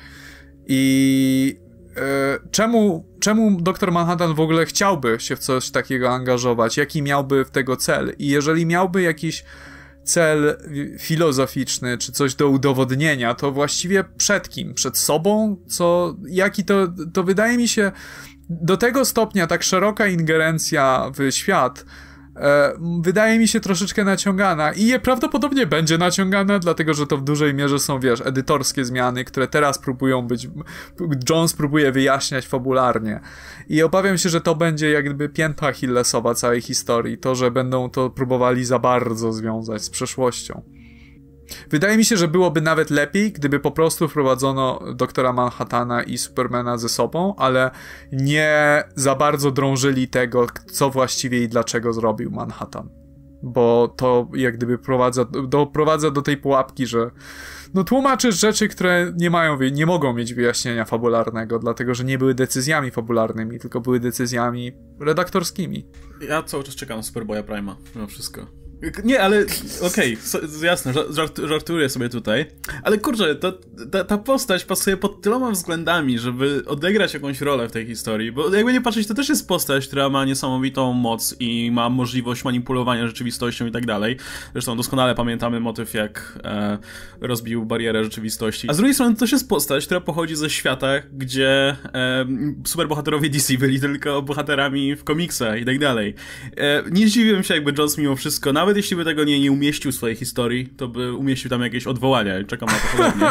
I Czemu, czemu doktor Manhattan w ogóle chciałby się w coś takiego angażować? Jaki miałby w tego cel? I jeżeli miałby jakiś cel filozoficzny, czy coś do udowodnienia, to właściwie przed kim? Przed sobą? Co, jaki to, to wydaje mi się do tego stopnia tak szeroka ingerencja w świat e, wydaje mi się troszeczkę naciągana i je prawdopodobnie będzie naciągana, dlatego że to w dużej mierze są, wiesz, edytorskie zmiany, które teraz próbują być, Jones próbuje wyjaśniać fabularnie i obawiam się, że to będzie jakby pięta achillesowa całej historii, to, że będą to próbowali za bardzo związać z przeszłością. Wydaje mi się, że byłoby nawet lepiej, gdyby po prostu wprowadzono doktora Manhattana i Supermana ze sobą, ale nie za bardzo drążyli tego, co właściwie i dlaczego zrobił Manhattan. Bo to jak gdyby prowadza, doprowadza do tej pułapki, że no tłumaczysz rzeczy, które nie mają, nie mogą mieć wyjaśnienia fabularnego, dlatego że nie były decyzjami fabularnymi, tylko były decyzjami redaktorskimi. Ja cały czas czekam na Superboya Prime'a, mimo wszystko. Nie, ale okej, okay, jasne, żart, żartuję sobie tutaj, ale kurczę, to, ta, ta postać pasuje pod tyloma względami, żeby odegrać jakąś rolę w tej historii, bo jakby nie patrzeć, to też jest postać, która ma niesamowitą moc i ma możliwość manipulowania rzeczywistością i tak dalej. Zresztą doskonale pamiętamy motyw, jak e, rozbił barierę rzeczywistości. A z drugiej strony to też jest postać, która pochodzi ze świata, gdzie e, superbohaterowie D C byli tylko bohaterami w komiksach i tak dalej. E, nie zdziwiłem się, jakby Jones mimo wszystko, nawet jeśli by tego nie, nie umieścił w swojej historii, to by umieścił tam jakieś odwołania i czekam na to podobnie.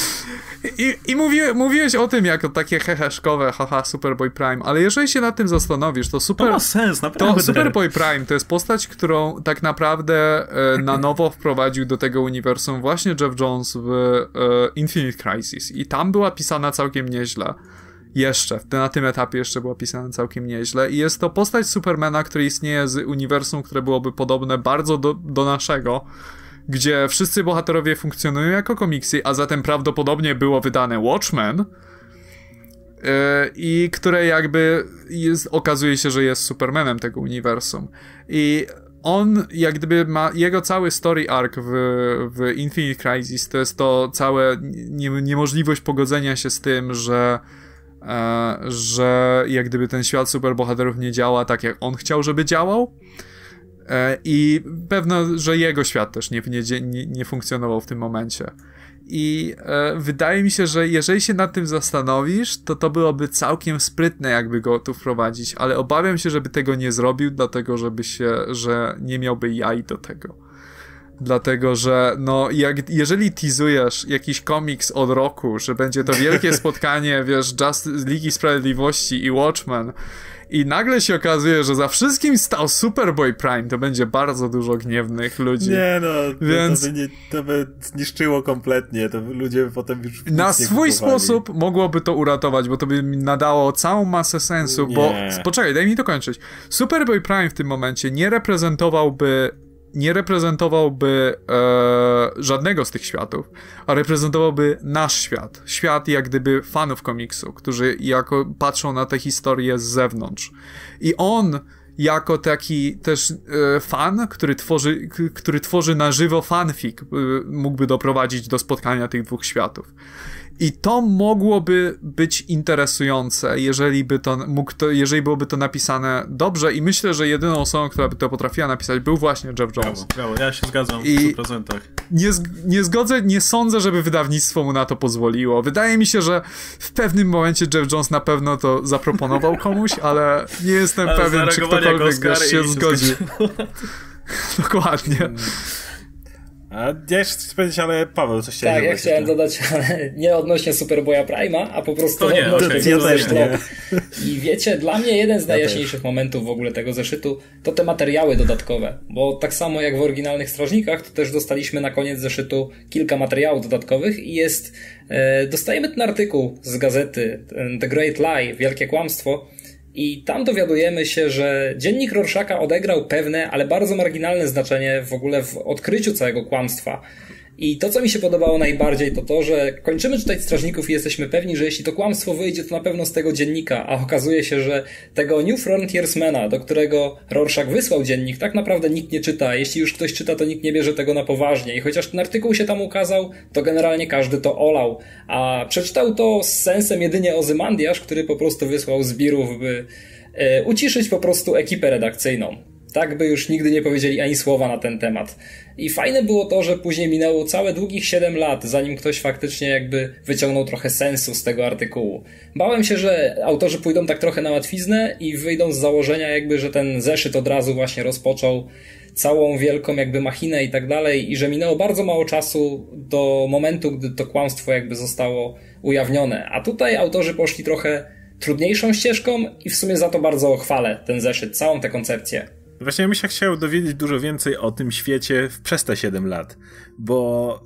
I, i mówi, mówiłeś o tym jako takie heheszkowe, haha, Superboy Prime, ale jeżeli się nad tym zastanowisz, to super... To ma sens, naprawdę. To Superboy Prime to jest postać, którą tak naprawdę e, na nowo wprowadził do tego uniwersum właśnie Jeff Jones w e, Infinite Crisis i tam była pisana całkiem nieźle. Jeszcze, na tym etapie jeszcze była pisana całkiem nieźle i jest to postać Supermana, który istnieje z uniwersum, które byłoby podobne bardzo do, do naszego, gdzie wszyscy bohaterowie funkcjonują jako komiksy, a zatem prawdopodobnie było wydane Watchmen, i które jakby jest, okazuje się, że jest Supermanem tego uniwersum. I on jak gdyby ma, jego cały story arc w, w Infinite Crisis to jest to całe nie, niemożliwość pogodzenia się z tym, że e, że jak gdyby ten świat superbohaterów nie działa tak, jak on chciał, żeby działał. E, I pewno, że jego świat też nie, nie, nie, nie funkcjonował w tym momencie. I e, wydaje mi się, że jeżeli się nad tym zastanowisz, to to byłoby całkiem sprytne, jakby go tu wprowadzić, ale obawiam się, żeby tego nie zrobił, dlatego żeby się, że nie miałby jaj do tego. Dlatego, że no, jak, jeżeli teasujesz jakiś komiks od roku, że będzie to wielkie spotkanie, wiesz, Justice Ligi Sprawiedliwości i Watchmen, i nagle się okazuje, że za wszystkim stał Superboy Prime, to będzie bardzo dużo gniewnych ludzi. Nie no, więc to, by nie, to by zniszczyło kompletnie, to by ludzie potem już na swój sposób mogłoby to uratować, bo to by mi nadało całą masę sensu, nie. bo poczekaj, daj mi to kończyć. Superboy Prime w tym momencie nie reprezentowałby nie reprezentowałby e, żadnego z tych światów, a reprezentowałby nasz świat. Świat jak gdyby fanów komiksu, którzy jako patrzą na tę historię z zewnątrz. I on jako taki też e, fan, który tworzy, k- który tworzy na żywo fanfic, e, mógłby doprowadzić do spotkania tych dwóch światów. I to mogłoby być interesujące, jeżeli by to mógł to, jeżeli byłoby to napisane dobrze, i myślę, że jedyną osobą, która by to potrafiła napisać, był właśnie Jeff Jones. Brawo, brawo. Ja się zgadzam w I stu procentach. Nie, nie zgodzę, nie sądzę, żeby wydawnictwo mu na to pozwoliło. Wydaje mi się, że w pewnym momencie Jeff Jones na pewno to zaproponował komuś, ale nie jestem ale pewien, czy ktokolwiek wiesz, się zgodził. Dokładnie. A ja jeszcze chcę powiedzieć, ale Paweł, coś chciałeś Tak, ja dodać, chciałem to... dodać, ale nie odnośnie Superboya Prime'a, a po prostu To nie, odnośnie okay, tego ja też zeszytu. nie. I wiecie, dla mnie jeden z Ja najjaśniejszych momentów w ogóle tego zeszytu to te materiały dodatkowe, bo tak samo jak w oryginalnych Strażnikach, to też dostaliśmy na koniec zeszytu kilka materiałów dodatkowych i jest, e, dostajemy ten artykuł z gazety The Great Lie, Wielkie Kłamstwo, i tam dowiadujemy się, że dziennik Rorschacha odegrał pewne, ale bardzo marginalne znaczenie w ogóle w odkryciu całego kłamstwa. I to, co mi się podobało najbardziej, to to, że kończymy czytać Strażników i jesteśmy pewni, że jeśli to kłamstwo wyjdzie, to na pewno z tego dziennika, a okazuje się, że tego New Frontiersmana, do którego Rorschach wysłał dziennik, tak naprawdę nikt nie czyta. Jeśli już ktoś czyta, to nikt nie bierze tego na poważnie. I chociaż ten artykuł się tam ukazał, to generalnie każdy to olał. A przeczytał to z sensem jedynie Ozymandiasz, który po prostu wysłał zbirów, by e, uciszyć po prostu ekipę redakcyjną. Tak by już nigdy nie powiedzieli ani słowa na ten temat. I fajne było to, że później minęło całe długich siedem lat, zanim ktoś faktycznie jakby wyciągnął trochę sensu z tego artykułu. Bałem się, że autorzy pójdą tak trochę na łatwiznę i wyjdą z założenia jakby, że ten zeszyt od razu właśnie rozpoczął całą wielką jakby machinę i tak dalej, i że minęło bardzo mało czasu do momentu, gdy to kłamstwo jakby zostało ujawnione. A tutaj autorzy poszli trochę trudniejszą ścieżką i w sumie za to bardzo chwalę ten zeszyt, całą tę koncepcję. Właśnie ja bym się chciał dowiedzieć dużo więcej o tym świecie przez te siedem lat, bo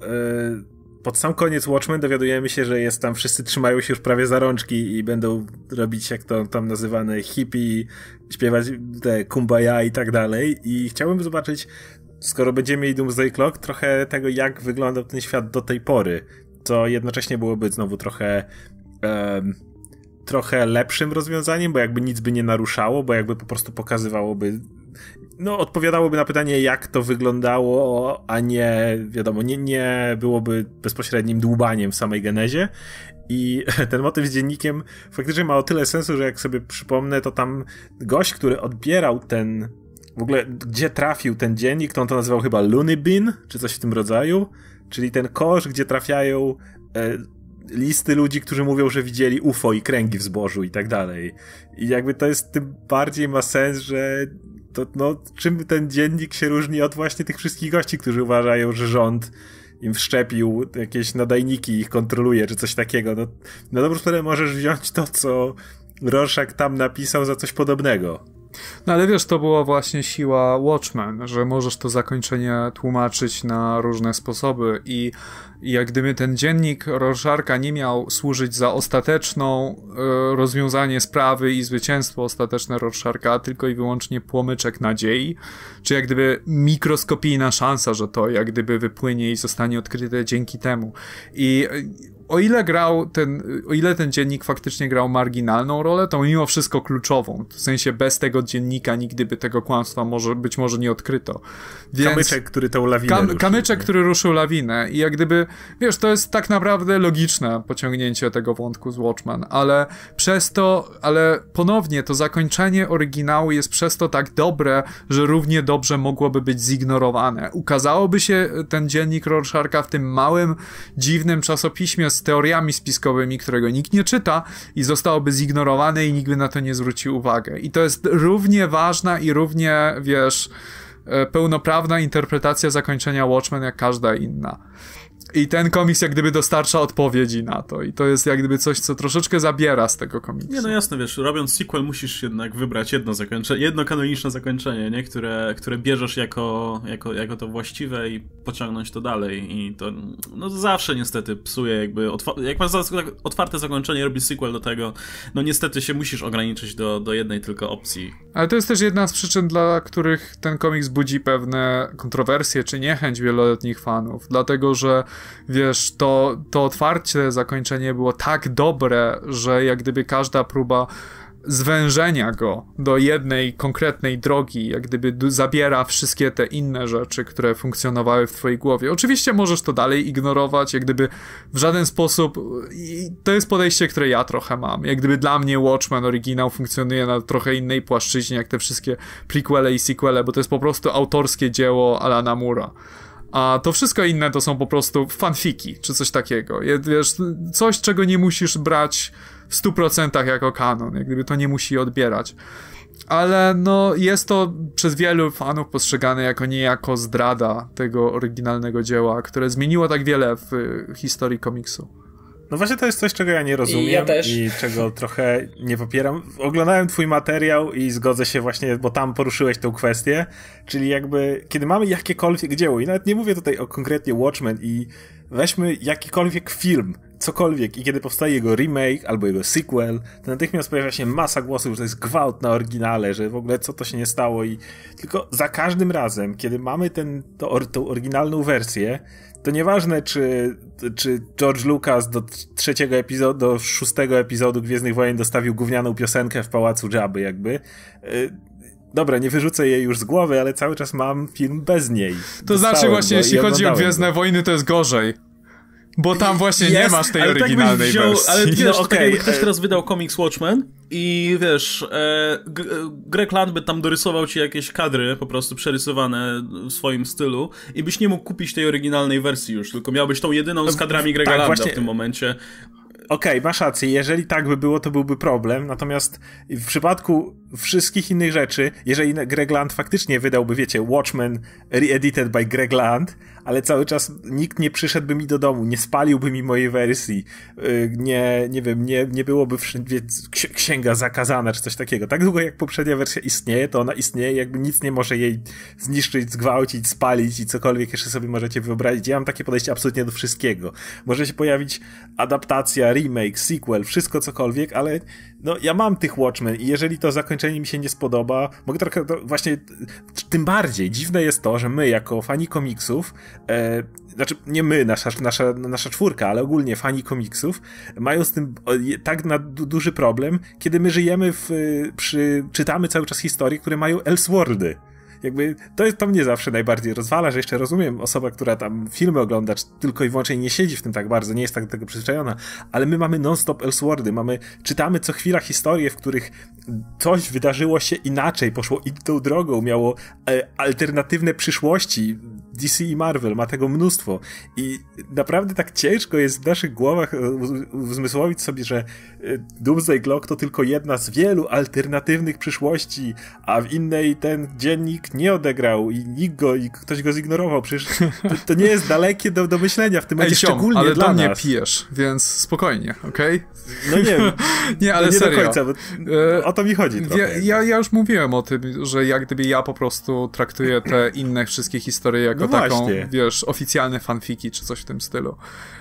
yy, pod sam koniec Watchmen dowiadujemy się, że jest tam, wszyscy trzymają się już prawie za rączki i będą robić, jak to tam nazywane, hippie, śpiewać te kumbaya i tak dalej, i chciałbym zobaczyć, skoro będziemy mieli Doomsday Clock, trochę tego, jak wyglądał ten świat do tej pory, co jednocześnie byłoby znowu trochę... Yy, trochę lepszym rozwiązaniem, bo jakby nic by nie naruszało, bo jakby po prostu pokazywałoby, no odpowiadałoby na pytanie, jak to wyglądało, a nie, wiadomo, nie, nie byłoby bezpośrednim dłubaniem w samej genezie. I ten motyw z dziennikiem faktycznie ma o tyle sensu, że jak sobie przypomnę, to tam gość, który odbierał ten, w ogóle gdzie trafił ten dziennik, to on to nazywał chyba Looney Bin, czy coś w tym rodzaju, czyli ten kosz, gdzie trafiają e, listy ludzi, którzy mówią, że widzieli U F O i kręgi w zbożu i tak dalej. I jakby to jest, tym bardziej ma sens, że to, no, czym ten dziennik się różni od właśnie tych wszystkich gości, którzy uważają, że rząd im wszczepił jakieś nadajniki i ich kontroluje, czy coś takiego. No, na dobrą sprawę możesz wziąć to, co Rorschach tam napisał, za coś podobnego. No ale wiesz, to była właśnie siła Watchmen, że możesz to zakończenie tłumaczyć na różne sposoby, i jak gdyby ten dziennik Rorschacha nie miał służyć za ostateczną e, rozwiązanie sprawy i zwycięstwo ostateczne Rorschacha, tylko i wyłącznie płomyczek nadziei, czy jak gdyby mikroskopijna szansa, że to jak gdyby wypłynie i zostanie odkryte dzięki temu. I o ile grał ten, o ile ten dziennik faktycznie grał marginalną rolę, to mimo wszystko kluczową. W sensie bez tego dziennika nigdy by tego kłamstwa może, być może nie odkryto. Więc kamyczek, który tą lawinę kam, ruszył. Kamyczek, nie? który ruszył lawinę i jak gdyby, wiesz, to jest tak naprawdę logiczne pociągnięcie tego wątku z Watchmen, ale przez to, ale ponownie to zakończenie oryginału jest przez to tak dobre, że równie dobrze mogłoby być zignorowane. Ukazałoby się ten dziennik Rorschach'a w tym małym, dziwnym czasopiśmie z teoriami spiskowymi, którego nikt nie czyta i zostałoby zignorowane i nikt by na to nie zwrócił uwagę. I to jest równie ważna i równie, wiesz, pełnoprawna interpretacja zakończenia Watchmen jak każda inna. I ten komiks jak gdyby dostarcza odpowiedzi na to. I to jest jak gdyby coś, co troszeczkę zabiera z tego komiksu. Nie, no jasne, wiesz, robiąc sequel musisz jednak wybrać jedno zakończenie, jedno kanoniczne zakończenie, nie? Które, które bierzesz jako, jako, jako to właściwe i pociągnąć to dalej. I to no zawsze niestety psuje jakby, otwa- jak masz otwarte zakończenie, robisz sequel do tego, no niestety się musisz ograniczyć do, do jednej tylko opcji. Ale to jest też jedna z przyczyn, dla których ten komiks budzi pewne kontrowersje czy niechęć wieloletnich fanów. Dlatego, że wiesz, to, to otwarcie zakończenie było tak dobre, że jak gdyby każda próba zwężenia go do jednej konkretnej drogi, jak gdyby d- zabiera wszystkie te inne rzeczy, które funkcjonowały w twojej głowie. Oczywiście możesz to dalej ignorować, jak gdyby w żaden sposób, i to jest podejście, które ja trochę mam, jak gdyby dla mnie Watchmen oryginał funkcjonuje na trochę innej płaszczyźnie, jak te wszystkie prequele i sequele, bo to jest po prostu autorskie dzieło Alana Moore'a. A to wszystko inne to są po prostu fanfiki, czy coś takiego. Wiesz, coś, czego nie musisz brać w stu procentach jako kanon, jak gdyby to nie musi odbierać. Ale no, jest to przez wielu fanów postrzegane jako niejako zdrada tego oryginalnego dzieła, które zmieniło tak wiele w historii komiksu. No właśnie to jest coś, czego ja nie rozumiem i, ja też. i czego trochę nie popieram. Oglądałem twój materiał i zgodzę się właśnie, bo tam poruszyłeś tą kwestię, czyli jakby, kiedy mamy jakiekolwiek dzieło, i nawet nie mówię tutaj o konkretnie Watchmen, i weźmy jakikolwiek film, cokolwiek, i kiedy powstaje jego remake albo jego sequel, to natychmiast pojawia się masa głosów, że to jest gwałt na oryginale, że w ogóle co to się nie stało, i tylko za każdym razem, kiedy mamy ten, to, tą oryginalną wersję, to nieważne, czy, czy George Lucas do trzeciego epizodu, do szóstego epizodu Gwiezdnych Wojen dostawił gównianą piosenkę w pałacu Jabby, jakby. Yy, dobra, nie wyrzucę jej już z głowy, ale cały czas mam film bez niej. To Dostałem znaczy właśnie, jeśli chodzi o Gwiezdne go. Wojny, to jest gorzej. Bo tam właśnie jest, nie masz tej ale oryginalnej tak wziął, wersji. Ale wiesz, no, okay, okay. jakby ktoś teraz wydał komiks Watchmen i wiesz, e, G- Greg Land by tam dorysował ci jakieś kadry po prostu przerysowane w swoim stylu i byś nie mógł kupić tej oryginalnej wersji już, tylko miałbyś tą jedyną z kadrami Grega tak, Landa właśnie... w tym momencie. Okej, okay, masz rację, jeżeli tak by było, to byłby problem, natomiast w przypadku wszystkich innych rzeczy, jeżeli Greg Land faktycznie wydałby, wiecie, Watchmen re-edited by Greg Land, ale cały czas nikt nie przyszedłby mi do domu, nie spaliłby mi mojej wersji, nie, nie wiem, nie, nie byłoby wszędzie księga zakazana, czy coś takiego. Tak długo jak poprzednia wersja istnieje, to ona istnieje, jakby nic nie może jej zniszczyć, zgwałcić, spalić i cokolwiek jeszcze sobie możecie wyobrazić. Ja mam takie podejście absolutnie do wszystkiego. Może się pojawić adaptacja, remake, sequel, wszystko cokolwiek, ale no ja mam tych Watchmen i jeżeli to zakończenie mi się nie spodoba, mogę trochę, to właśnie tym bardziej dziwne jest to, że my jako fani komiksów, e, znaczy nie my, nasza, nasza, nasza czwórka, ale ogólnie fani komiksów mają z tym tak na du- duży problem, kiedy my żyjemy w, przy, czytamy cały czas historie, które mają Elseworldy. Jakby to, to mnie zawsze najbardziej rozwala, że jeszcze rozumiem osoba, która tam filmy ogląda, tylko i wyłącznie nie siedzi w tym tak bardzo, nie jest tak do tego przyzwyczajona, ale my mamy non-stop Elseworldy, mamy, czytamy co chwila historie, w których coś wydarzyło się inaczej, poszło inną drogą, miało e, alternatywne przyszłości. D C i Marvel ma tego mnóstwo i naprawdę tak ciężko jest w naszych głowach uzmysłowić sobie, że Doomsday Clock to tylko jedna z wielu alternatywnych przyszłości, a w innej ten dziennik nie odegrał i nikt go, i ktoś go zignorował. Przecież to, to nie jest dalekie do, do myślenia w tym momencie, szczególnie ale dla do mnie nas. pijesz, więc spokojnie, okej? Okay? No nie wiem. nie, ale no nie serio. do końca, bo o to mi chodzi trochę. Ja, ja, ja już mówiłem o tym, że jak gdyby ja po prostu traktuję te inne wszystkie historie jako no taką, właśnie. wiesz, oficjalne fanfiki czy coś w tym stylu.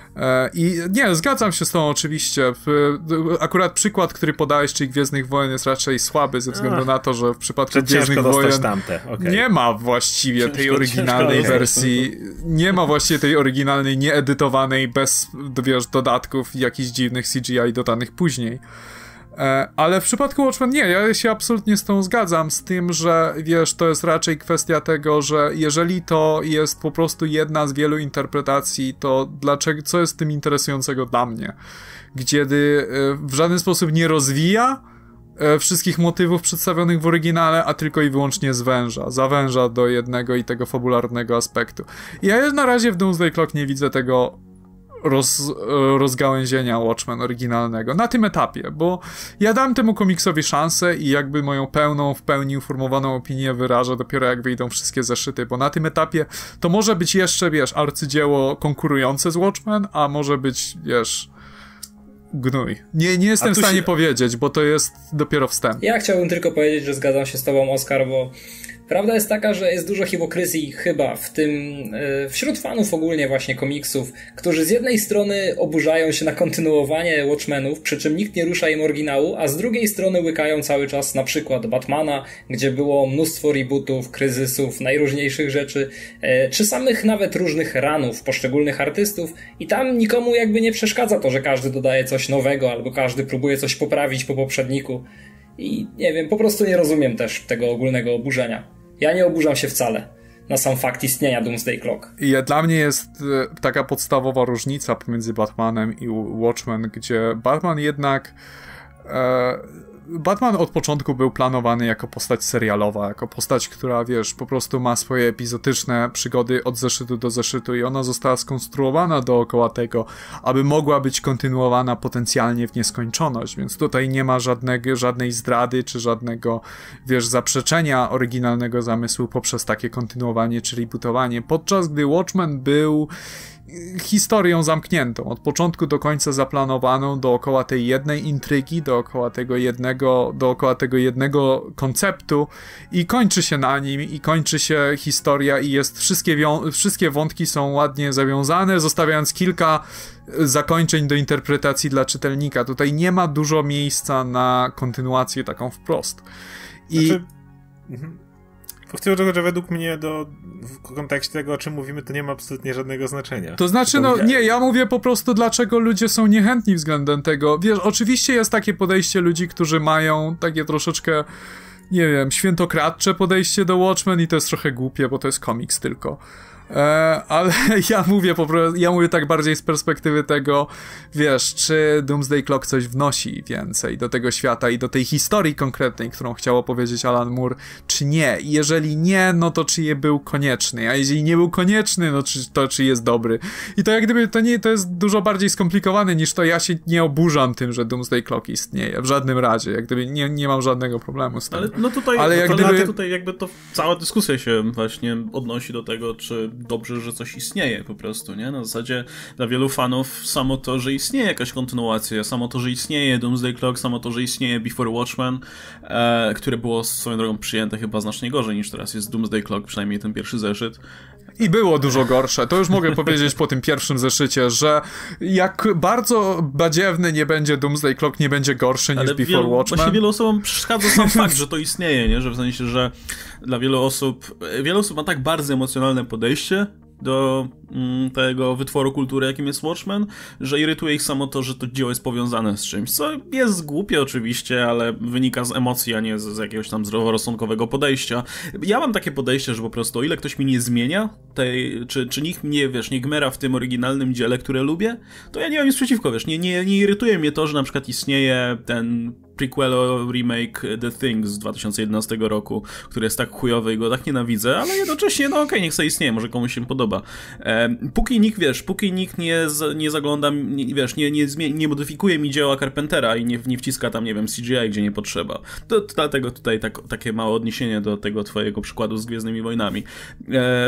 I nie, zgadzam się z tą oczywiście. Akurat przykład, który podałeś, czyli Gwiezdnych Wojen, jest raczej słaby ze względu Ach, na to, że w przypadku Gwiezdnych Wojen okay. nie ma właściwie ciężko, tej oryginalnej wersji, nie ma właściwie tej oryginalnej, nieedytowanej, bez, wiesz, dodatków i jakichś dziwnych C G I dodanych później. Ale w przypadku Watchmen nie, ja się absolutnie z tą zgadzam, z tym, że wiesz, to jest raczej kwestia tego, że jeżeli to jest po prostu jedna z wielu interpretacji, to dlaczego, co jest tym interesującego dla mnie? Kiedy w żaden sposób nie rozwija wszystkich motywów przedstawionych w oryginale, a tylko i wyłącznie zwęża, zawęża do jednego i tego fabularnego aspektu. Ja na razie w Doomsday Clock nie widzę tego Roz, rozgałęzienia Watchmen oryginalnego na tym etapie, bo ja dam temu komiksowi szansę i jakby moją pełną, w pełni uformowaną opinię wyrażę dopiero jak wyjdą wszystkie zeszyty, bo na tym etapie to może być jeszcze, wiesz, arcydzieło konkurujące z Watchmen, a może być, wiesz, gnój. Nie, nie jestem w stanie się... powiedzieć, bo to jest dopiero wstęp. Ja chciałbym tylko powiedzieć, że zgadzam się z tobą, Oskar, bo prawda jest taka, że jest dużo hipokryzji chyba w tym, wśród fanów ogólnie właśnie komiksów, którzy z jednej strony oburzają się na kontynuowanie Watchmenów, przy czym nikt nie rusza im oryginału, a z drugiej strony łykają cały czas na przykład Batmana, gdzie było mnóstwo rebootów, kryzysów, najróżniejszych rzeczy, czy samych nawet różnych ranów poszczególnych artystów i tam nikomu jakby nie przeszkadza to, że każdy dodaje coś nowego albo każdy próbuje coś poprawić po poprzedniku. I nie wiem, po prostu nie rozumiem też tego ogólnego oburzenia. Ja nie oburzam się wcale na sam fakt istnienia Doomsday Clock. I dla mnie jest taka podstawowa różnica pomiędzy Batmanem i Watchmen, gdzie Batman jednak... E, Batman od początku był planowany jako postać serialowa, jako postać, która, wiesz, po prostu ma swoje epizodyczne przygody od zeszytu do zeszytu i ona została skonstruowana dookoła tego, aby mogła być kontynuowana potencjalnie w nieskończoność, więc tutaj nie ma żadnego, żadnej zdrady, czy żadnego, wiesz, zaprzeczenia oryginalnego zamysłu poprzez takie kontynuowanie, czy rebootowanie, podczas gdy Watchmen był historią zamkniętą, od początku do końca zaplanowaną dookoła tej jednej intrygi, dookoła tego jednego, dookoła tego jednego konceptu i kończy się na nim i kończy się historia i jest wszystkie, wią- wszystkie wątki są ładnie zawiązane, zostawiając kilka zakończeń do interpretacji dla czytelnika. Tutaj nie ma dużo miejsca na kontynuację taką wprost. I znaczy... mhm. Chcę tego, że według mnie do, w kontekście tego, o czym mówimy, to nie ma absolutnie żadnego znaczenia. To znaczy, no nie, ja mówię po prostu, dlaczego ludzie są niechętni względem tego. Wiesz, oczywiście jest takie podejście ludzi, którzy mają takie troszeczkę, nie wiem, świętokradcze podejście do Watchmen i to jest trochę głupie, bo to jest komiks tylko. E, ale ja mówię po prostu, ja mówię tak bardziej z perspektywy tego, wiesz, czy Doomsday Clock coś wnosi więcej do tego świata i do tej historii konkretnej, którą chciał opowiedzieć Alan Moore, czy nie. I jeżeli nie, no to czy je był konieczny, a jeżeli nie był konieczny, no czy, to czy jest dobry. I to jak gdyby, to nie, to jest dużo bardziej skomplikowane niż to, ja się nie oburzam tym, że Doomsday Clock istnieje, w żadnym razie, jak gdyby nie, nie mam żadnego problemu z tym. Ale no tutaj, ale no jak to, gdyby... tutaj jakby to cała dyskusja się właśnie odnosi do tego, czy dobrze, że coś istnieje po prostu, nie? Na zasadzie dla wielu fanów samo to, że istnieje jakaś kontynuacja, samo to, że istnieje Doomsday Clock, samo to, że istnieje Before Watchmen, e, które było swoją drogą przyjęte chyba znacznie gorzej niż teraz jest Doomsday Clock, przynajmniej ten pierwszy zeszyt. I było dużo gorsze. To już mogę powiedzieć po tym pierwszym zeszycie, że jak bardzo badziewny nie będzie Doomsday Clock, nie będzie gorszy niż Ale Before wielu, Watchmen. Właśnie wielu osobom przeszkadza sam fakt, że to istnieje, nie? Że w sensie, że dla wielu osób, wiele osób ma tak bardzo emocjonalne podejście do mm, tego wytworu kultury, jakim jest Watchmen, że irytuje ich samo to, że to dzieło jest powiązane z czymś, co jest głupie oczywiście, ale wynika z emocji, a nie z, z jakiegoś tam zdroworozsądkowego podejścia. Ja mam takie podejście, że po prostu o ile ktoś mi nie zmienia tej, czy, czy nikt mnie, wiesz, nie gmera w tym oryginalnym dziele, które lubię, to ja nie mam nic przeciwko, wiesz, nie, nie, nie irytuje mnie to, że na przykład istnieje ten prequelo remake The Thing z dwa tysiące jedenastego roku, który jest tak chujowy i go tak nienawidzę, ale jednocześnie, no okej, okay, niech sobie istnieje, może komuś się podoba. E, póki nikt, wiesz, póki nikt nie, z, nie zagląda, nie, wiesz, nie, nie, zmie- nie modyfikuje mi dzieła Carpentera i nie, nie wciska tam, nie wiem, C G I, gdzie nie potrzeba. To, to dlatego tutaj tak, takie małe odniesienie do tego twojego przykładu z Gwiezdnymi Wojnami. E,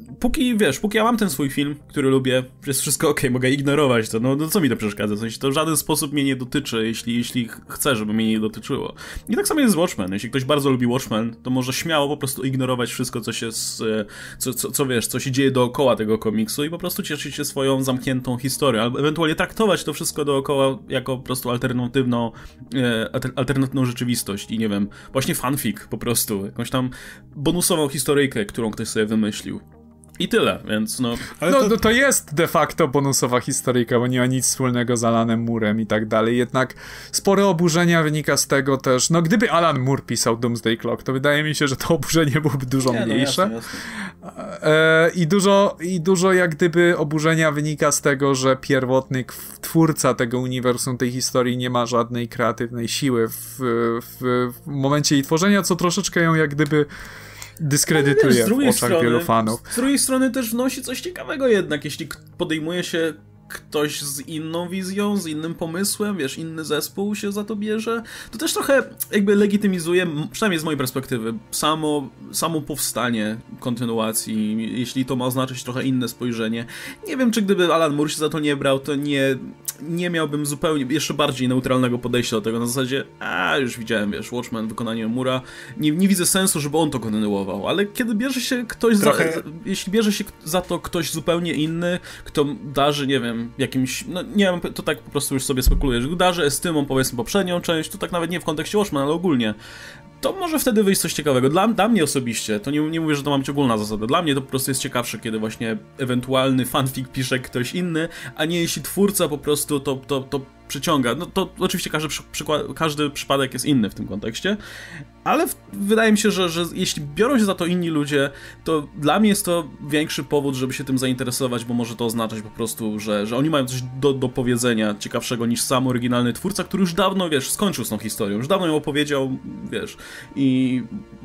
póki, wiesz, póki ja mam ten swój film, który lubię, jest wszystko okej, okay, mogę ignorować to, no, no co mi to przeszkadza? W sensie to w żaden sposób mnie nie dotyczy, jeśli, jeśli chcę, żeby mnie nie dotyczyło. I tak samo jest z Watchmen. Jeśli ktoś bardzo lubi Watchmen, to może śmiało po prostu ignorować wszystko, co się, z, co, co, co wiesz, co się dzieje dookoła tego komiksu i po prostu cieszyć się swoją zamkniętą historią, albo ewentualnie traktować to wszystko dookoła jako po prostu alternatywną, e, alternatywną rzeczywistość i nie wiem, właśnie fanfic po prostu, jakąś tam bonusową historyjkę, którą ktoś sobie wymyślił. I tyle, więc no... Ale no to... to jest de facto bonusowa historyjka, bo nie ma nic wspólnego z Alanem Murem i tak dalej, jednak spore oburzenia wynika z tego też, no gdyby Alan Moore pisał Doomsday Clock, to wydaje mi się, że to oburzenie byłoby dużo nie, mniejsze. No jasne, jasne. E, i, dużo, I dużo jak gdyby oburzenia wynika z tego, że pierwotny twórca tego uniwersum, tej historii nie ma żadnej kreatywnej siły w, w, w momencie jej tworzenia, co troszeczkę ją jak gdyby dyskredytuje wiesz, w oczach strony, wielu fanów. Z drugiej strony też wnosi coś ciekawego jednak, jeśli podejmuje się ktoś z inną wizją, z innym pomysłem, wiesz, inny zespół się za to bierze, to też trochę jakby legitymizuje, przynajmniej z mojej perspektywy, samo, samo powstanie kontynuacji, jeśli to ma oznaczać trochę inne spojrzenie. Nie wiem, czy gdyby Alan Moore się za to nie brał, to nie, nie miałbym zupełnie, jeszcze bardziej neutralnego podejścia do tego, na zasadzie, a już widziałem, wiesz, Watchmen, wykonanie Moore'a, nie, nie widzę sensu, żeby on to kontynuował, ale kiedy bierze się ktoś trochę... za, jeśli bierze się za to ktoś zupełnie inny, kto darzy, nie wiem, jakimś, no nie wiem, to tak po prostu już sobie spekuluję, że darzy estymą, powiedzmy, poprzednią część, to tak nawet nie w kontekście Watchmen, ale ogólnie, to może wtedy wyjść coś ciekawego. Dla, dla mnie osobiście, to nie, nie mówię, że to ma być ogólna zasada, dla mnie to po prostu jest ciekawsze, kiedy właśnie ewentualny fanfic pisze ktoś inny, a nie jeśli twórca po prostu to, to, to przyciąga. No to oczywiście każdy, przykład, każdy przypadek jest inny w tym kontekście, ale w, wydaje mi się, że, że jeśli biorą się za to inni ludzie, to dla mnie jest to większy powód, żeby się tym zainteresować, bo może to oznaczać po prostu, że, że oni mają coś do, do powiedzenia ciekawszego niż sam oryginalny twórca, który już dawno, wiesz, skończył z tą historią, już dawno ją opowiedział, wiesz, i,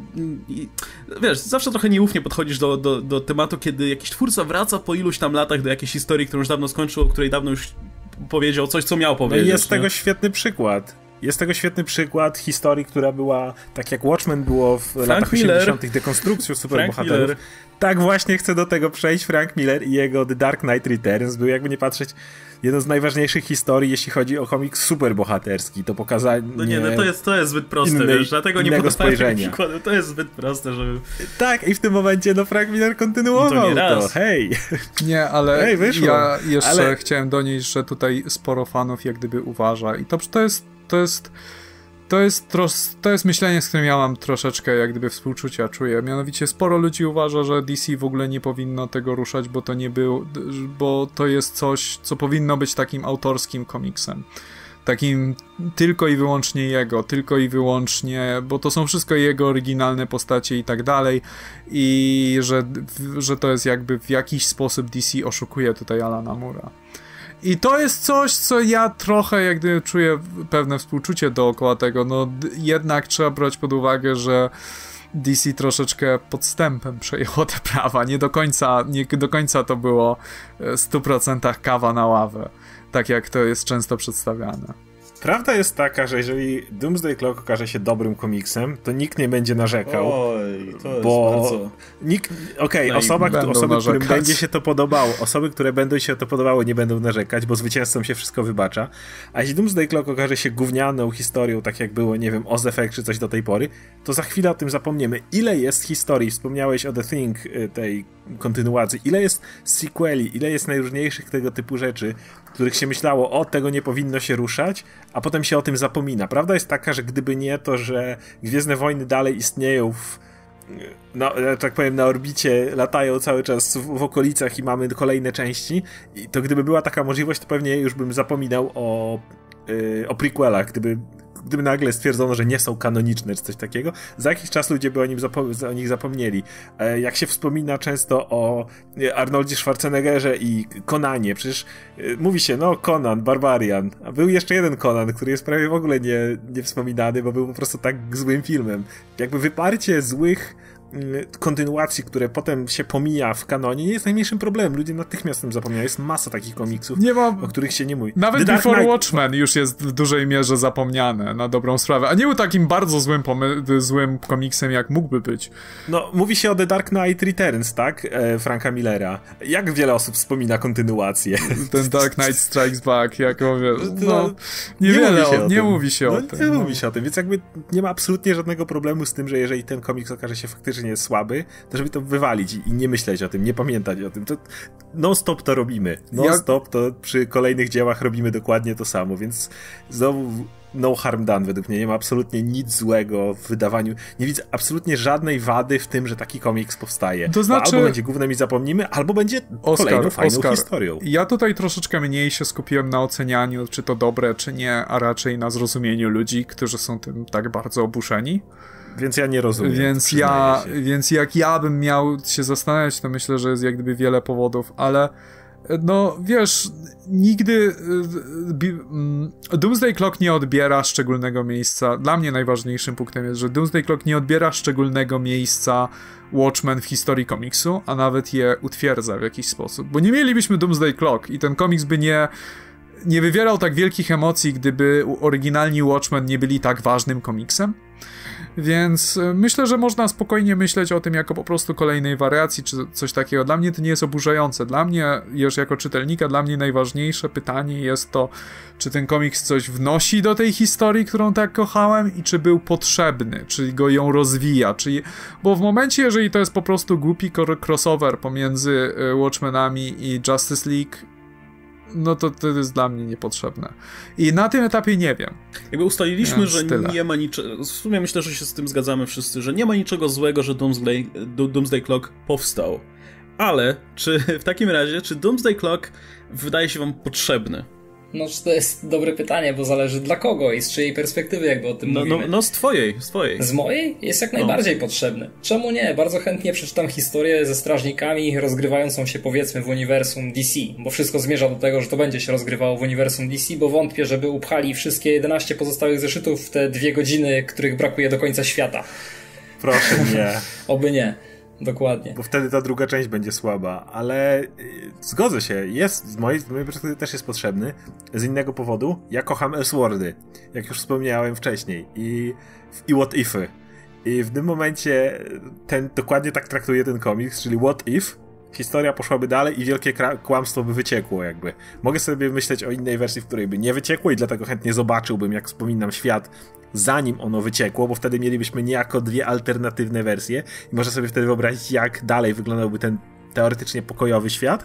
i wiesz, zawsze trochę nieufnie podchodzisz do, do, do tematu, kiedy jakiś twórca wraca po iluś tam latach do jakiejś historii, którą już dawno skończył, o której dawno już powiedział coś, co miał powiedzieć. No i jest nie? tego świetny przykład. Jest tego świetny przykład historii, która była, tak jak Watchmen było w Frank latach Miller. osiemdziesiątych, dekonstrukcją superbohaterów. Tak właśnie chcę do tego przejść. Frank Miller i jego The Dark Knight Returns był, jakby nie patrzeć, jedną z najważniejszych historii, jeśli chodzi o komiks superbohaterski. To pokazanie... No nie, no to jest, to jest zbyt proste, innej, wiesz, dlatego nie podawałem przykładu. To jest zbyt proste, żeby... Tak, i w tym momencie, no Frank Miller kontynuował to, nie to. Hej! Nie, ale Hej, wyszło. ja jeszcze ale... chciałem donieść, że tutaj sporo fanów jak gdyby uważa i to, to jest to jest To jest, tros, to jest myślenie, z którym ja mam troszeczkę jak gdyby współczucia czuję. Mianowicie sporo ludzi uważa, że D C w ogóle nie powinno tego ruszać, bo to nie był, bo to jest coś, co powinno być takim autorskim komiksem. Takim tylko i wyłącznie jego, tylko i wyłącznie, bo to są wszystko jego oryginalne postacie i tak dalej i że, że to jest jakby w jakiś sposób D C oszukuje tutaj Alana Moore'a. I to jest coś, co ja trochę jak gdyby czuję pewne współczucie dookoła tego, no jednak trzeba brać pod uwagę, że D C troszeczkę podstępem przejęło te prawa, nie do końca, nie do końca to było w stu procentach kawa na ławę, tak jak to jest często przedstawiane. Prawda jest taka, że jeżeli Doomsday Clock okaże się dobrym komiksem, to nikt nie będzie narzekał. Oj, to jest bo bardzo... Nikt... Okej, okay, osoba, osoby, którym będzie się to podobało, osoby, które będą się to podobało, nie będą narzekać, bo zwycięzcom się wszystko wybacza. A jeśli Doomsday Clock okaże się gównianą historią, tak jak było, nie wiem, Oz Effect czy coś do tej pory, to za chwilę o tym zapomniemy. Ile jest historii? Wspomniałeś o The Thing, tej kontynuacji. Ile jest sequeli? Ile jest najróżniejszych tego typu rzeczy, których się myślało, o, tego nie powinno się ruszać, a potem się o tym zapomina. Prawda jest taka, że gdyby nie to, że Gwiezdne Wojny dalej istnieją w, no, tak powiem, na orbicie, latają cały czas w, w okolicach i mamy kolejne części, i to gdyby była taka możliwość, to pewnie już bym zapominał o, yy, o prequelach, gdyby gdyby nagle stwierdzono, że nie są kanoniczne czy coś takiego, za jakiś czas ludzie by o, nim zapo- o nich zapomnieli. E, jak się wspomina często o Arnoldzie Schwarzeneggerze i Conanie, przecież e, mówi się, no Conan, Barbarian, a był jeszcze jeden Conan, który jest prawie w ogóle nie, nie wspominany, bo był po prostu tak złym filmem. Jakby wyparcie złych kontynuacji, które potem się pomija w kanonie, nie jest najmniejszym problemem. Ludzie natychmiast tym zapomniają. Jest masa takich komiksów, nie ma... o których się nie mówi. Nawet The Before Night... Watchmen już jest w dużej mierze zapomniane, na dobrą sprawę. A nie był takim bardzo złym, pomy- złym komiksem, jak mógłby być. No, mówi się o The Dark Knight Returns, tak? E, Franka Millera. Jak wiele osób wspomina kontynuację. Ten Dark Knight Strikes Back, jak mówię, no, niewiele, nie mówi się o, nie mówi się no, o tym. Nie no. mówi się o tym, więc jakby nie ma absolutnie żadnego problemu z tym, że jeżeli ten komiks okaże się faktycznie słaby, to żeby to wywalić i nie myśleć o tym, nie pamiętać o tym. To non-stop to robimy. Non-stop to przy kolejnych dziełach robimy dokładnie to samo, więc znowu no harm done według mnie. Nie ma absolutnie nic złego w wydawaniu. Nie widzę absolutnie żadnej wady w tym, że taki komiks powstaje. To znaczy... Albo będzie gównem i zapomnimy, albo będzie Oscar, kolejną fajną Oscar. historią. Ja tutaj troszeczkę mniej się skupiłem na ocenianiu, czy to dobre, czy nie, a raczej na zrozumieniu ludzi, którzy są tym tak bardzo oburzeni. Więc ja nie rozumiem. Więc ja, więc jak ja bym miał się zastanawiać, to myślę, że jest jak gdyby wiele powodów, ale no wiesz, nigdy Doomsday Clock nie odbiera szczególnego miejsca. Dla mnie najważniejszym punktem jest, że Doomsday Clock nie odbiera szczególnego miejsca Watchmen w historii komiksu, a nawet je utwierdza w jakiś sposób. Bo nie mielibyśmy Doomsday Clock i ten komiks by nie nie wywierał tak wielkich emocji, gdyby oryginalni Watchmen nie byli tak ważnym komiksem. Więc myślę, że można spokojnie myśleć o tym jako po prostu kolejnej wariacji, czy coś takiego. Dla mnie to nie jest oburzające. Dla mnie, już jako czytelnika, dla mnie najważniejsze pytanie jest to, czy ten komiks coś wnosi do tej historii, którą tak kochałem i czy był potrzebny, czy go ją rozwija, czy... bo w momencie, jeżeli to jest po prostu głupi crossover pomiędzy Watchmenami i Justice League, no to to jest dla mnie niepotrzebne. I na tym etapie nie wiem. Jakby ustaliliśmy, Więc że tyle. nie ma niczego... W sumie myślę, że się z tym zgadzamy wszyscy, że nie ma niczego złego, że Doomsday, Doomsday Clock powstał. Ale czy w takim razie, czy Doomsday Clock wydaje się wam potrzebny? No, to jest dobre pytanie, bo zależy dla kogo i z czyjej perspektywy jakby o tym no, mówimy. No, no z twojej, z twojej. Z mojej? Jest jak najbardziej no. potrzebny. Czemu nie? Bardzo chętnie przeczytam historię ze strażnikami rozgrywającą się powiedzmy w uniwersum D C, bo wszystko zmierza do tego, że to będzie się rozgrywało w uniwersum D C, bo wątpię, żeby upchali wszystkie jedenaście pozostałych zeszytów w te dwie godziny, których brakuje do końca świata. Proszę nie. Oby nie. Dokładnie. Bo wtedy ta druga część będzie słaba, ale zgodzę się, jest, z mojej, z mojej perspektywy też jest potrzebny, z innego powodu. Ja kocham Elseworldy, jak już wspomniałem wcześniej, i, i What Ify. I w tym momencie ten, dokładnie tak traktuje ten komiks, czyli What If, historia poszłaby dalej i wielkie kłamstwo by wyciekło jakby. Mogę sobie myśleć o innej wersji, w której by nie wyciekło i dlatego chętnie zobaczyłbym, jak wspominam, świat zanim ono wyciekło, bo wtedy mielibyśmy niejako dwie alternatywne wersje i można sobie wtedy wyobrazić, jak dalej wyglądałby ten teoretycznie pokojowy świat.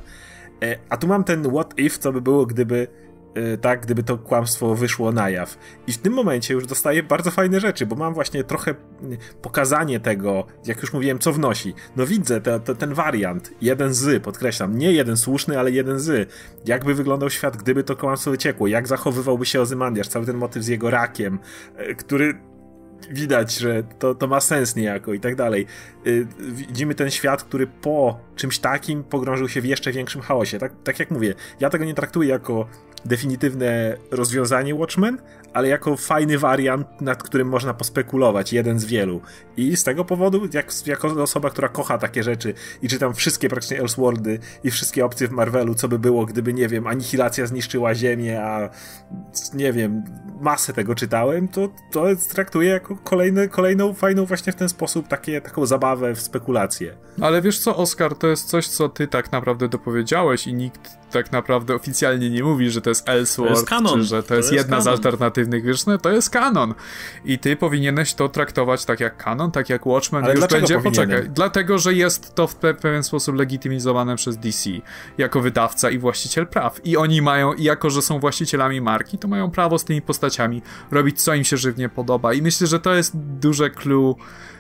A tu mam ten what if, co by było, gdyby tak, gdyby to kłamstwo wyszło na jaw. I w tym momencie już dostaję bardzo fajne rzeczy, bo mam właśnie trochę pokazanie tego, jak już mówiłem, co wnosi. No widzę te, te, ten wariant, jeden z, podkreślam, nie jeden słuszny, ale jeden z. Jakby wyglądał świat, gdyby to kłamstwo wyciekło, jak zachowywałby się Ozymandiasz, cały ten motyw z jego rakiem, który... widać, że to, to ma sens niejako i tak dalej. Widzimy ten świat, który po czymś takim pogrążył się w jeszcze większym chaosie. Tak, tak jak mówię, ja tego nie traktuję jako definitywne rozwiązanie Watchmen, ale jako fajny wariant, nad którym można pospekulować, jeden z wielu. I z tego powodu, jak, jako osoba, która kocha takie rzeczy i czytam wszystkie praktycznie Elseworldy i wszystkie opcje w Marvelu, co by było, gdyby, nie wiem, anihilacja zniszczyła Ziemię, a nie wiem, masę tego czytałem, to, to traktuję jako kolejne, kolejną fajną właśnie w ten sposób takie, taką zabawę w spekulacje. Ale wiesz co, Oskar, to jest coś, co ty tak naprawdę dopowiedziałeś i nikt tak naprawdę oficjalnie nie mówi, że to jest Elseworld, to jest kanon. Czy że to, to jest, jest jedna kanon. Z alternatywnych, wiesz, no to jest kanon. I ty powinieneś to traktować tak jak kanon, tak jak Watchmen. Ale już będzie, powinienem? Poczekaj, dlatego, że jest to w pewien sposób legitymizowane przez D C jako wydawca i właściciel praw. I oni mają, i jako że są właścicielami marki, to mają prawo z tymi postaciami robić, co im się żywnie podoba. I myślę, że to jest duże clue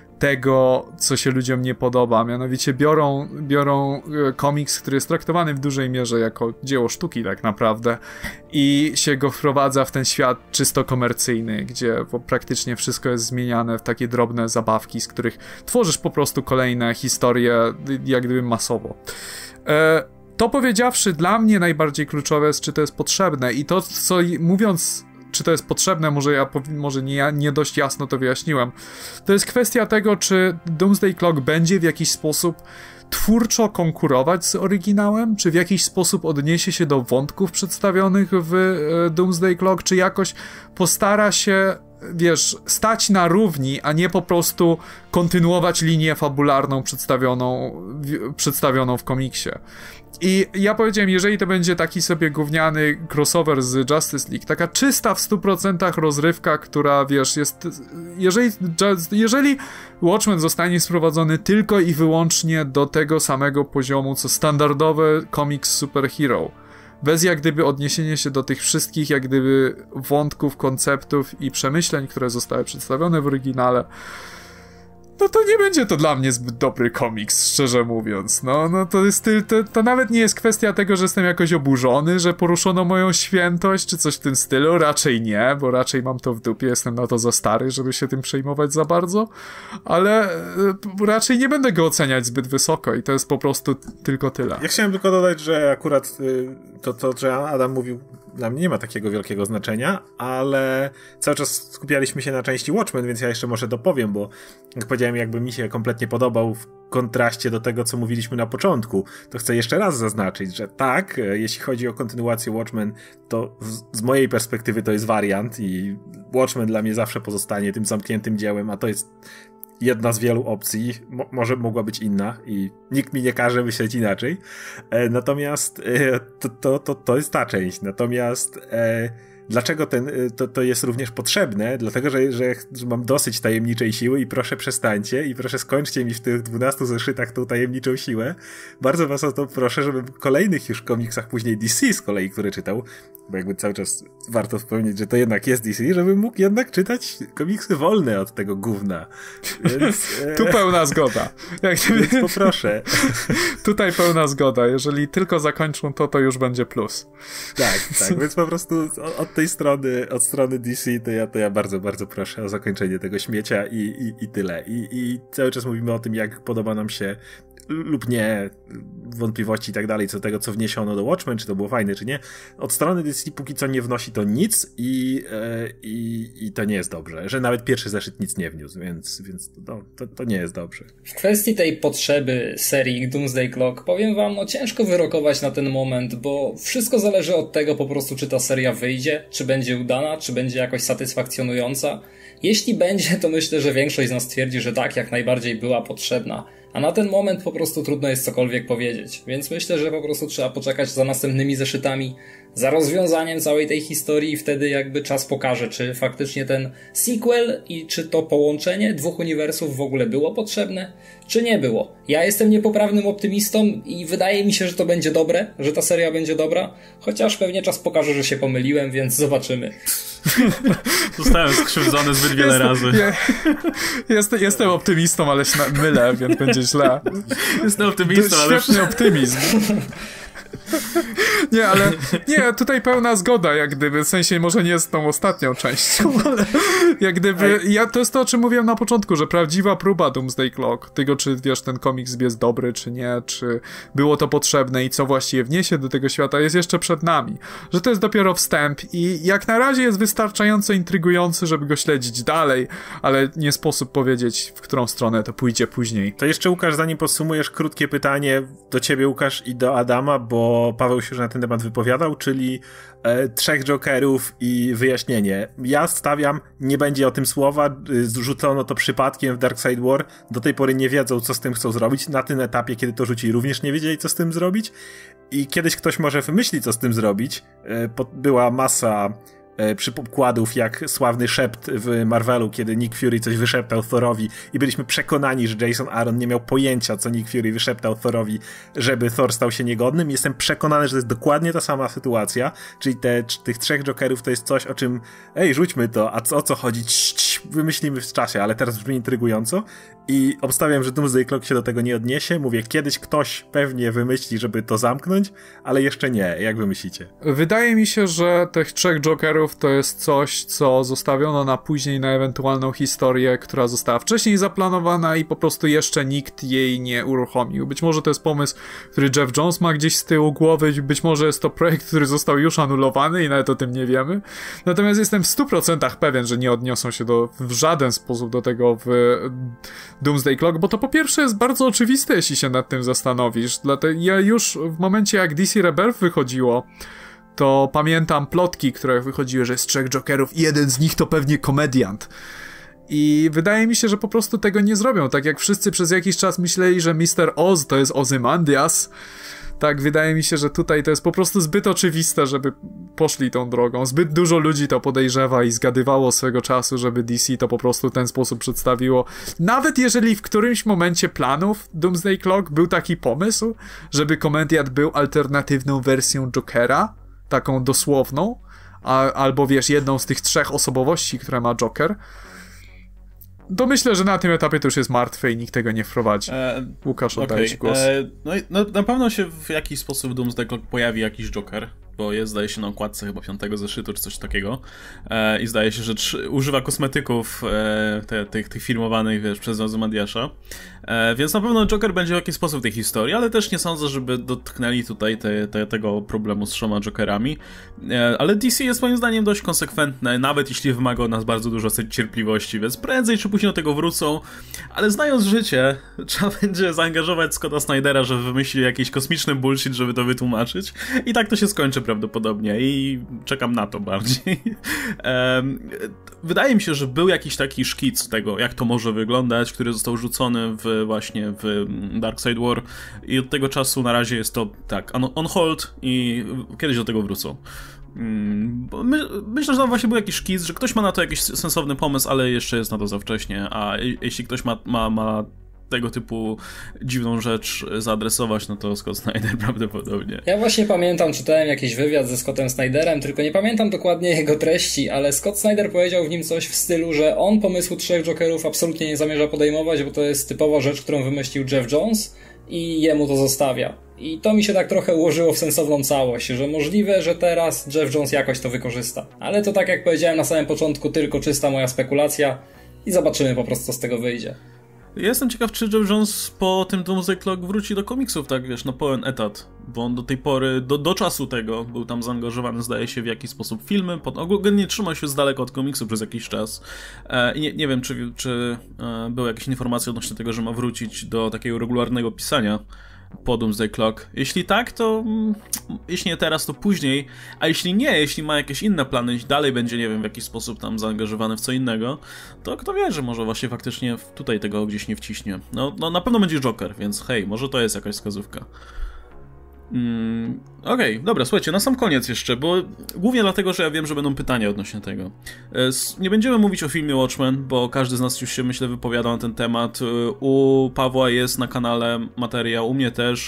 tego, co się ludziom nie podoba. Mianowicie biorą, biorą komiks, który jest traktowany w dużej mierze jako dzieło sztuki tak naprawdę i się go wprowadza w ten świat czysto komercyjny, gdzie praktycznie wszystko jest zmieniane w takie drobne zabawki, z których tworzysz po prostu kolejne historie jak gdyby masowo. E, to powiedziawszy, dla mnie najbardziej kluczowe jest, czy to jest potrzebne i to, co mówiąc czy to jest potrzebne, może ja może nie, nie dość jasno to wyjaśniłem. To jest kwestia tego, czy Doomsday Clock będzie w jakiś sposób twórczo konkurować z oryginałem, czy w jakiś sposób odniesie się do wątków przedstawionych w e, Doomsday Clock, czy jakoś postara się, wiesz, stać na równi, a nie po prostu kontynuować linię fabularną przedstawioną w, przedstawioną w komiksie. I ja powiedziałem, jeżeli to będzie taki sobie gówniany crossover z Justice League, taka czysta w stu procentach rozrywka, która, wiesz, jest... Jeżeli, jeżeli Watchmen zostanie sprowadzony tylko i wyłącznie do tego samego poziomu, co standardowe komiks superhero, bez jak gdyby odniesienie się do tych wszystkich jak gdyby wątków, konceptów i przemyśleń, które zostały przedstawione w oryginale, no to nie będzie to dla mnie zbyt dobry komiks, szczerze mówiąc. No, no to jest to, to nawet nie jest kwestia tego, że jestem jakoś oburzony, że poruszono moją świętość, czy coś w tym stylu. Raczej nie, bo raczej mam to w dupie, jestem na to za stary, żeby się tym przejmować za bardzo, ale y, raczej nie będę go oceniać zbyt wysoko i to jest po prostu tylko tyle. Ja chciałem tylko dodać, że akurat y, to, to, że Adam mówił, dla mnie nie ma takiego wielkiego znaczenia, ale cały czas skupialiśmy się na części Watchmen, więc ja jeszcze może dopowiem, bo jak powiedziałem, jakby mi się kompletnie podobał w kontraście do tego, co mówiliśmy na początku, to chcę jeszcze raz zaznaczyć, że tak, jeśli chodzi o kontynuację Watchmen, to z, z mojej perspektywy to jest wariant i Watchmen dla mnie zawsze pozostanie tym zamkniętym dziełem, a to jest jedna z wielu opcji, Mo- może mogła być inna i nikt mi nie każe myśleć inaczej. E, natomiast e, to, to, to, to jest ta część. Natomiast e, dlaczego ten, to, to jest również potrzebne? Dlatego, że, że, że mam dosyć tajemniczej siły i proszę przestańcie i proszę skończcie mi w tych dwunastu zeszytach tą tajemniczą siłę. Bardzo was o to proszę, żebym w kolejnych już komiksach, później D C z kolei, które czytał, bo jakby cały czas warto wspomnieć, że to jednak jest D C, żebym mógł jednak czytać komiksy wolne od tego gówna. Więc, e... Tu pełna zgoda. Jak Więc poproszę. Tutaj pełna zgoda. Jeżeli tylko zakończą to, to już będzie plus. Tak, tak. Więc po prostu od tej strony, od strony D C, to ja, to ja bardzo, bardzo proszę o zakończenie tego śmiecia i, i, i tyle. I, I cały czas mówimy o tym, jak podoba nam się lub nie, wątpliwości i tak dalej, co tego, co wniesiono do Watchmen, czy to było fajne, czy nie. Od strony D C póki co nie wnosi to nic i, e, i, i to nie jest dobrze, że nawet pierwszy zeszyt nic nie wniósł, więc, więc no, to, to nie jest dobrze. W kwestii tej potrzeby serii Doomsday Clock powiem wam, no ciężko wyrokować na ten moment, bo wszystko zależy od tego po prostu, czy ta seria wyjdzie, czy będzie udana, czy będzie jakoś satysfakcjonująca. Jeśli będzie, to myślę, że większość z nas twierdzi, że tak, jak najbardziej była potrzebna. A na ten moment po prostu trudno jest cokolwiek powiedzieć, więc myślę, że po prostu trzeba poczekać za następnymi zeszytami, za rozwiązaniem całej tej historii i wtedy jakby czas pokaże, czy faktycznie ten sequel i czy to połączenie dwóch uniwersów w ogóle było potrzebne, czy nie było. Ja jestem niepoprawnym optymistą i wydaje mi się, że to będzie dobre, że ta seria będzie dobra, chociaż pewnie czas pokaże, że się pomyliłem, więc zobaczymy. Zostałem skrzywdzony zbyt wiele jestem, razy. Ja, jestem, jestem optymistą, ale się na, mylę, więc będzie źle. Jestem optymistą, ale... Świetny optymizm. Nie, ale nie, tutaj pełna zgoda, jak gdyby, w sensie może nie z tą ostatnią częścią, ale jak gdyby, ja, to jest to, o czym mówiłem na początku, że prawdziwa próba Doomsday Clock, tego czy wiesz, ten komiks jest dobry, czy nie, czy było to potrzebne i co właściwie wniesie do tego świata, jest jeszcze przed nami, że to jest dopiero wstęp i jak na razie jest wystarczająco intrygujący, żeby go śledzić dalej, ale nie sposób powiedzieć, w którą stronę to pójdzie później. To jeszcze, Łukasz, zanim podsumujesz, krótkie pytanie do ciebie, Łukasz, i do Adama, bo Paweł się już na ten temat wypowiadał, czyli e, trzech Jokerów i wyjaśnienie. Ja stawiam, nie będzie o tym słowa, zrzucono to przypadkiem w Darkseid War, do tej pory nie wiedzą, co z tym chcą zrobić, na tym etapie, kiedy to rzucili, również nie wiedzieli, co z tym zrobić i kiedyś ktoś może wymyśli, co z tym zrobić. E, po, była masa przykładów, jak sławny szept w Marvelu, kiedy Nick Fury coś wyszeptał Thorowi i byliśmy przekonani, że Jason Aaron nie miał pojęcia, co Nick Fury wyszeptał Thorowi, żeby Thor stał się niegodnym. Jestem przekonany, że to jest dokładnie ta sama sytuacja, czyli te, tych trzech Jokerów to jest coś, o czym ej, rzućmy to, a co, o co chodzi? Cii, cii, wymyślimy w czasie, ale teraz brzmi intrygująco i obstawiam, że Doomsday Clock się do tego nie odniesie. Mówię, kiedyś ktoś pewnie wymyśli, żeby to zamknąć, ale jeszcze nie. Jak wy myślicie? Wydaje mi się, że tych trzech Jokerów to jest coś, co zostawiono na później, na ewentualną historię, która została wcześniej zaplanowana i po prostu jeszcze nikt jej nie uruchomił. Być może to jest pomysł, który Jeff Jones ma gdzieś z tyłu głowy, być może jest to projekt, który został już anulowany i nawet o tym nie wiemy. Natomiast jestem w stu procentach pewien, że nie odniosą się do, w żaden sposób do tego w Doomsday Clock, bo to po pierwsze jest bardzo oczywiste, jeśli się nad tym zastanowisz. Dlatego ja już w momencie, jak D C Rebirth wychodziło, to pamiętam plotki, które wychodziły, że jest trzech Jokerów i jeden z nich to pewnie komediant. I wydaje mi się, że po prostu tego nie zrobią. Tak jak wszyscy przez jakiś czas myśleli, że mister Oz to jest Ozymandias, tak wydaje mi się, że tutaj to jest po prostu zbyt oczywiste, żeby poszli tą drogą. Zbyt dużo ludzi to podejrzewa i zgadywało swego czasu, żeby D C to po prostu w ten sposób przedstawiło. Nawet jeżeli w którymś momencie planów Doomsday Clock był taki pomysł, żeby komediant był alternatywną wersją Jokera, taką dosłowną, a, albo wiesz, jedną z tych trzech osobowości, które ma Joker, to myślę, że na tym etapie to już jest martwe i nikt tego nie wprowadzi. E, Łukasz, oddaję okay. ci głos. E, no, i, no na pewno się w jakiś sposób w Doomsday Clock pojawi jakiś Joker, bo jest, zdaje się, na okładce chyba piątego zeszytu, czy coś takiego. E, I zdaje się, że trzy, używa kosmetyków e, te, tych, tych filmowanych, wiesz, przez Ozymandiasza. E, więc na pewno Joker będzie w jakiś sposób w tej historii, ale też nie sądzę, żeby dotknęli tutaj te, te, tego problemu z trzema Jokerami. E, ale D C jest moim zdaniem dość konsekwentne, nawet jeśli wymaga od nas bardzo dużo cierpliwości, więc prędzej czy później do tego wrócą. Ale znając życie, trzeba będzie zaangażować Scotta Snydera, żeby wymyślił jakiś kosmiczny bullshit, żeby to wytłumaczyć. I tak to się skończy prawdopodobnie i czekam na to bardziej. Um, wydaje mi się, że był jakiś taki szkic tego, jak to może wyglądać, który został rzucony w, właśnie w Darkseid War i od tego czasu na razie jest to tak, on, on hold i kiedyś do tego wrócą. Hmm, my, myślę, że tam właśnie był jakiś szkic, że ktoś ma na to jakiś sensowny pomysł, ale jeszcze jest na to za wcześnie, a jeśli ktoś ma, ma, ma tego typu dziwną rzecz zaadresować, no to Scott Snyder prawdopodobnie. Ja właśnie pamiętam, czytałem jakiś wywiad ze Scottem Snyderem, tylko nie pamiętam dokładnie jego treści, ale Scott Snyder powiedział w nim coś w stylu, że on pomysłu trzech Jokerów absolutnie nie zamierza podejmować, bo to jest typowa rzecz, którą wymyślił Jeff Jones i jemu to zostawia. I to mi się tak trochę ułożyło w sensowną całość, że możliwe, że teraz Jeff Jones jakoś to wykorzysta. Ale to tak jak powiedziałem na samym początku, tylko czysta moja spekulacja i zobaczymy po prostu, co z tego wyjdzie. Ja jestem ciekaw, czy Jeff Jones po tym Doomsday Clock wróci do komiksów, tak wiesz, na pełen etat, bo on do tej pory, do, do czasu tego był tam zaangażowany, zdaje się, w jakiś sposób filmy, pod, ogólnie trzymał się z daleka od komiksu przez jakiś czas e, i nie, nie wiem, czy, czy e, były jakieś informacje odnośnie tego, że ma wrócić do takiego regularnego pisania po Doomsday Clock. Jeśli tak, to mm, jeśli nie teraz, to później, a jeśli nie, jeśli ma jakieś inne plany, jeśli dalej będzie, nie wiem, w jakiś sposób tam zaangażowany w co innego, to kto wie, że może właśnie faktycznie tutaj tego gdzieś nie wciśnie. No, no na pewno będzie Joker, więc hej, może to jest jakaś wskazówka. Mm, Okej, okay, dobra, słuchajcie, na sam koniec jeszcze, bo głównie dlatego, że ja wiem, że będą pytania odnośnie tego. Nie będziemy mówić o filmie Watchmen, bo każdy z nas już się, myślę, wypowiadał na ten temat. U Pawła jest na kanale materiał, u mnie też.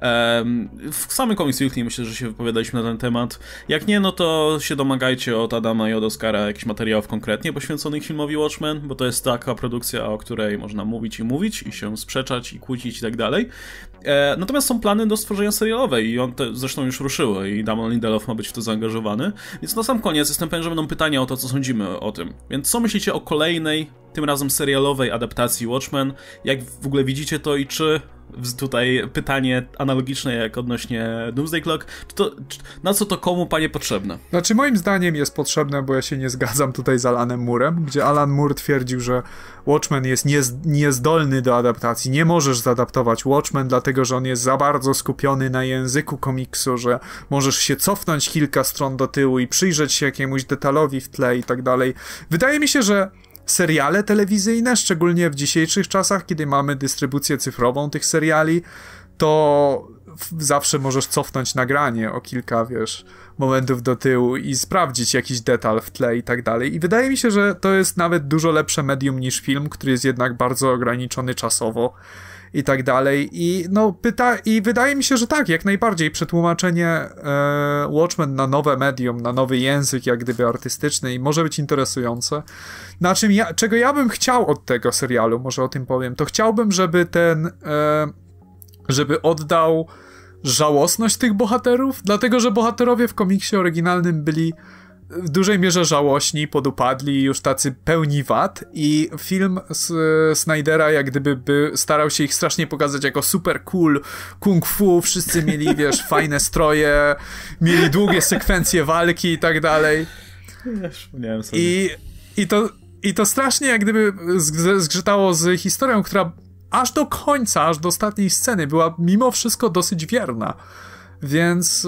W samym Comics Weekly myślę, że się wypowiadaliśmy na ten temat. Jak nie, no to się domagajcie od Adama i od Oskara jakichś materiałów konkretnie poświęconych filmowi Watchmen, bo to jest taka produkcja, o której można mówić i mówić, i się sprzeczać, i kłócić i tak dalej. Natomiast są plany do stworzenia serialowej i on te, zresztą już ruszyły i Damon Lindelof ma być w to zaangażowany. Więc na sam koniec jestem pewien, że będą pytania o to, co sądzimy o tym. Więc co myślicie o kolejnej, tym razem serialowej adaptacji Watchmen? Jak w ogóle widzicie to i czy tutaj pytanie analogiczne jak odnośnie Doomsday Clock, czy to, czy, na co to komu, panie, potrzebne? Znaczy moim zdaniem jest potrzebne, bo ja się nie zgadzam tutaj z Alanem Moorem, gdzie Alan Moore twierdził, że Watchmen jest niez, niezdolny do adaptacji. Nie możesz zaadaptować Watchmen, dlatego że on jest za bardzo skupiony na języku komiksu, że możesz się cofnąć kilka stron do tyłu i przyjrzeć się jakiemuś detalowi w tle i tak dalej. Wydaje mi się, że seriale telewizyjne, szczególnie w dzisiejszych czasach, kiedy mamy dystrybucję cyfrową tych seriali, to zawsze możesz cofnąć nagranie o kilka, wiesz, momentów do tyłu i sprawdzić jakiś detal w tle i tak dalej. I wydaje mi się, że to jest nawet dużo lepsze medium niż film, który jest jednak bardzo ograniczony czasowo i tak dalej. I no pyta i wydaje mi się, że tak, jak najbardziej przetłumaczenie e, Watchmen na nowe medium, na nowy język, jak gdyby artystyczny, i może być interesujące. Na czym ja, czego ja bym chciał od tego serialu, może o tym powiem, to chciałbym, żeby ten e, żeby oddał żałosność tych bohaterów, dlatego że bohaterowie w komiksie oryginalnym byli w dużej mierze żałośni, podupadli, już tacy pełni wad, i film z Snydera jak gdyby by starał się ich strasznie pokazać jako super cool kung fu, wszyscy mieli, wiesz, fajne stroje, mieli długie sekwencje walki i tak dalej. Nie, sobie. I, i, to, I to strasznie jak gdyby zgrzytało z historią, która aż do końca, aż do ostatniej sceny była mimo wszystko dosyć wierna. Więc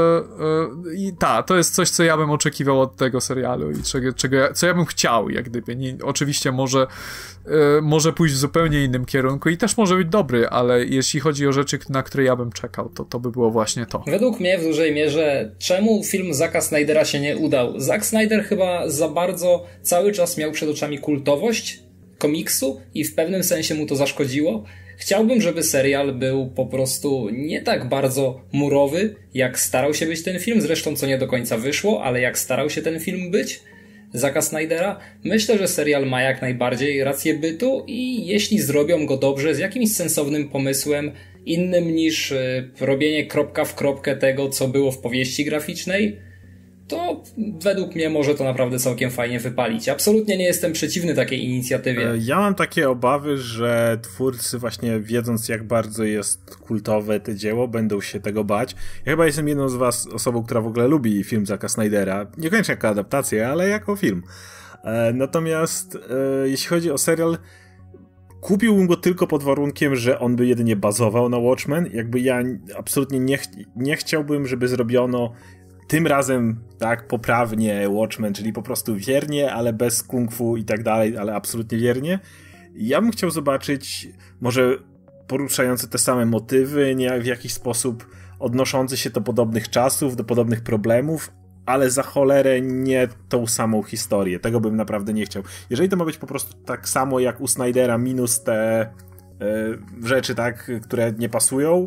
yy, yy, ta, to jest coś, co ja bym oczekiwał od tego serialu i czego, czego ja, co ja bym chciał, jak gdyby. Nie, oczywiście może, yy, może pójść w zupełnie innym kierunku i też może być dobry, ale jeśli chodzi o rzeczy, na które ja bym czekał, to to by było właśnie to. Według mnie w dużej mierze, czemu film Zacka Snydera się nie udał? Zack Snyder chyba za bardzo cały czas miał przed oczami kultowość komiksu i w pewnym sensie mu to zaszkodziło. Chciałbym, żeby serial był po prostu nie tak bardzo murowy, jak starał się być ten film, zresztą co nie do końca wyszło, ale jak starał się ten film być, Zacka Snydera. Myślę, że serial ma jak najbardziej rację bytu i jeśli zrobią go dobrze, z jakimś sensownym pomysłem, innym niż y, robienie kropka w kropkę tego, co było w powieści graficznej, to według mnie może to naprawdę całkiem fajnie wypalić. Absolutnie nie jestem przeciwny takiej inicjatywie. Ja mam takie obawy, że twórcy właśnie wiedząc, jak bardzo jest kultowe to dzieło, będą się tego bać. Ja chyba jestem jedną z was osobą, która w ogóle lubi film Zacka Snydera. Niekoniecznie jako adaptację, ale jako film. Natomiast jeśli chodzi o serial, kupiłbym go tylko pod warunkiem, że on by jedynie bazował na Watchmen. Jakby ja absolutnie nie, ch nie chciałbym, żeby zrobiono tym razem tak poprawnie Watchmen, czyli po prostu wiernie, ale bez kung fu i tak dalej, ale absolutnie wiernie. Ja bym chciał zobaczyć może poruszające te same motywy, nie w jakiś sposób odnoszące się do podobnych czasów, do podobnych problemów, ale za cholerę nie tą samą historię. Tego bym naprawdę nie chciał. Jeżeli to ma być po prostu tak samo jak u Snydera, minus te y, rzeczy, tak, które nie pasują,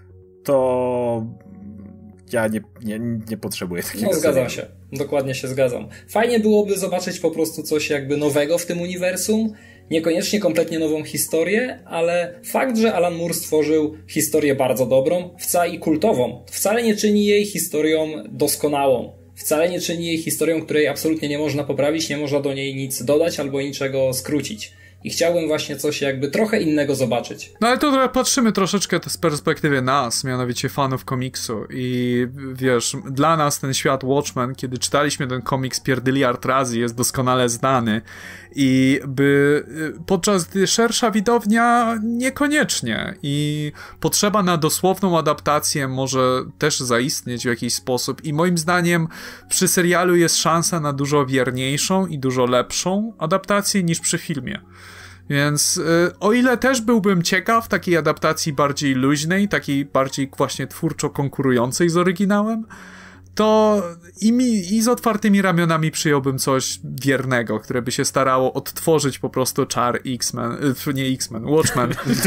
to ja nie, nie, nie potrzebuję takiego. No zgadzam się, dokładnie się zgadzam. Fajnie byłoby zobaczyć po prostu coś jakby nowego w tym uniwersum, niekoniecznie kompletnie nową historię, ale fakt, że Alan Moore stworzył historię bardzo dobrą, wcale i kultową, wcale nie czyni jej historią doskonałą. Wcale nie czyni jej historią, której absolutnie nie można poprawić, nie można do niej nic dodać albo niczego skrócić. I chciałbym właśnie coś jakby trochę innego zobaczyć. No ale to patrzymy troszeczkę z perspektywy nas, mianowicie fanów komiksu. I wiesz, dla nas ten świat Watchmen, kiedy czytaliśmy ten komiks pierdyliard razy, jest doskonale znany. I by podczas gdy szersza widownia niekoniecznie. I potrzeba na dosłowną adaptację może też zaistnieć w jakiś sposób. I moim zdaniem przy serialu jest szansa na dużo wierniejszą i dużo lepszą adaptację niż przy filmie. Więc y, o ile też byłbym ciekaw takiej adaptacji bardziej luźnej, takiej bardziej właśnie twórczo konkurującej z oryginałem, to i, mi, i z otwartymi ramionami przyjąłbym coś wiernego, które by się starało odtworzyć po prostu czar X-Men, y, nie X-Men, Watchmen.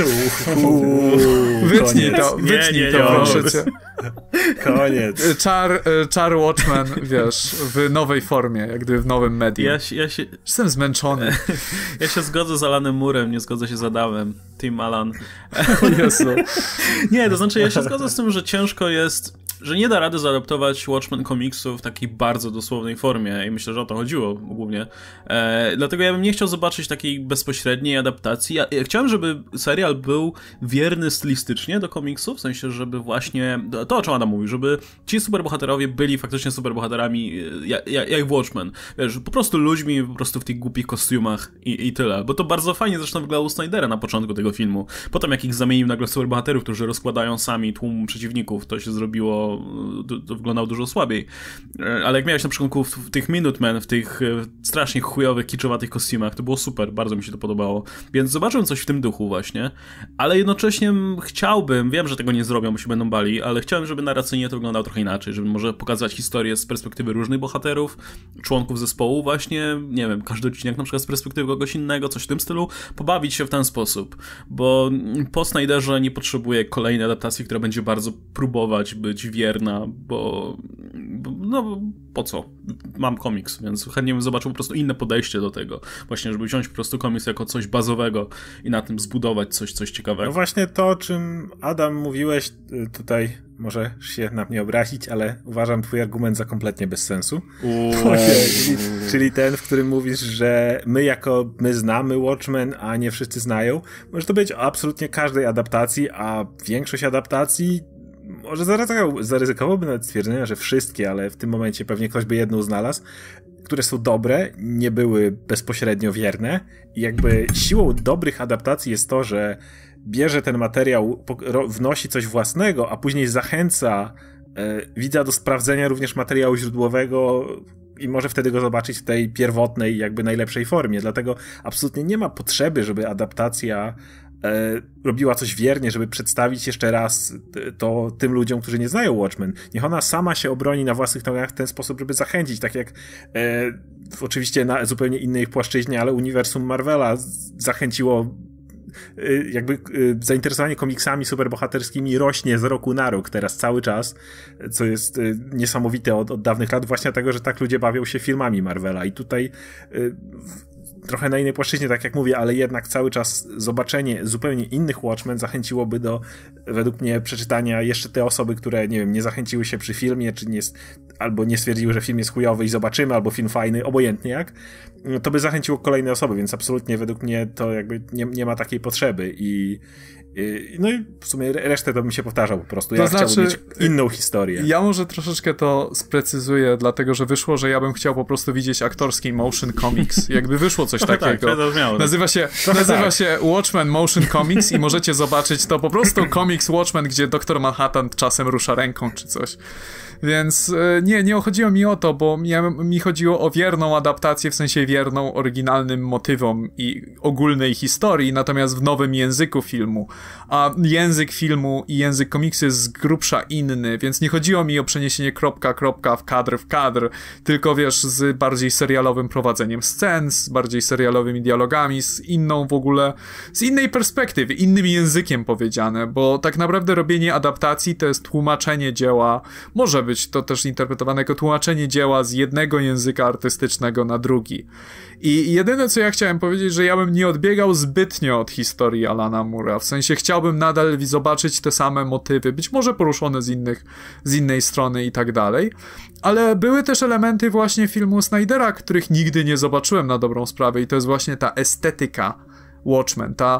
Wytnij to, wytnij nie, nie, to, nie, proszę cię. Koniec. Czar, czar Watchmen, wiesz, w nowej formie, jak gdyby w nowym medium. Ja się, ja się... Jestem zmęczony. Ja się zgodzę z Alanem Murem, nie zgodzę się z Adamem. Team Alan. O Jezu. Nie, to znaczy ja się zgodzę z tym, że ciężko jest, że nie da rady zaadaptować Watchmen komiksu w takiej bardzo dosłownej formie i myślę, że o to chodziło głównie. E, dlatego ja bym nie chciał zobaczyć takiej bezpośredniej adaptacji. Ja, ja chciałem, żeby serial był wierny stylistycznie do komiksu, w sensie, żeby właśnie... To to, o czym Adam mówi, żeby ci superbohaterowie byli faktycznie superbohaterami jak, jak w Watchmen. Wiesz, po prostu ludźmi, po prostu w tych głupich kostiumach i, i tyle. Bo to bardzo fajnie zresztą wyglądało u Snydera na początku tego filmu. Potem jak ich zamienił nagle w superbohaterów, którzy rozkładają sami tłum przeciwników, to się zrobiło, to, to wyglądało dużo słabiej. Ale jak miałeś na przykład w, w tych Minutemen, w tych strasznie chujowych, kiczowatych kostiumach, to było super, bardzo mi się to podobało. Więc zobaczyłem coś w tym duchu właśnie, ale jednocześnie chciałbym, wiem, że tego nie zrobią, bo się będą bali, ale chciałem, żeby narracyjnie to wyglądało trochę inaczej, żeby może pokazać historię z perspektywy różnych bohaterów, członków zespołu właśnie, nie wiem, każdy odcinek na przykład z perspektywy kogoś innego, coś w tym stylu, pobawić się w ten sposób, bo po Snyderze nie potrzebuję kolejnej adaptacji, która będzie bardzo próbować być wierna, bo, bo no po co? Mam komiks, więc chętnie bym zobaczył po prostu inne podejście do tego, właśnie, żeby wziąć po prostu komiks jako coś bazowego i na tym zbudować coś, coś ciekawego. No właśnie to, o czym Adam mówiłeś tutaj, może się na mnie obrazić, ale uważam twój argument za kompletnie bez sensu. czyli, czyli ten, w którym mówisz, że my jako, my znamy Watchmen, a nie wszyscy znają. Może to być o absolutnie każdej adaptacji, a większość adaptacji może zaryzykowałbym nawet stwierdzenia, że wszystkie, ale w tym momencie pewnie ktoś by jedną znalazł, które są dobre, nie były bezpośrednio wierne i jakby siłą dobrych adaptacji jest to, że bierze ten materiał, wnosi coś własnego, a później zachęca e, widza do sprawdzenia również materiału źródłowego i może wtedy go zobaczyć w tej pierwotnej, jakby najlepszej formie. Dlatego absolutnie nie ma potrzeby, żeby adaptacja e, robiła coś wiernie, żeby przedstawić jeszcze raz to tym ludziom, którzy nie znają Watchmen. Niech ona sama się obroni na własnych nogach w ten sposób, żeby zachęcić, tak jak e, oczywiście na zupełnie innej płaszczyźnie, ale uniwersum Marvela zachęciło, jakby zainteresowanie komiksami superbohaterskimi rośnie z roku na rok teraz cały czas, co jest niesamowite od, od dawnych lat, właśnie dlatego, że tak ludzie bawią się filmami Marvela i tutaj trochę na innej płaszczyźnie, tak jak mówię, ale jednak cały czas zobaczenie zupełnie innych Watchmen zachęciłoby do, według mnie, przeczytania jeszcze te osoby, które, nie wiem, nie zachęciły się przy filmie, czy nie, albo nie stwierdziły, że film jest chujowy i zobaczymy, albo film fajny, obojętnie jak, to by zachęciło kolejne osoby, więc absolutnie według mnie to jakby nie, nie ma takiej potrzeby i no i w sumie resztę to bym się powtarzał po prostu. Ja to znaczy, chciałbym mieć inną historię. Ja może troszeczkę to sprecyzuję, dlatego że wyszło, że ja bym chciał po prostu widzieć aktorski motion comics. Jakby wyszło coś takiego. Tak, to nazywa się, nazywa tak. się Watchmen Motion Comics i możecie zobaczyć to po prostu komiks Watchmen, gdzie doktor Manhattan czasem rusza ręką czy coś. Więc nie, nie chodziło mi o to, bo mi, mi chodziło o wierną adaptację, w sensie wierną oryginalnym motywom i ogólnej historii, natomiast w nowym języku filmu. A język filmu i język komiksu jest z grubsza inny, więc nie chodziło mi o przeniesienie kropka, kropka w kadr w kadr, tylko wiesz, z bardziej serialowym prowadzeniem scen, z bardziej serialowymi dialogami, z inną w ogóle, z innej perspektywy, innym językiem powiedziane, bo tak naprawdę robienie adaptacji to jest tłumaczenie dzieła, może być to też interpretowane jako tłumaczenie dzieła z jednego języka artystycznego na drugi. I jedyne, co ja chciałem powiedzieć, że ja bym nie odbiegał zbytnio od historii Alana Moore'a, w sensie chciałbym nadal zobaczyć te same motywy, być może poruszone z innych, z innej strony i tak dalej, ale były też elementy właśnie filmu Snydera, których nigdy nie zobaczyłem na dobrą sprawę i to jest właśnie ta estetyka Watchmen, ta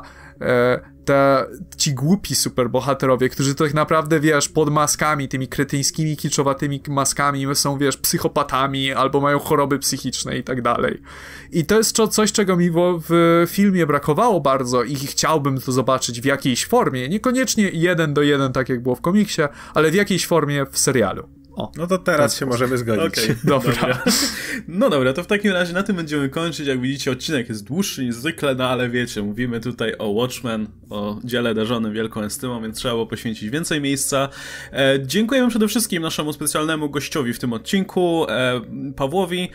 e, Te, ci głupi superbohaterowie, którzy tak naprawdę, wiesz, pod maskami, tymi kretyńskimi, kiczowatymi maskami są, wiesz, psychopatami albo mają choroby psychiczne i tak dalej. I to jest coś, czego mi w, w filmie brakowało bardzo i chciałbym to zobaczyć w jakiejś formie. Niekoniecznie jeden do jeden, tak jak było w komiksie, ale w jakiejś formie w serialu. O, no to teraz się możemy zgodzić. Okay, dobra. dobra. No dobra, to w takim razie na tym będziemy kończyć. Jak widzicie, odcinek jest dłuższy niż zwykle, no ale wiecie, mówimy tutaj o Watchmen, o dziele darzonym wielką estymą, więc trzeba było poświęcić więcej miejsca. E, dziękujemy przede wszystkim naszemu specjalnemu gościowi w tym odcinku, e, Pawłowi,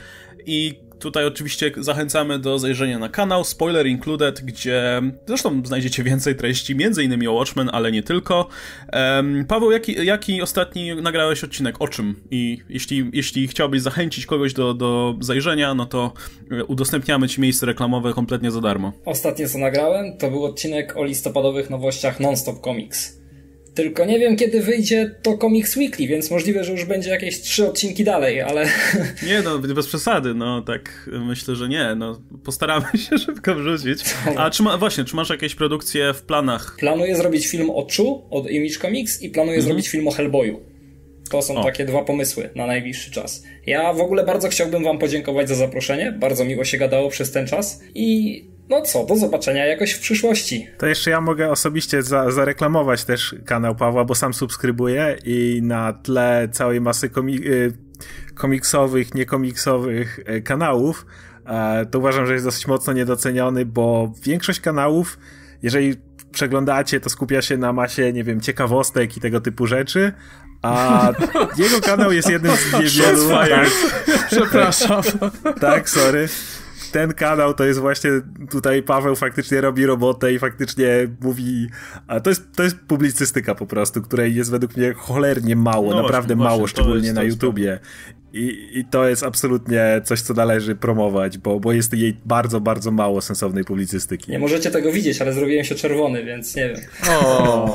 i tutaj oczywiście zachęcamy do zajrzenia na kanał Spoiler Included, gdzie zresztą znajdziecie więcej treści, między innymi o Watchmen, ale nie tylko. Um, Paweł, jaki, jaki ostatni nagrałeś odcinek? O czym? I jeśli, jeśli chciałbyś zachęcić kogoś do, do zajrzenia, no to udostępniamy ci miejsce reklamowe kompletnie za darmo. Ostatnie co nagrałem, to był odcinek o listopadowych nowościach Non-Stop Comics. Tylko nie wiem, kiedy wyjdzie to Comics Weekly, więc możliwe, że już będzie jakieś trzy odcinki dalej, ale... Nie no, bez przesady, no tak myślę, że nie, no postaramy się szybko wrzucić. A czy ma, właśnie, czy masz jakieś produkcje w planach? Planuję zrobić film o Chu od Image Comics i planuję mhm. zrobić film o Hellboyu. To są O. takie dwa pomysły na najbliższy czas. Ja w ogóle bardzo chciałbym wam podziękować za zaproszenie, bardzo miło się gadało przez ten czas i no co, do zobaczenia jakoś w przyszłości. To jeszcze ja mogę osobiście za, zareklamować też kanał Pawła, bo sam subskrybuję i na tle całej masy komi- komiksowych, niekomiksowych kanałów to uważam, że jest dosyć mocno niedoceniony, bo większość kanałów, jeżeli przeglądacie, to skupia się na masie, nie wiem, ciekawostek i tego typu rzeczy, a jego kanał jest jednym z niewielu... Tak, Przepraszam. tak, sorry. Ten kanał to jest właśnie, tutaj Paweł faktycznie robi robotę i faktycznie mówi, a to jest, to jest publicystyka po prostu, której jest według mnie cholernie mało, no naprawdę właśnie, mało, właśnie, szczególnie jest, na YouTubie. I, I to jest absolutnie coś, co należy promować, bo, bo jest jej bardzo, bardzo mało sensownej publicystyki. Nie możecie tego widzieć, ale zrobiłem się czerwony, więc nie wiem. O.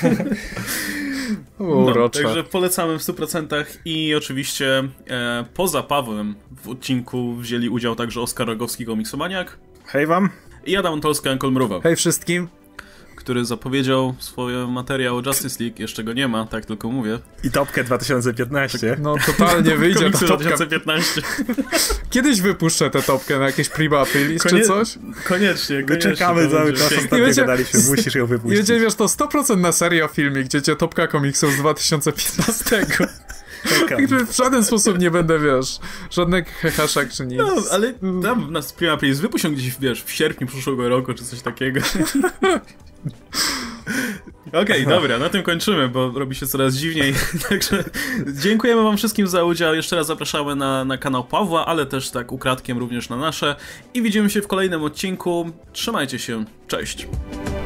No, także polecamy w stu procentach i oczywiście e, poza Pawłem w odcinku wzięli udział także Oskar Rogowski, komiksomaniak. Hej wam. I Adam Tolska, Ankol Mruwa. Hej wszystkim. Który zapowiedział swoje materiał o Justice League. Jeszcze go nie ma, tak tylko mówię. I topkę dwa tysiące piętnaście. No totalnie wyjdzie ta dwa topka. tysiące piętnaście. Kiedyś wypuszczę tę topkę na jakieś prima aprilis Konie... czy coś? Koniecznie, My koniecznie. czekamy cały czas, ostatnio będzie... gadaliśmy, musisz ją wypuścić. I będzie, wiesz, to sto procent na serio filmie, gdzie cię topka komiksów z dwa tysiące piętnastego. Jakby w żaden sposób nie będę, wiesz, żadnych heheszek czy nic. No, ale tam nas prima aprilis wypuścią gdzieś, wiesz, w sierpniu przyszłego roku, czy coś takiego. Okej, okay, dobra, na tym kończymy, bo robi się coraz dziwniej. Także dziękujemy wam wszystkim za udział. Jeszcze raz zapraszamy na, na kanał Pawła, ale też tak ukradkiem również na nasze. I widzimy się w kolejnym odcinku. Trzymajcie się, cześć!